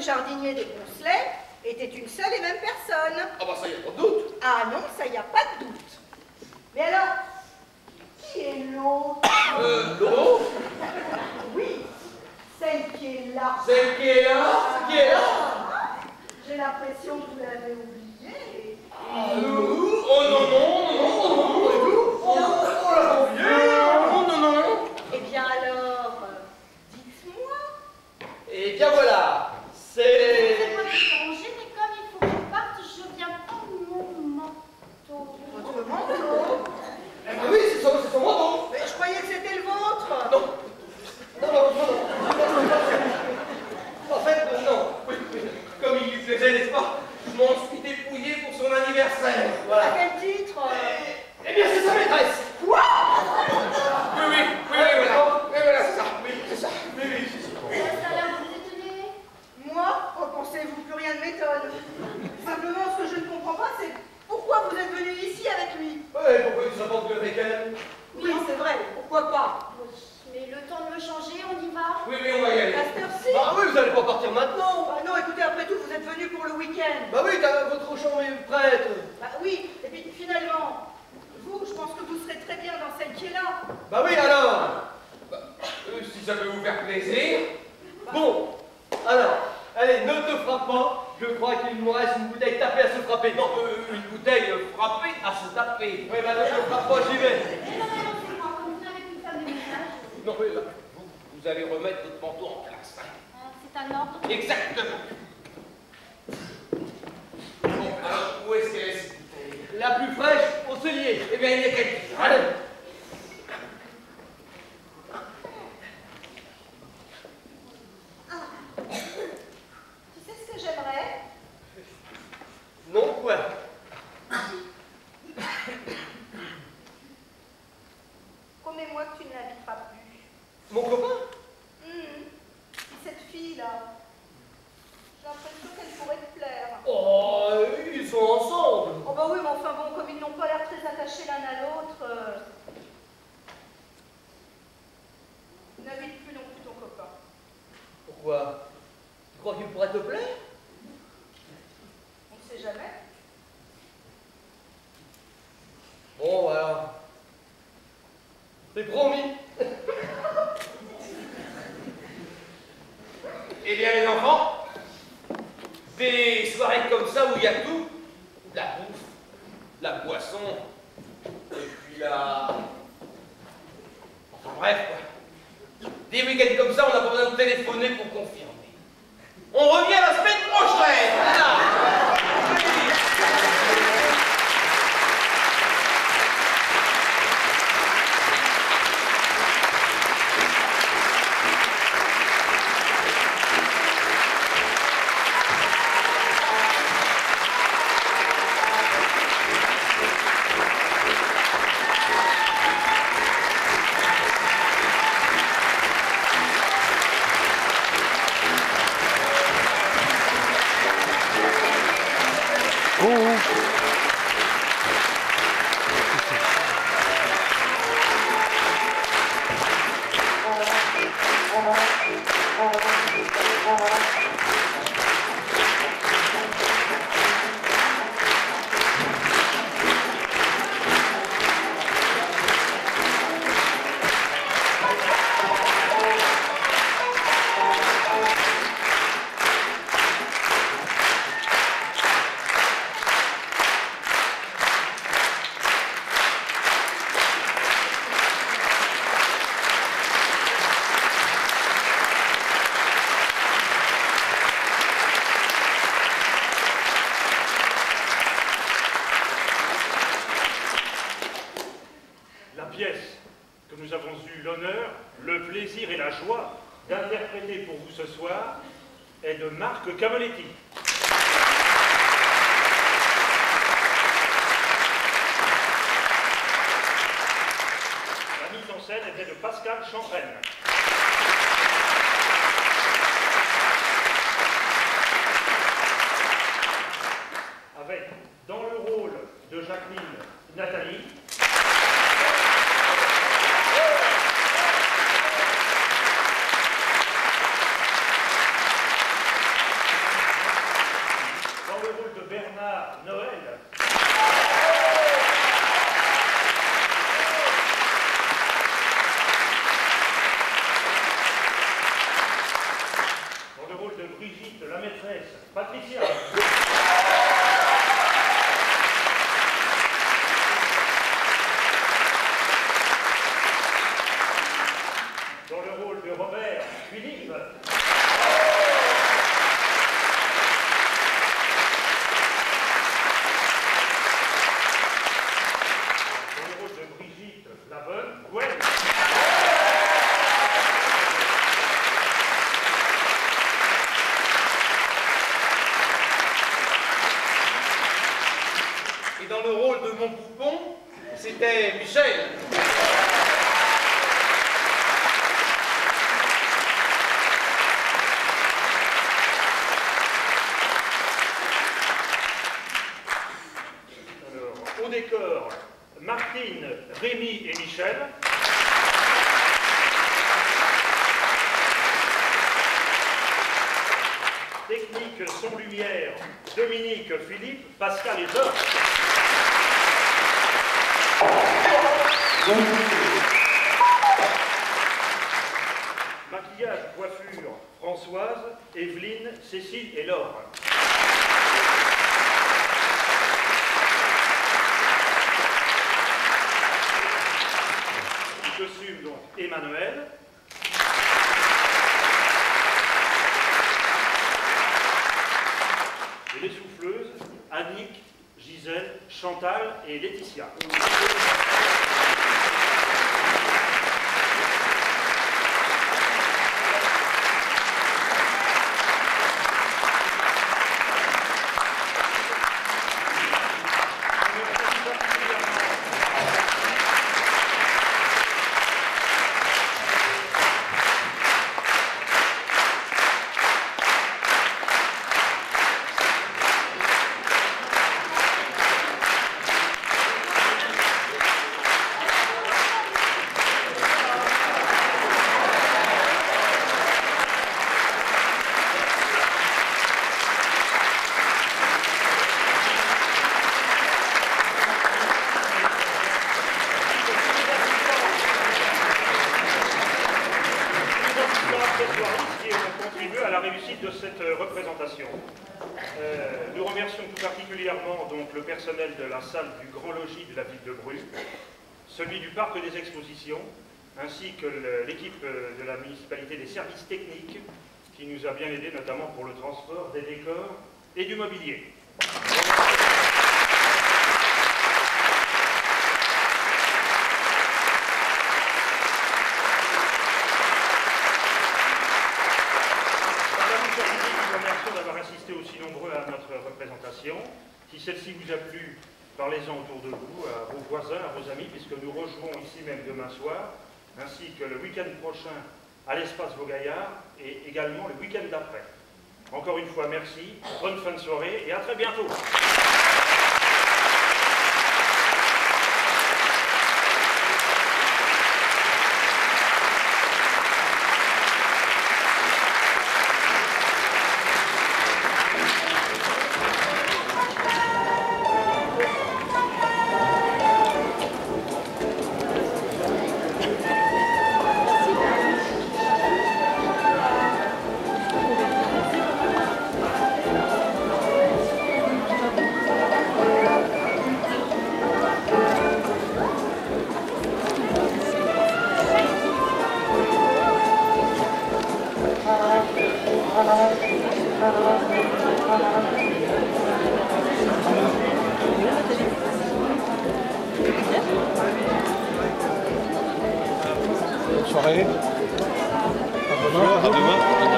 jardinier des Poncelet était une seule et même personne. Ah bah ça y a pas de doute. Ah non, ça y a pas de doute. Mais alors, qui est l'autre? Euh, l'autre? Oui, celle qui est là. Celle qui est là? Qui est là? J'ai l'impression que vous l'avez oubliée. Ah, euh, oh non, non, non, non, non, non, et tout. Oh, oh, on l'a oublié. Non, non, non, non. Eh bien alors, euh, dites-moi. Et bien voilà, c'est... C'est moi qui suis rangée, mais comme il faut que je parte, je viens prendre mon manteau. Votre manteau? Eh ben oui, c'est son, c'est son manteau. Mais je croyais que c'était le vôtre. Non. Non, non, non, non. En fait, euh, non. Oui, oui. Comme il lui plaisait, n'est-ce pas? Je m'en suis dépouillé pour son anniversaire. À Voilà. quel titre? Eh bien, c'est sa maîtresse. Quoi? Oui, oui, oui, oui, voilà. Oui, voilà, c'est ça. Oui, c'est ça. Oui, oui, c'est ça. Ça a l'air de vous étonner. Moi, qu'en pensez-vous? Plus rien ne m'étonne. Simplement, ce que je ne comprends pas, c'est pourquoi vous êtes venu ici avec lui. Ouais, pourquoi il s'apporte plus avec elle? Oui, c'est vrai, pourquoi pas? Mais le temps de me changer, on y va. Oui, oui, on va y aller. À cette heure-ci? Bah oui, vous allez pas partir maintenant. Bah non, écoutez, après tout, vous êtes venu pour le week-end. Bah oui, t'as- votre chambre est prête. Bah oui, et puis finalement, vous, je pense que vous serez très bien dans celle qui est là. Bah oui, alors. Bah, euh, si ça peut vous faire plaisir. Bon, alors, allez, ne te frappe pas. Je crois qu'il nous reste une bouteille tapée à se frapper. Non, euh, une bouteille frappée à se taper. Oui, bah ne te frappe pas, j'y vais. Mais non, mais non, c'est moi, comme vous n'avez plus femme de ménage. Non, mais là, vous, vous allez remettre votre manteau en place. hein. Ah, c'est un ordre. Exactement. Bon, alors, où est-ce qu'elle est cette bouteille? La plus fraîche au cellier. Eh bien, il y a quelqu'un. Allez. Tu sais ce que j'aimerais? Non, quoi? Promets-moi que tu ne l'inviteras plus. Mon copain? Hum, c'est cette fille-là. J'ai l'impression qu'elle pourrait te plaire. Oh, ils sont ensemble. Oh bah oui, mais enfin bon, comme ils n'ont pas l'air très attachés l'un à l'autre, euh... n'invite plus non plus ton copain. Pourquoi? Tu crois qu'il pourrait te plaire? On ne sait jamais. Bon, alors. C'est promis. Eh bien, les enfants, des soirées comme ça où il y a tout, la bouffe, la boisson, et puis la... Enfin bref, quoi. Des week-ends comme ça, on n'a pas besoin de téléphoner pour confirmer. On revient la semaine prochaine. Voilà. d'interpréter pour vous ce soir est de Marc Camoletti. La mise en scène était de Pascal Chantraine. Avec, dans le rôle de Jacqueline, Nathalie, le rôle de mon poupon, c'était Michel. Au décor, Martine, Rémi et Michel. Technique son lumière, Dominique, Philippe, Pascal et Georges. Maquillage, coiffure, Françoise, Evelyne, Cécile et Laure. Costume donc Emmanuel. Et les souffleuses Annick, Gisèle, Chantal et Laetitia. De cette représentation. Euh, nous remercions tout particulièrement donc le personnel de la salle du Grand Logis de la ville de Bru, celui du Parc des Expositions, ainsi que l'équipe de la municipalité des services techniques qui nous a bien aidés, notamment pour le transport des décors et du mobilier. D'avoir assisté aussi nombreux à notre représentation. Si celle-ci vous a plu, parlez-en autour de vous, à vos voisins, à vos amis, puisque nous rejouerons ici même demain soir, ainsi que le week-end prochain à l'espace Vaugaillard et également le week-end d'après. Encore une fois, merci, bonne fin de soirée et à très bientôt. Bonne soirée. À demain. À demain.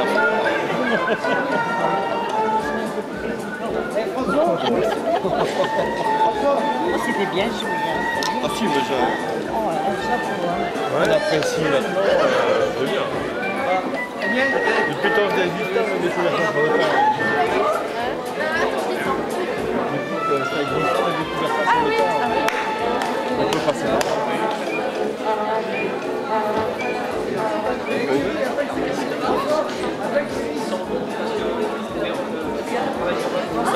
C'était bien joué. Hein. Ah si, mais ça. Oh, un chapeau. Hein. Ouais. On apprécie maintenant. Euh, de bien. Depuis tant que d'existence, on a découvert ça pour le temps. Depuis que ça existe, on a découvert ça pour le temps. On peut passer là. Ça